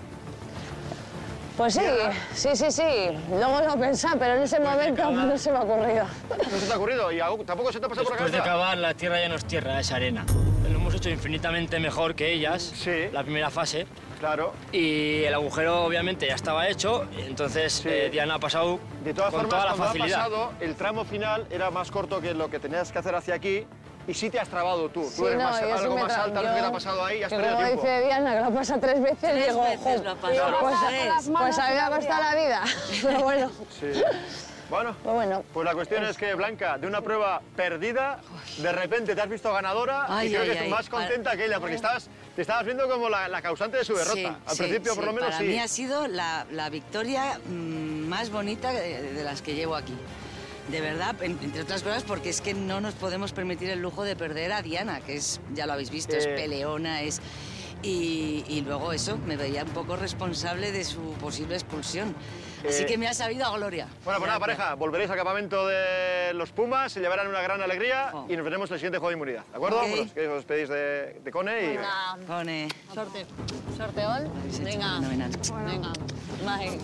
Pues sí, sí. Luego lo pensé, pero en ese momento no se me ha ocurrido. ¿No se te ha ocurrido? ¿Y a Uco tampoco se te ha pasado por la Después de cabeza? cavar, la tierra ya no es tierra, es arena. Lo hemos hecho infinitamente mejor que ellas, la primera fase. Claro. Y el agujero, obviamente, ya estaba hecho, entonces Diana ha pasado De todas con formas, toda la cuando ha facilidad. pasado, el tramo final era más corto que lo que tenías que hacer hacia aquí y sí te has trabado tú. Sí, Tú eres no, más, yo sí algo me más tra- alta de lo que te yo- ha pasado ahí y has que perdido como tiempo. dice Diana, que lo pasa 3 veces, Tres digo, veces "Jo, lo ha pasado. pues, Tres. pues a mí me ha costado la vida. Pero bueno. Sí. Bueno, pues la cuestión es que, Blanca, de una prueba perdida, de repente te has visto ganadora y creo que estás más contenta que ella, porque te estabas viendo como la causante de su derrota. Sí, Al principio, por lo menos, Para mí ha sido la victoria más bonita de las que llevo aquí. De verdad, entre otras cosas, porque es que no nos podemos permitir el lujo de perder a Diana, que es, ya lo habéis visto, es peleona, es... Y luego eso, me veía un poco responsable de su posible expulsión. Así que me ha sabido a gloria. Bueno, pues nada, pareja, volveréis al campamento de los Pumas, se llevarán una gran alegría y nos veremos en el siguiente juego de inmunidad, ¿de acuerdo? Okay. Pues que os despedís de Cone y... Venga. Cone. Sorteón. Venga. Venga. Bye.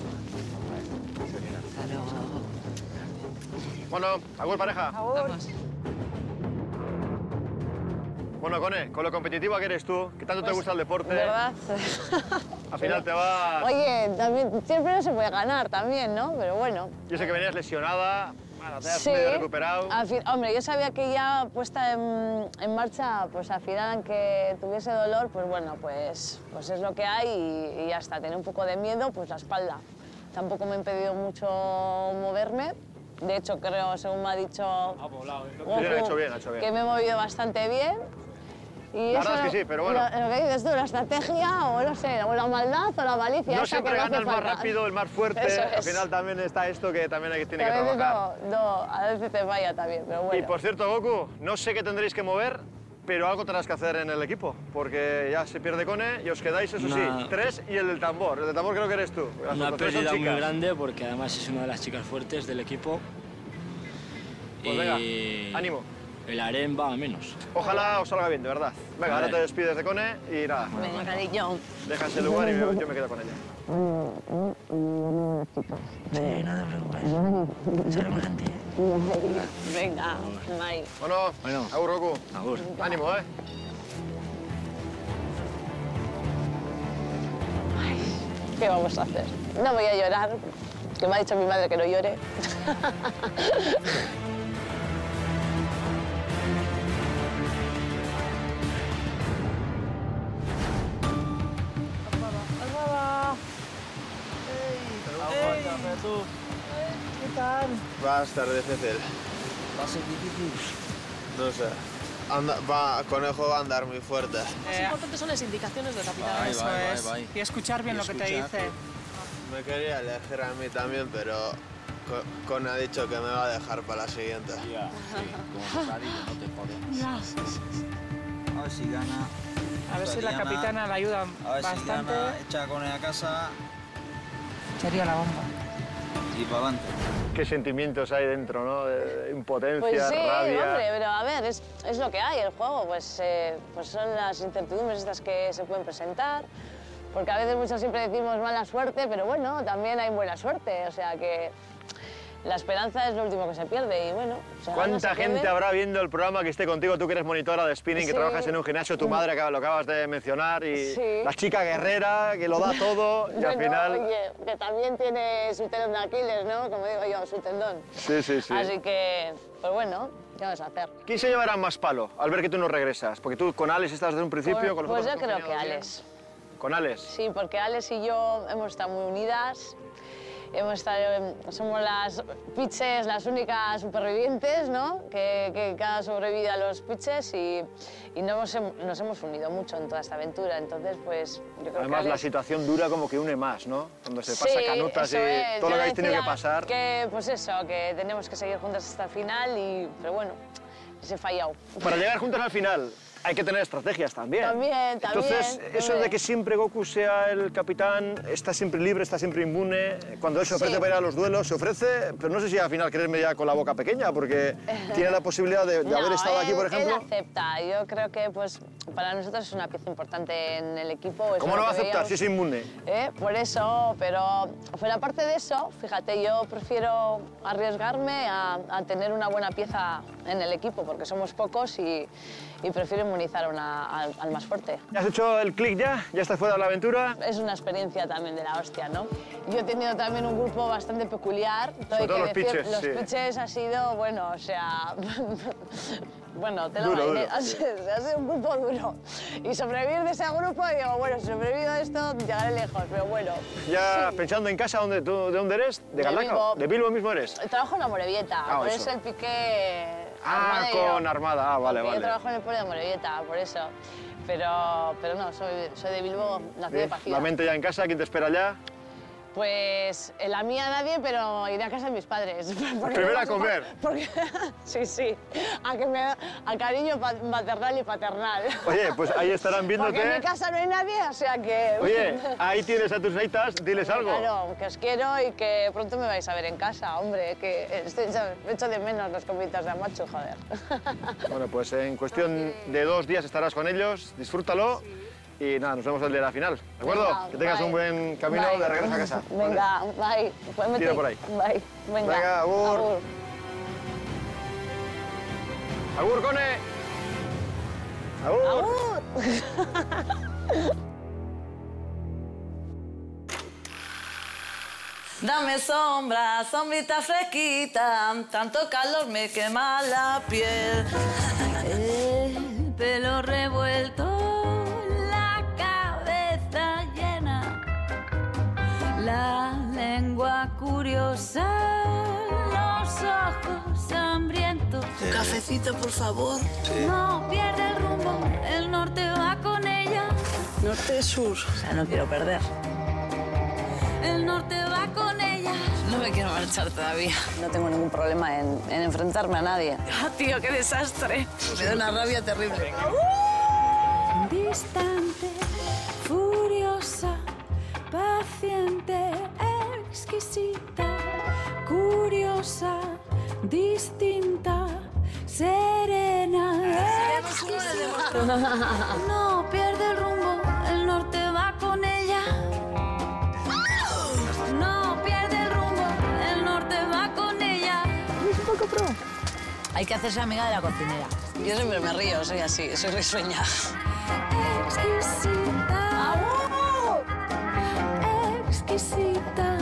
Bueno, agur, pareja. Vamos. Bueno, Cone, con lo competitiva que eres tú, que tanto te gusta el deporte... ¿Verdad? Al final te vas... Oye, también, siempre no se puede ganar también, ¿no? Pero bueno. Yo sé que venías lesionada, bueno, te has medio recuperado... Hombre, yo sabía que ya puesta en marcha, pues al final, aunque tuviese dolor, pues bueno, pues es lo que hay y ya está. Tenía un poco de miedo, pues la espalda. Tampoco me ha impedido mucho moverme. De hecho, creo, según me ha dicho Goku, ha hecho bien. que me he movido bastante bien. Y la eso, verdad es que sí, pero bueno. Lo que dices tú, la estrategia o no sé, o la maldad o la malicia. No esa siempre que gana hace el más falta. rápido, el más fuerte. Eso Al es. final también está esto que también tiene que a veces trabajar. a veces te vaya también, pero bueno. Y por cierto, Goku, no sé qué tendréis que mover, pero algo tendrás que hacer en el equipo, porque ya se pierde Cone y os quedáis, eso sí, 3 y el del tambor. El del tambor creo que eres tú. Las Una otras tres son pérdida muy chicas. grande porque además es una de las chicas fuertes del equipo. Pues venga, ánimo. El harem va a menos. Ojalá os salga bien, de verdad. Venga, ahora te despides de Cone y nada. Venga, cariño. Dejas el lugar y yo me quedo con ella. Sí, no te preocupes. Se recuerdan, Venga, bye. Bueno, agur, Goku. Agur. Ánimo, ¿eh? ¿Qué vamos a hacer? No voy a llorar, que me ha dicho mi madre que no llore. ¿Qué tal? Va a estar difícil. Va a ser difícil. No sé. Conejo va a andar muy fuerte. Lo más importante son las indicaciones del capitán. Eso es. Y escuchar bien lo que te dice. Me quería elegir a mí también, pero Cone ha dicho que me va a dejar para la siguiente. Ya, sí, como bocadillo, no te jodes. A ver si gana. A ver si la capitana la ayuda A ver bastante. si gana, echa a Cone a casa Sería la bomba. y para adelante. Qué sentimientos hay dentro, ¿no? De impotencia, Pues sí, rabia... hombre, pero a ver, es lo que hay, el juego, pues son las incertidumbres estas que se pueden presentar, porque a veces muchos siempre decimos mala suerte, pero bueno, también hay buena suerte, o sea que la esperanza es lo último que se pierde y bueno... se gana, ¿Cuánta se pierde. gente habrá viendo el programa que esté contigo? Tú que eres monitora de spinning, que Sí. trabajas en un gimnasio, tu madre lo acabas de mencionar, y Sí. la chica guerrera que lo da todo y al Bueno, final... oye, que también tiene su tendón de Aquiles, ¿no? Como digo yo, su tendón. Sí, sí, sí. Así que, pues bueno, ¿qué vamos a hacer? ¿Quién se llevará más palo al ver que tú no regresas? Porque tú con Alex estás desde un principio, con los Pues otros yo creo que compañeros, Alex. ¿bien? ¿Con Alex? Sí, porque Alex y yo hemos estado muy unidas. Somos las pitches, las únicas supervivientes, ¿no? Que han sobrevivido a los pitches y nos hemos unido mucho en toda esta aventura. Entonces, pues yo creo Además, que la Alex... situación dura como que une más, ¿no? Cuando se pasa Sí, canutas y eso es. todo lo Yo que habéis tenido que decía pasar. Que, pues eso, que tenemos que seguir juntas hasta el final, pero bueno, se ha fallado. Para llegar juntos al final hay que tener estrategias también. También. Entonces, eso de que siempre Goku sea el capitán, está siempre libre, está siempre inmune, cuando él se ofrece Sí. para ir a los duelos, se ofrece, pero no sé si al final quererme ya con la boca pequeña, porque tiene la posibilidad de haber estado aquí, por ejemplo. Él acepta. Yo creo que pues, para nosotros es una pieza importante en el equipo. Eso ¿Cómo es no lo va a que aceptar veíamos. si es inmune? Por eso, pero fuera parte de eso, fíjate, yo prefiero arriesgarme a tener una buena pieza en el equipo, porque somos pocos y prefiero protagonizaron al más fuerte. ¿Ya has hecho el clic ya? ¿Ya estás fuera de la aventura? Es una experiencia también de la hostia, ¿no? Yo he tenido también un grupo bastante peculiar. Sobre todo los pitches, Los sí. pitches ha sido, bueno, o sea... bueno, te lo Duro, diré. duro. Ha sido un grupo duro. Y sobrevivir de ese grupo, digo, bueno, si sobrevivo a esto, llegaré lejos, pero bueno. Ya pensando en casa, ¿de dónde eres? ¿De Galdacao? ¿De Bilbo mismo eres? Trabajo en la Morevieta, Ah, por eso. eso el piqué... Ah, Armadillo. con Armada, vale, Porque vale. Yo trabajo en el pueblo de Morevieta, por eso. Pero no, soy de Bilbo, nací de Pacía. La mente ya en casa, ¿quién te espera allá? Pues en la mía nadie, pero iré a casa de mis padres. Primero a comer. Porque, sí, a cariño maternal y paternal. Oye, pues ahí estarán viéndote. Porque en mi casa no hay nadie, o sea que... Oye, ahí tienes a tus aitas, diles algo. Claro, que os quiero y que pronto me vais a ver en casa, hombre, que echo de menos los comitos de Amachu, joder. Bueno, pues en cuestión de 2 días estarás con ellos, disfrútalo. Y nada, nos vemos el día de la final, ¿de acuerdo? Venga, Que tengas bye. un buen camino Bye. de regreso a casa. Venga, bye. Pues Tira por ahí. Bye. Venga, agur. Agur, Cone. Agur. Dame sombra, sombrita fresquita, tanto calor me quema la piel. El pelo revuelto, la cabeza llena, la lengua curiosa, los ojos hambrientos. Un cafecito, por favor. No pierde el rumbo, el norte va con ella. Norte-sur. O sea, no quiero perder. El norte va con ella. No me quiero marchar todavía. No tengo ningún problema en enfrentarme a nadie. Ah, tío, qué desastre. Me da una rabia terrible. Distante, furiosa, paciente, exquisita, curiosa, distinta, serena, no pierde el rumbo, el norte va con ella. No pierde el rumbo, el norte va con ella. Es un poco pro. Hay que hacerse amiga de la cocinera. Yo siempre me río, soy así, soy risueña. Exquisita, exquisita.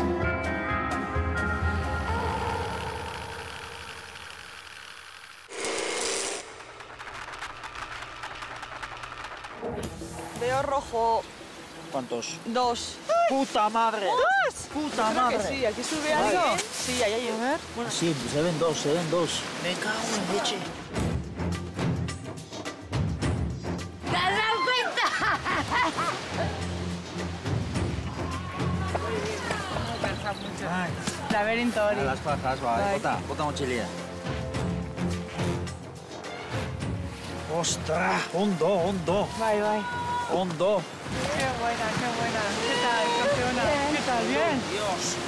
Veo rojo. ¿Cuántos? 2. ¡Puta madre! ¿Dos? ¡Puta Creo madre! que sí, aquí sube Vale. algo. Sí, ahí hay un. Bueno. Sí, se ven dos, se ven dos. Me cago en leche. ¿Te has dado cuenta? Laberintori. A las pajas, va. Bota mochililla. ¡Ostras! ¡Hondo, hondo! Bye, bye. ¡Hondo! Qué buena, qué buena. ¿Qué tal, campeona? ¿Qué tal? ¿Bien? Dios.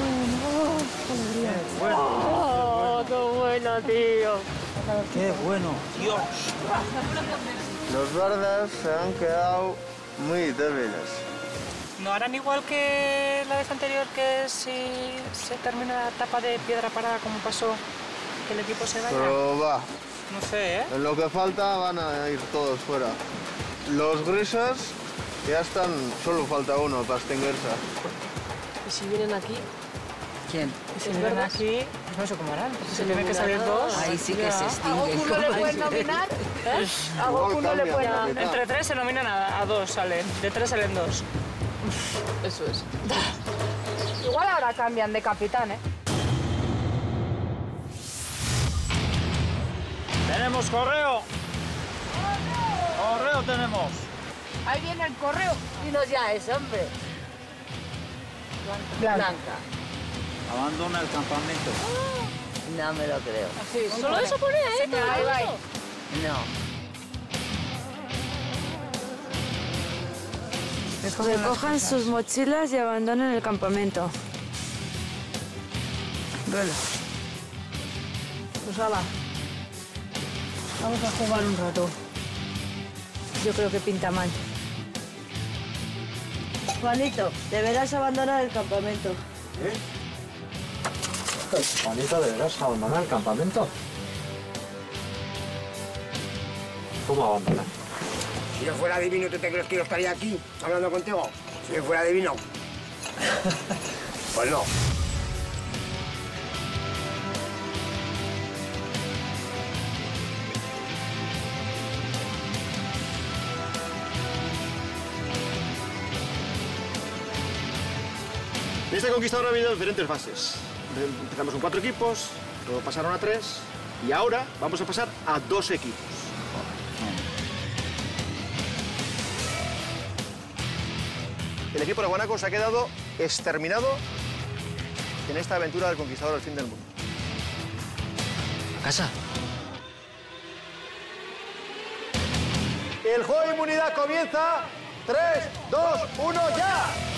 Oh, qué bueno, tío. ¡Qué bueno! ¡Dios! Los verdes se han quedado muy débiles. ¿No harán igual que la vez anterior, que si se termina la etapa de piedra parada como pasó, que el equipo se vaya? Pero va, No sé, ¿eh? en lo que falta van a ir todos fuera. Los grises ya están, solo falta uno para extinguirse. ¿Y si vienen aquí? ¿Quién? Si vienen aquí, pues no sé cómo harán. Si se tienen que salir dos. Ahí sí que se ¿A extinguen. Goku no le pueden nominar? ¿Eh? A Goku no le pueden nominar. Entre 3 se nominan a 2 salen. De 3 salen 2. Eso es. Igual ahora cambian de capitán, ¿eh? ¡Tenemos correo! ¡Correo tenemos! Ahí viene el correo. Dinos ya ese, hombre. Blanca. Abandona el campamento. No me lo creo. Sí, Solo eso pone, ¿eh? Sí, ahí va. No. Recojan sus mochilas y abandonen el campamento. Bueno. Pues ala. Vamos a jugar un rato. Yo creo que pinta mal. Juanito, deberás abandonar el campamento. ¿Eh? Juanito, ¿deberás abandonar el campamento? ¿Cómo abandonar? Si yo fuera divino, ¿tú te crees que yo estaría aquí hablando contigo? Si yo fuera divino. Pues no. En esta conquistadora ha habido diferentes fases. Empezamos con 4 equipos, luego pasaron a 3 y ahora vamos a pasar a 2 equipos. El equipo de Guanaco se ha quedado exterminado en esta aventura del conquistador del fin del mundo. ¿A casa? El juego de inmunidad comienza. 3, 2, 1, ¡ya!